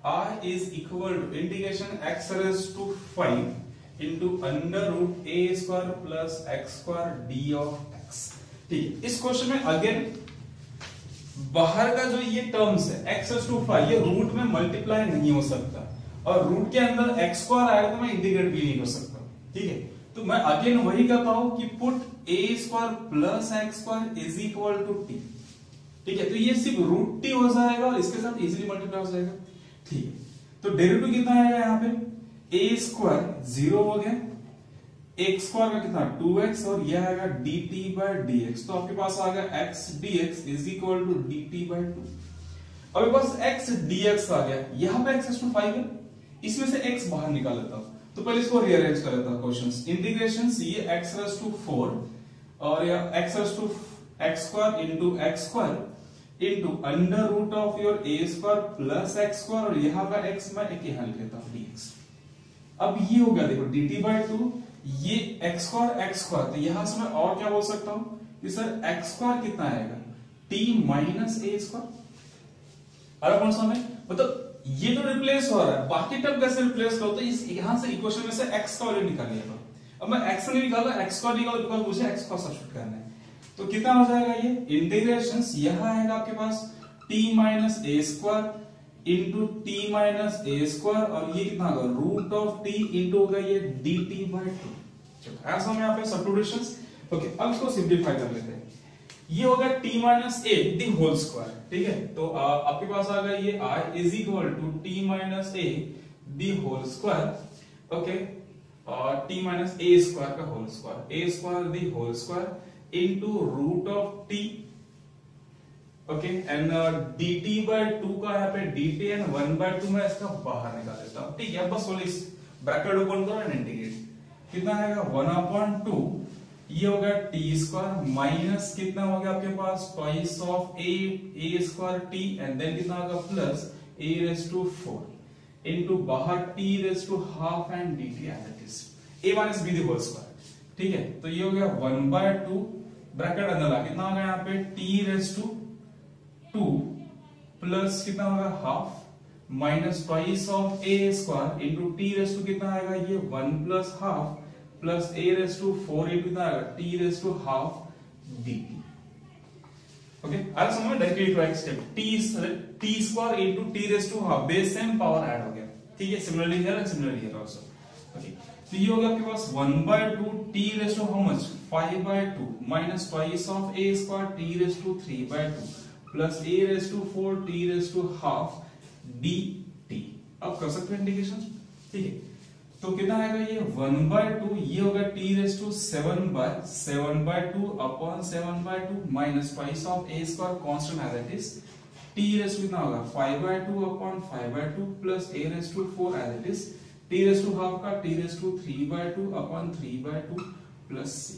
I is equal to integration x raised to five into under root a square plus x square d of x। ठीक, इस क्वेश्चन में अगेन बाहर का जो ये टर्म्स है x raised to फाइव, ये root में मल्टीप्लाई नहीं हो सकता, और रूट के अंदर x स्क्वायर आएगा तो मैं इंटीग्रेट भी नहीं कर सकता। ठीक है, तो मैं अगेन वही करता हूं कि put a square plus x square is equal to t. ठीक है, तो ये सिर्फ रूट टी हो जाएगा और इसके साथ इजीली मल्टीप्लाई हो जाएगा। ठीक है, तो डेरिवेटिव कितना आएगा यहाँ पे a स्क्वायर जीरो हो गया, एक्स स्क्वायर का कितना टू एक्स, और यह आएगा dt बाय dx, तो आपके पास आ गया x dx is equal to dt by two. अब पास x dx आ गया, यहाँ पे x टू फाइव है, इसमें से x बाहर निकाल लेता हूं, तो पहले इसको रीअरेंज कर लेता हूं क्वेश्चंस। इंटीग्रेशन ये x रेज़ टू फोर और या x raise to x square into x square into under root of your a square plus x square, और यहां का x मैं एक यहां लिख लेता हूं dx। अब ये हो गया देखो dt बाय टू, ये x स्क्वायर x स्क्वायर, तो यहां से मैं और क्या बोल सकता हूं कि सर x स्क्वायर कितना आएगा t माइनस a स्क्वायर। और कौन सा में मतलब ये तो रिप्लेस हो रहा है, बाकी टर्म कैसे रिप्लेस करो, तो इस यहां से इक्वेशन में से x का वैल्यू निकालिएगा। अब मैं x नहीं निकाला, x का निकाला बिकॉज़ मुझे x का सब्स्टिट्यूट करना है, तो कितना हो जाएगा ये इंटीग्रेशन, यहां आएगा आपके पास t minus a square into t minus a square, और ये कितना होगा रूट ऑफ t इनटू होगा ये dt बाय टू। चलो ऐसा हम यहां पे सब्स्टिट्यूशंस। ओके, अब इसको सिंपलीफाई कर लेते हैं। ये होगा t minus a the whole square. ठीक है, तो आ, आपके पास आ गया ये i is equal to t minus a the whole square. Okay, और t माइनस a स्क्वायर का whole square, a square the whole square into root of t। Okay, and dt by two का यहाँ पे dt and one by two मैं इसका बाहर निकाल देता हूँ। ठीक है, बस इस ब्रैकेट ओपन करो एंड इंटीग्रेट, कितना आएगा वन अपॉन टू, ये होगा टी स्क्वायर माइनस कितना हो गया आपके पास twice of a a square t, and then कितना होगा plus a raise to four into बाहर t raise to half and d t as it is a minus b the whole square. ठीक है, तो ये हो गया वन बाय टू, ब्रैकेट अंदर ला कितना होगा यहाँ पे t raise to two plus कितना होगा half minus twice of a square into t raise to कितना आएगा ये one plus half plus a raise to four into कितना आएगा t raise to half dt। Okay, आज समझ में डायरेक्टली लिखो एक step, t t square into t raise to half, base same power add हो गया। ठीक है, similarly here and similarly here also. Okay, तो ये हो गया आपके पास one by two t raise to how much five by two minus twice of a square t raise to three by two plus a raise to four t raise to half dt। अब कर सकते हैं integration. ठीक है, तो कितना आएगा ये वन बाय टू, ये होगा t raise to seven by seven by two upon seven by two minus twice of a square constant as it is, t raise to कितना होगा five by two upon five by two plus a raise to four as it is, t raise to half का t raise to three by two upon three by two plus c।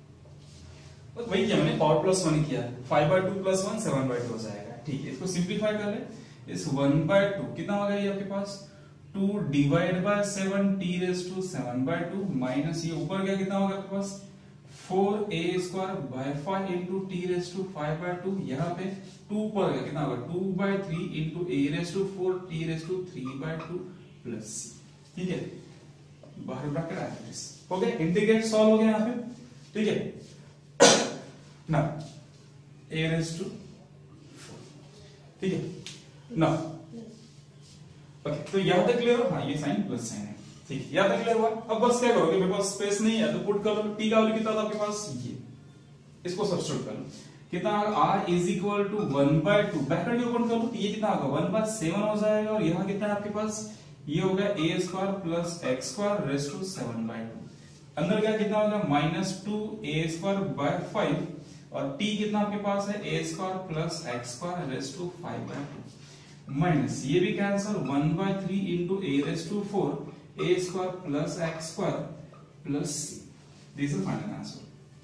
तो वही किया मैंने, power plus one किया, five by two plus one seven by two हो जाएगा। ठीक है, इसको सिंपलीफाई कर ले, इस वन बाय टू कितना होगा ये आपके पास two divide by seven t raise to seven by two minus ये ऊपर गया कितना होगा आपके पास four a square by five into t raise to five by two, यहाँ पे टू पर गया कितना होगा two by three into a raise to four t raise to three by two plus c. ठीक है, बाहर ब्रैकेट आ गया, हो गया इंटीग्रेट सॉल्व हो गया यहाँ पे। ठीक है ना, ए रेज़ टू फोर। ठीक है ना, ओके, तो यहां तक क्लियर हो? हाँ, ये साइन प्लस साइन है। ठीक है, यहां तक क्लियर हुआ। अब बस क्या करोगे, मेरे पास स्पेस नहीं है तो पुट कर लो, t का वैल्यू कितना था आपके पास ये, इसको सब्स्टिट्यूट कर लो, कितना r is equal to one by two, bracket open कर लो, ये कितना होगा वन बाय सेवन हो जाएगा, और यहाँ कितना है आपके पास ये होगा a square plus x square raise to seven by two, अंदर क्या कितना होगा minus two a square by five, और t कितना आपके पास है a square plus x square raise to five by two minus ये भी cancel one by three into a raise to four a square plus x square plus C. This is final answer.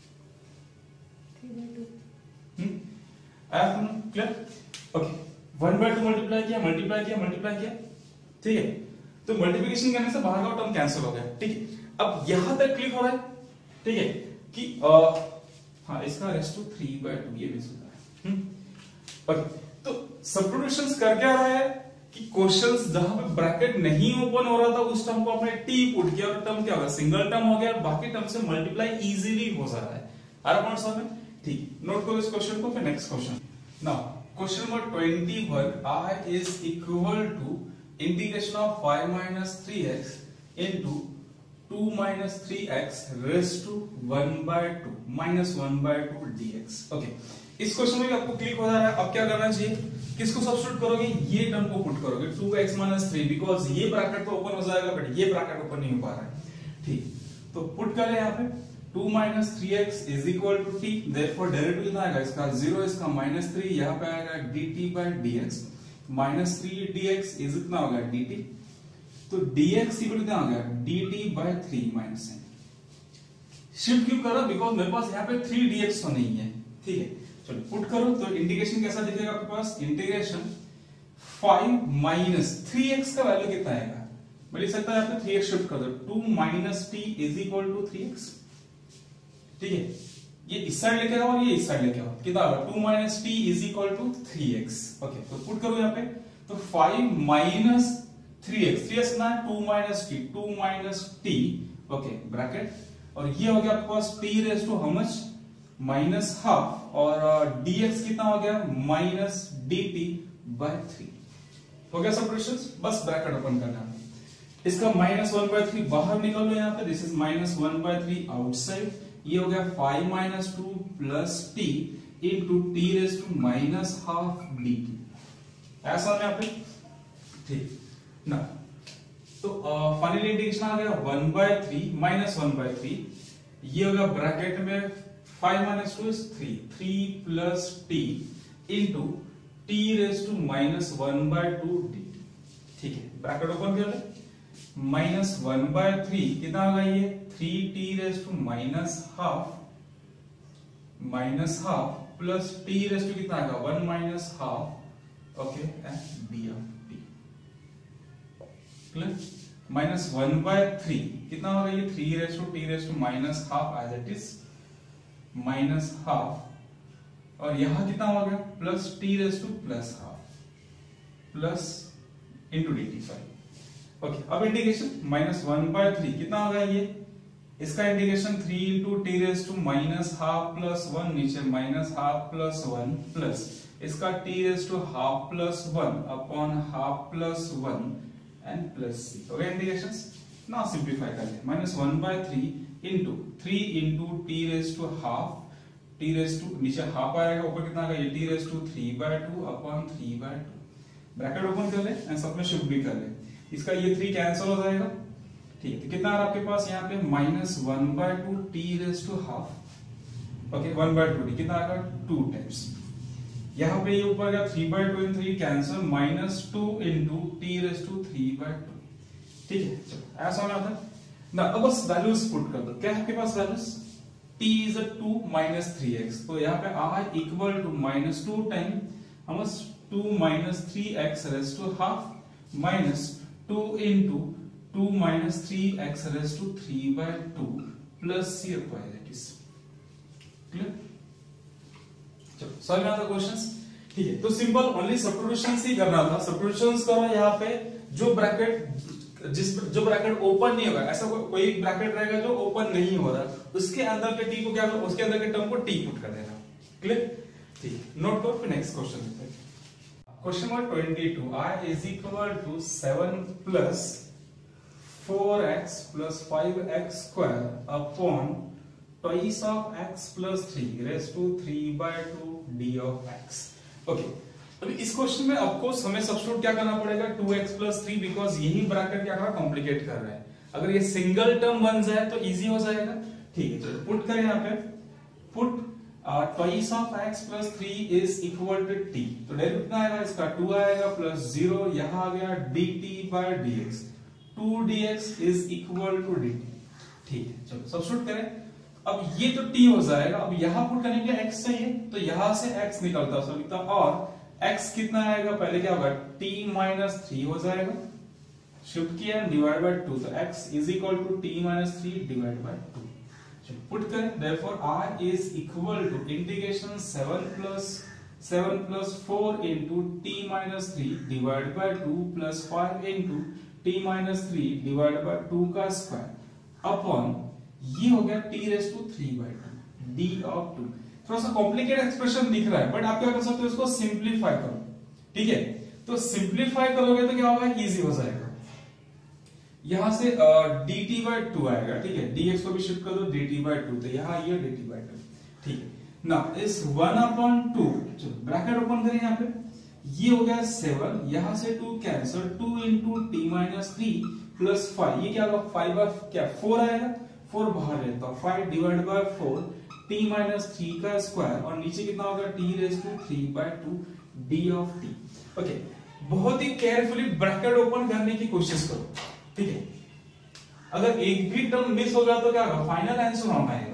Hmm, आया clear? Okay, one by two multiply किया multiply किया multiply किया। ठीक है, तो multiplication करने से बाहर का टर्म कैंसिल हो गया। ठीक है, अब यहां तक क्लिक हो रहा है। ठीक है कि आ, हाँ इसका raise to three by two ये भी सुना है। ओके, तो सब्स्टिट्यूशंस कर क्या रहा है, कि क्वेश्चंस जहां पे ब्रैकेट नहीं ओपन हो रहा था उस टर्म को आपने टी पुट किया और टर्म क्या होगा, सिंगल टर्म हो गया, बाकी टर्म से मल्टीप्लाई इजीली हो जा रहा है। आ रहा पॉइंट समझ में? ठीक, नोट करो इस क्वेश्चन को। फिर next question, now question number twenty one, i is equal to integration of five minus three x into two minus three x raise to one by two minus one by two dx. Okay, इस question में आपको click हो जा रहा है। अब क्या करना चाहिए, किसको सब्स्टिट्यूट करोगे, ये टर्म को पुट करोगे two x minus three, because ये ब्रैकेट तो ओपन हो जाएगा बट ये ब्रैकेट ओपन नहीं हो पा रहा है। ठीक, तो पुट करें यहाँ पे two minus three x is equal to t, therefore derivative कितना आएगा इसका, जीरो, इसका माइनस थ्री, यहाँ पे आएगा d t by d x, minus three d x is इतना हो गया डी टी, तो dx इक्वल कितना आ गया dt by three minus n। Shift क्यों करा, बिकॉज मेरे पास यहाँ पे थ्री dx तो नहीं है। ठीक है, चलो पुट करो तो इंटीग्रेशन कैसा दिखेगा आपके पास, integration five minus three x का वैल्यू कितना आएगा, मैं लिख सकता है यहाँ पे थ्री एक्स शिफ्ट कर दो, two minus t is equal to three x. ठीक है, ये इस साइड लेके आओ और ये इस साइड लेके आओ, कितना होगा two minus t is equal to three x. Okay, तो पुट करो यहाँ पे, तो five minus three x, three x ना है two minus t, two minus t, okay bracket, और ये हो गया आपके पास t raise to how much minus half, और dx कितना हो गया माइनस dt बाय थ्री। हो गया सब्ट्रैक्शंस, बस ब्रैकेट ओपन करना है। इसका माइनस वन बाय थ्री बाहर निकाल लो यहाँ पे, this is minus one by three outside, ये हो गया five minus two plus t into t raise to minus half dt, ऐसा यहाँ पे। ठीक ना, तो फाइनली इंटीग्रेशन आ गया one by three minus one by three, ये होगा ब्रैकेट में five minus two is three, three plus t into t raise to minus one by two d. ठीक है, ब्रैकेट ओपन कर ले, माइनस वन बाय थ्री कितना होगा ये three t raise to minus half, minus half plus t raise to कितना आएगा one minus half, okay and d of minus one by three कितना होगा ये three raise to t raise to minus half, as it is minus half, और यहां कितना हो गया plus t raise to plus half plus into d t. Sorry, okay, अब integration minus one by three कितना होगा ये, इसका integration three into t raise to minus half plus one, नीचे minus half plus one plus इसका t raise to half plus one upon half plus one and plus c. हो गया integrations. Now simplify कर ले, minus one by three into three into t raise to half, t raise to नीचे half आएगा, ऊपर कितना आएगा ये t raise to three by two upon three by two, bracket open कर ले एंड सब में शिफ्ट भी कर ले, इसका ये थ्री कैंसिल हो जाएगा। ठीक है, तो कितना आ रहा आपके पास यहाँ पे minus one by two t raise to half, okay one by two t कितना आएगा टू टाइम्स, यहाँ पे ये ऊपर गया three by two in three cancel, minus two into t raise to three by two. ठीक है, चलो ऐसा होना था ना। अब बस वैल्यूज पुट कर दो, क्या है आपके पास values, t is a two minus three x, तो यहाँ पे r equal to minus two time हम two minus three x raise to half minus two into two minus three x raise to three by two plus c upon that is clear. चलो solve करना था questions. ठीक है, तो simple only substitutions ही करना था, substitutions करो यहाँ पे, जो ब्रैकेट जिस जो ब्रैकेट ओपन नहीं होगा, ऐसा को, कोई ब्रैकेट रहेगा जो ओपन नहीं हो रहा, उसके अंदर के टी को क्या करो, उसके अंदर के टर्म को टी पुट कर देना। क्लियर, ठीक, नोट करो। फिर नेक्स्ट क्वेश्चन देखते हैं, question number twenty two, i is equal to seven plus four x plus five x square upon twice of x plus three raised to three by two d of x। Okay, अभी इस question में of course हमें substitute क्या करना पड़ेगा two x plus three, because यही bracket क्या कर रहा है कॉम्प्लिकेट कर रहा है। अगर ये सिंगल टर्म बन जाए तो इजी हो जाएगा। ठीक है, चलो पुट करें यहाँ पे, put twice of x plus three is equal to t, तो डेरिवेटिव कितना आएगा इसका टू आएगा प्लस जीरो, यहाँ आ गया dt by dx, two dx is equal to dt। ठीक है, चलो सब्स्टिट्यूट करें। अब ये तो t हो जाएगा, अब यहां पुट करने के लिए x चाहिए, तो यहां से x निकलता है, लिखता और x कितना आएगा, पहले क्या होगा t माइनस थ्री हो जाएगा, शिफ्ट किया डिवाइड बाय टू, तो x is equal to t minus three divide by two. चलो पुट करें, therefore r is equal to integration seven plus seven plus four into t minus three divide by two plus five into t minus three divide by two का square upon ये हो गया t raise to three by two d of two. थोड़ा सा complicated expression दिख रहा है but आप क्या कर सकते हो इसको सिंप्लीफाई करो, ठीक है। तो सिंप्लीफाई करोगे तो क्या होगा, इजी हो जाएगा। यहां से dt बाय टू आएगा, ठीक है। dx को भी शिफ्ट कर दो dt बाय टू, तो यहां ये dt बाय टू, ठीक है ना। इस वन अपॉन टू, चलो ब्रैकेट ओपन करें यहाँ पे, ये हो गया सेवन, यहां से two cancel, two into t minus three plus five, ये क्या होगा फाइव बाय क्या फोर आएगा, फोर बाहर रहता है, five divide by four t minus three का स्क्वायर और नीचे कितना होगा t raise to three by two d of t. Okay, बहुत ही केयरफुली ब्रैकेट ओपन करने की कोशिश करो, ठीक है। अगर एक भी टर्म मिस हो गया तो क्या होगा, फाइनल आंसर रॉन्ग आएगा।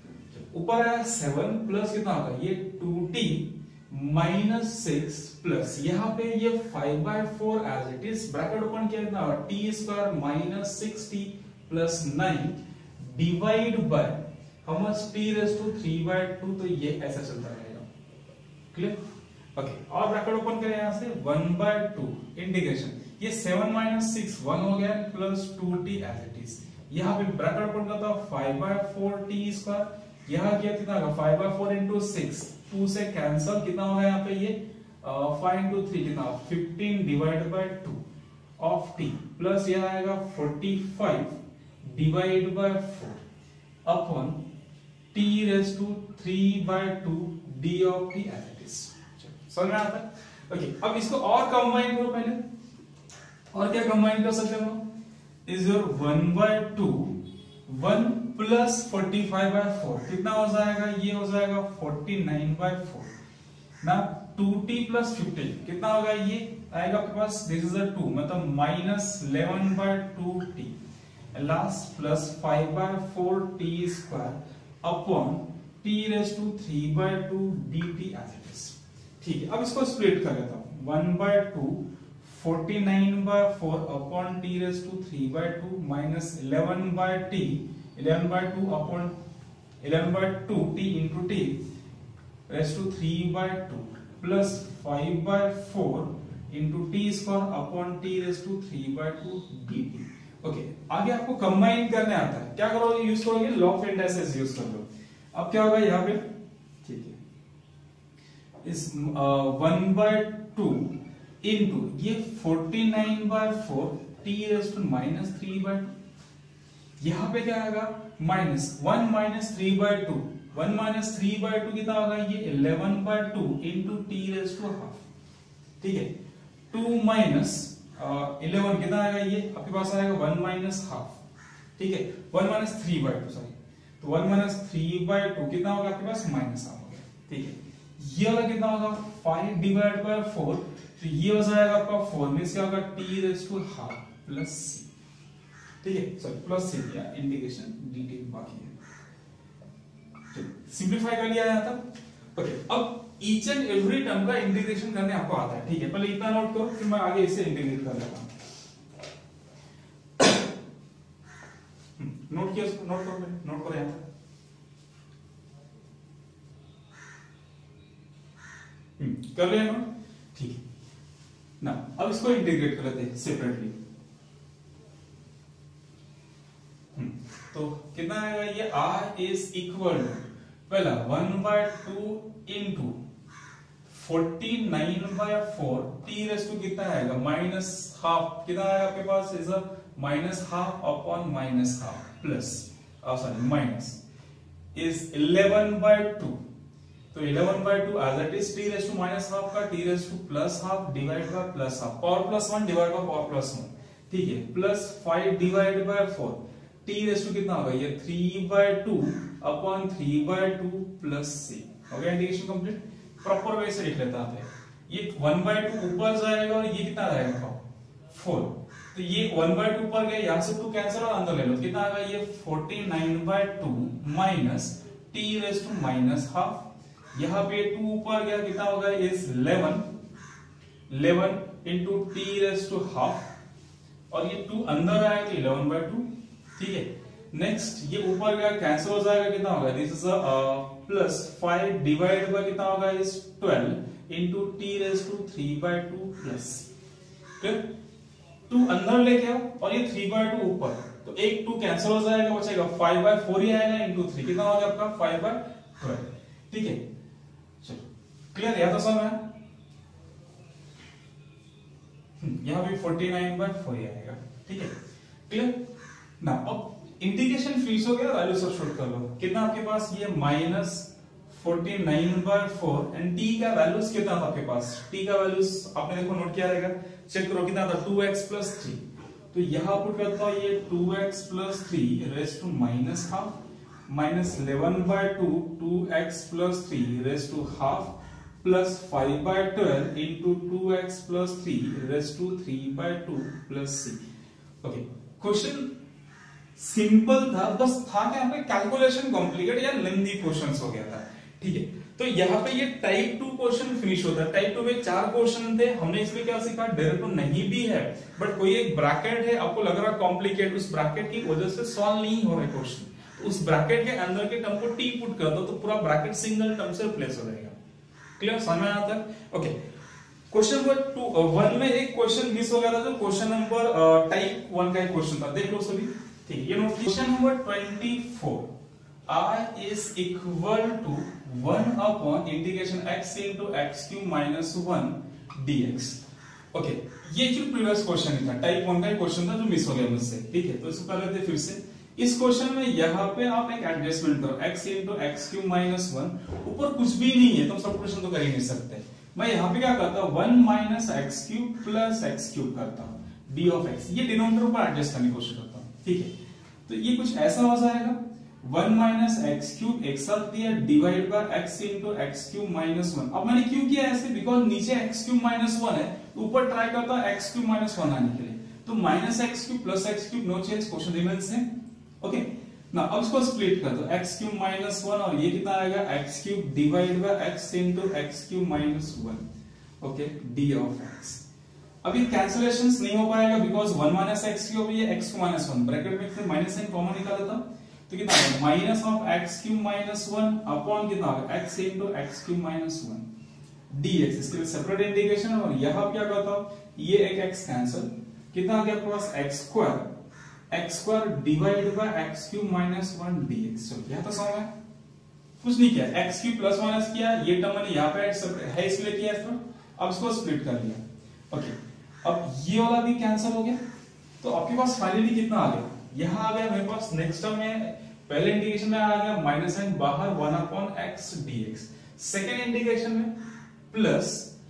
ऊपर आया सेवन प्लस कितना होगा ये two t minus six plus यहाँ पे ये five by four as it is, bracket open किया कितना होगा t square minus six t plus nine divide by how much t raise to three by two, तो ये ऐसा चलता रहेगा, क्लियर। ओके, और ब्रैकेट ओपन करें यहां से वन बाय टू इंटीग्रेशन, ये सेवन माइनस सिक्स वन हो गया plus two t as it is, यहाँ पे ब्रैकेट ओपन करता five by four t square, यहाँ किया कितना होगा five by four into six, two से कैंसल कितना होगा यहाँ पे ये फाइव इंटू थ्री कितना fifteen divide by two of t plus यह आएगा forty five divide by four upon t raise to three by two d of t as it is. समझ में आता है? ओके, अब इसको और कंबाइन करो पहले, और क्या कंबाइन कर सकते हो, is your one by two one plus forty five by four कितना हो जाएगा, ये हो जाएगा फोर्टी नाइन बाय फोर ना, टू टी प्लस फिफ्टीन कितना होगा, ये आएगा आपके पास दिस इज अ टू मतलब minus eleven by two t last plus five by four t square upon t raise to three by two d t as it is, ठीक है। अब इसको स्प्लिट कर लेता हूं, one by two forty nine by four upon t raise to three by two minus eleven by t eleven by two upon eleven by two t into t raise to three by two plus five by four into t square upon t raise to three by two d t. Okay, आगे आपको combine करने आता है, क्या करोगे, use करोगे law of indices use कर लो। अब क्या होगा यहाँ पे, ठीक है, इस वन बाय टू इंटू ये forty nine by four t raise to minus three by two, यहाँ पे क्या आएगा minus one minus three by two, one minus three by two कितना होगा ये eleven by two into t raise to half, ठीक है। टू माइनस इलेवन कितना आएगा, ये आपके पास आएगा वन माइनस हाफ, ठीक है, one minus three by two sorry, तो one minus three by two कितना होगा आपके पास माइनस हाफ हो गया, ठीक है। ये वाला कितना होगा फाइव डिवाइड बाय फोर, तो ये हो जाएगा आपका फोर में क्या होगा t raise to half plus c, ठीक है, सॉरी प्लस सी या इंटीग्रेशन dt बाकी है, सिंपलीफाई कर लिया जाता। ओके, अब ईच एंड एवरी टर्म का इंटीग्रेशन करने आपको आता है, ठीक है। पहले इतना नोट करो फिर मैं आगे इसे इंटीग्रेट कर लेता हूं। नोट किया, नोट करो, नोट करो यहां पर, कर लिया नोट, ठीक है ना। अब इसको इंटीग्रेट कर लेते हैं सेपरेटली, तो कितना आएगा ये r इज इक्वल टू पहला one by two into forty nine by four t raise to कितना आएगा माइनस हाफ, कितना आएगा आपके पास is a minus half upon minus half plus sorry minus is eleven by two, तो eleven by two as it is t raise to minus half का t raise to plus half divide by plus half, power plus one divide by power plus one, ठीक है, plus five divide by four t raise to कितना होगा ये three by two upon three by two plus c, हो गया integration complete. Proper way से लिख लेता है, ये वन बाय टू ऊपर जाएगा और ये कितना रहेगा फोर, तो ये वन बाय टू ऊपर गया, यहां से टू कैंसिल और अंदर ले लो, कितना आएगा ये forty nine by two minus t raise to minus half, यहाँ पे टू ऊपर गया कितना होगा is eleven eleven into t raise to half, और ये टू अंदर आएगा तो इलेवन बाय टू, ठीक है। नेक्स्ट ये ऊपर गया कैंसिल हो जाएगा, कितना होगा this is a plus five divide by कितना होगा is twelve, into t raise to three by two plus clear. Two अंदर लेके आओ और ये थ्री बाय टू ऊपर, तो एक टू कैंसिल हो जाएगा, बचेगा फाइव बाय फोर ही आएगा इंटू थ्री, कितना हो गया आपका फाइव बाय ट्वेल्व। ठीक है चलो क्लियर, या तो समझ में यहां भी फोर्टी नाइन बाय फोर ही आएगा। ठीक है क्लियर ना। अब इंटीग्रेशन फिनिश हो गया, वैल्यू सब्स्टिट्यूट कर लो, कितना आपके पास ये minus forty nine by four and t का वैल्यूज कितना था आपके पास, टी का वैल्यूज आपने देखो नोट किया रहेगा, चेक करो कितना था टू एक्स प्लस थ्री, तो यहां पुट करता हूं ये two x plus three raise to minus half minus eleven by two two x plus three raise to half plus five by twelve into two x plus three raise to three by two plus c. Okay question simple था, बस था कि यहाँ पे calculation complicate या lengthy questions हो गया था। ठीक है तो यहाँ पे ये टाइप टू क्वेश्चन फिनिश होता है। टाइप टू में चार क्वेश्चन थे, हमने इसमें क्या सीखा, डायरेक्ट टू नहीं भी है बट कोई एक ब्रैकेट है, आपको लग रहा है कॉम्प्लिकेट, उस ब्रैकेट की वजह से सॉल्व नहीं हो रहा है क्वेश्चन, तो उस ब्रैकेट के अंदर के टर्म को टी पुट कर दो तो पूरा ब्रैकेट सिंगल टर्म से रिप्लेस हो जाएगा। क्लियर, समझ में आता है? Okay question number two one में एक क्वेश्चन मिस हो गया था, जो क्वेश्चन नंबर टाइप वन का एक क्वेश्चन था, देख लो सभी। ठीक, ये note question number twenty four, I is equal to one upon integration x into x cube minus one dx। Okay ये जो प्रीवियस क्वेश्चन था टाइप वन का क्वेश्चन था जो मिस हो गया मुझसे। ठीक है तो इसको कर लेते हैं फिर से। इस क्वेश्चन में यहाँ पे आप एक एडजस्टमेंट करो, x into x cube minus one, ऊपर कुछ भी नहीं है तो हम सब्स्टिट्यूशन तो कर ही नहीं सकते। मैं यहाँ पे क्या करता हूँ, one minus x cube plus x cube करता हूँ डी ऑफ एक्स, ये डिनोमिनेटर पर एडजस्ट करने की कोशिश करता हूँ। ठीक है तो ये कुछ ऐसा हो जाएगा, वन माइनस एक्स क्यूब एक साथ दिया divide by x into x cube minus one. अब मैंने क्यों किया ऐसे, बिकॉज नीचे एक्स क्यूब माइनस वन है, ऊपर ट्राई करता है एक्स क्यूब माइनस वन आने के लिए, तो minus x cube plus x cube no change, question remains same. Okay ना अब इसको स्प्लिट कर दो, एक्स क्यूब माइनस वन और ये कितना आएगा x cube divide by x into x cube minus one, okay d of x. अभी कैंसिलेशंस नहीं हो पाएगा because one minus x cube ये x cube minus one, bracket में से माइनस साइन कॉमन निकाला था तो कितना आएगा minus of x cube minus one upon कितना होगा x into x cube minus one dx. इसके लिए सेपरेट इंटीग्रेशन, और यहां क्या करता हूं, ये एक एक्स कैंसिल, कितना आ गया आपके पास x square x square divide by x cube minus one dx. चलो यहां तो समझ में कुछ नहीं किया, एक्स क्यूब प्लस माइनस किया, ये टर्म मैंने यहां पे सेपरेट है इसलिए किया इसको, अब इसको स्प्लिट कर दिया। ओके अब ये वाला भी कैंसिल हो गया, तो आपके पास फाइनली कितना आ गया, यहां आ गया मेरे पास नेक्स्ट टर्म में, पहले इंटीग्रेशन में आ गया माइनस साइन बाहर one upon x dx, second integration में plus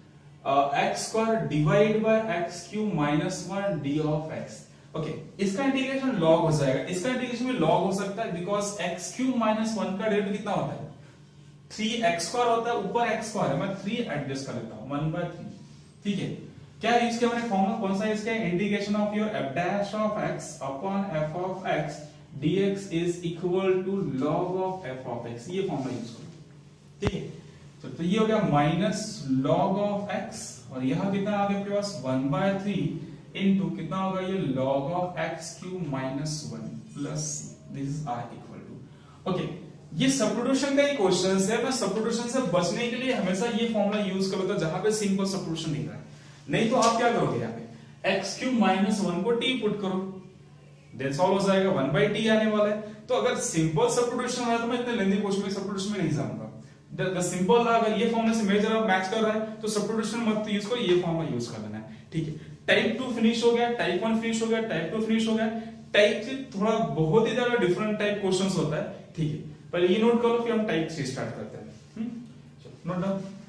x square divide by x cube minus one d of x. Okay इसका इंटीग्रेशन लॉग हो जाएगा, इसका इंटीग्रेशन में लॉग हो सकता है because x cube minus one का डेरिवेटिव कितना होता है, थ्री एक्स स्क्वायर होता है, ऊपर एक्स स्क्वायर है, मैं थ्री एडजस्ट कर लेता हूं वन बाय थ्री। ठीक है क्या यूज किया मैंने फॉर्मूला, कौन सा इसका, integration of your f dash of x upon f of x dx is equal to log of f of x, ये फॉर्मूला यूज करो। ठीक है तो, तो ये हो गया माइनस log of x, और यहां कितना आ गया आपके पास वन बाय थ्री इंटू कितना होगा ये log of x cube minus one plus this is r equal to. Okay ये सब्स्टिट्यूशन का ही क्वेश्चन है, मैं सब्स्टिट्यूशन से बचने के लिए हमेशा ये फॉर्मूला यूज कर लेता हूं जहां पे सिंपल सब्स्टिट्यूशन दिख रहा है, नहीं तो आप क्या करोगे यहाँ पे x क्यूब माइनस वन को t पुट करो, देन सॉल्व हो जाएगा, वन बाई टी आने वाला है। तो अगर सिंपल सब्स्टिट्यूशन है तो मैं इतने लेंथी क्वेश्चन में सब्स्टिट्यूशन में नहीं जाऊंगा, द सिंपल अगर ये फॉर्मूला से मेजर ऑफ मैच कर रहा है तो सब्स्टिट्यूशन मत यूज करो, ये फॉर्मूला यूज कर लेना है। ठीक है टाइप टू फिनिश हो गया, टाइप वन फिनिश हो गया, टाइप टू फिनिश हो गया, टाइप थ्री थोड़ा बहुत ही ज्यादा डिफरेंट टाइप क्वेश्चंस होता है। ठीक है पहले ये नोट करो फिर हम टाइप थ्री स्टार्ट करते हैं। Note down.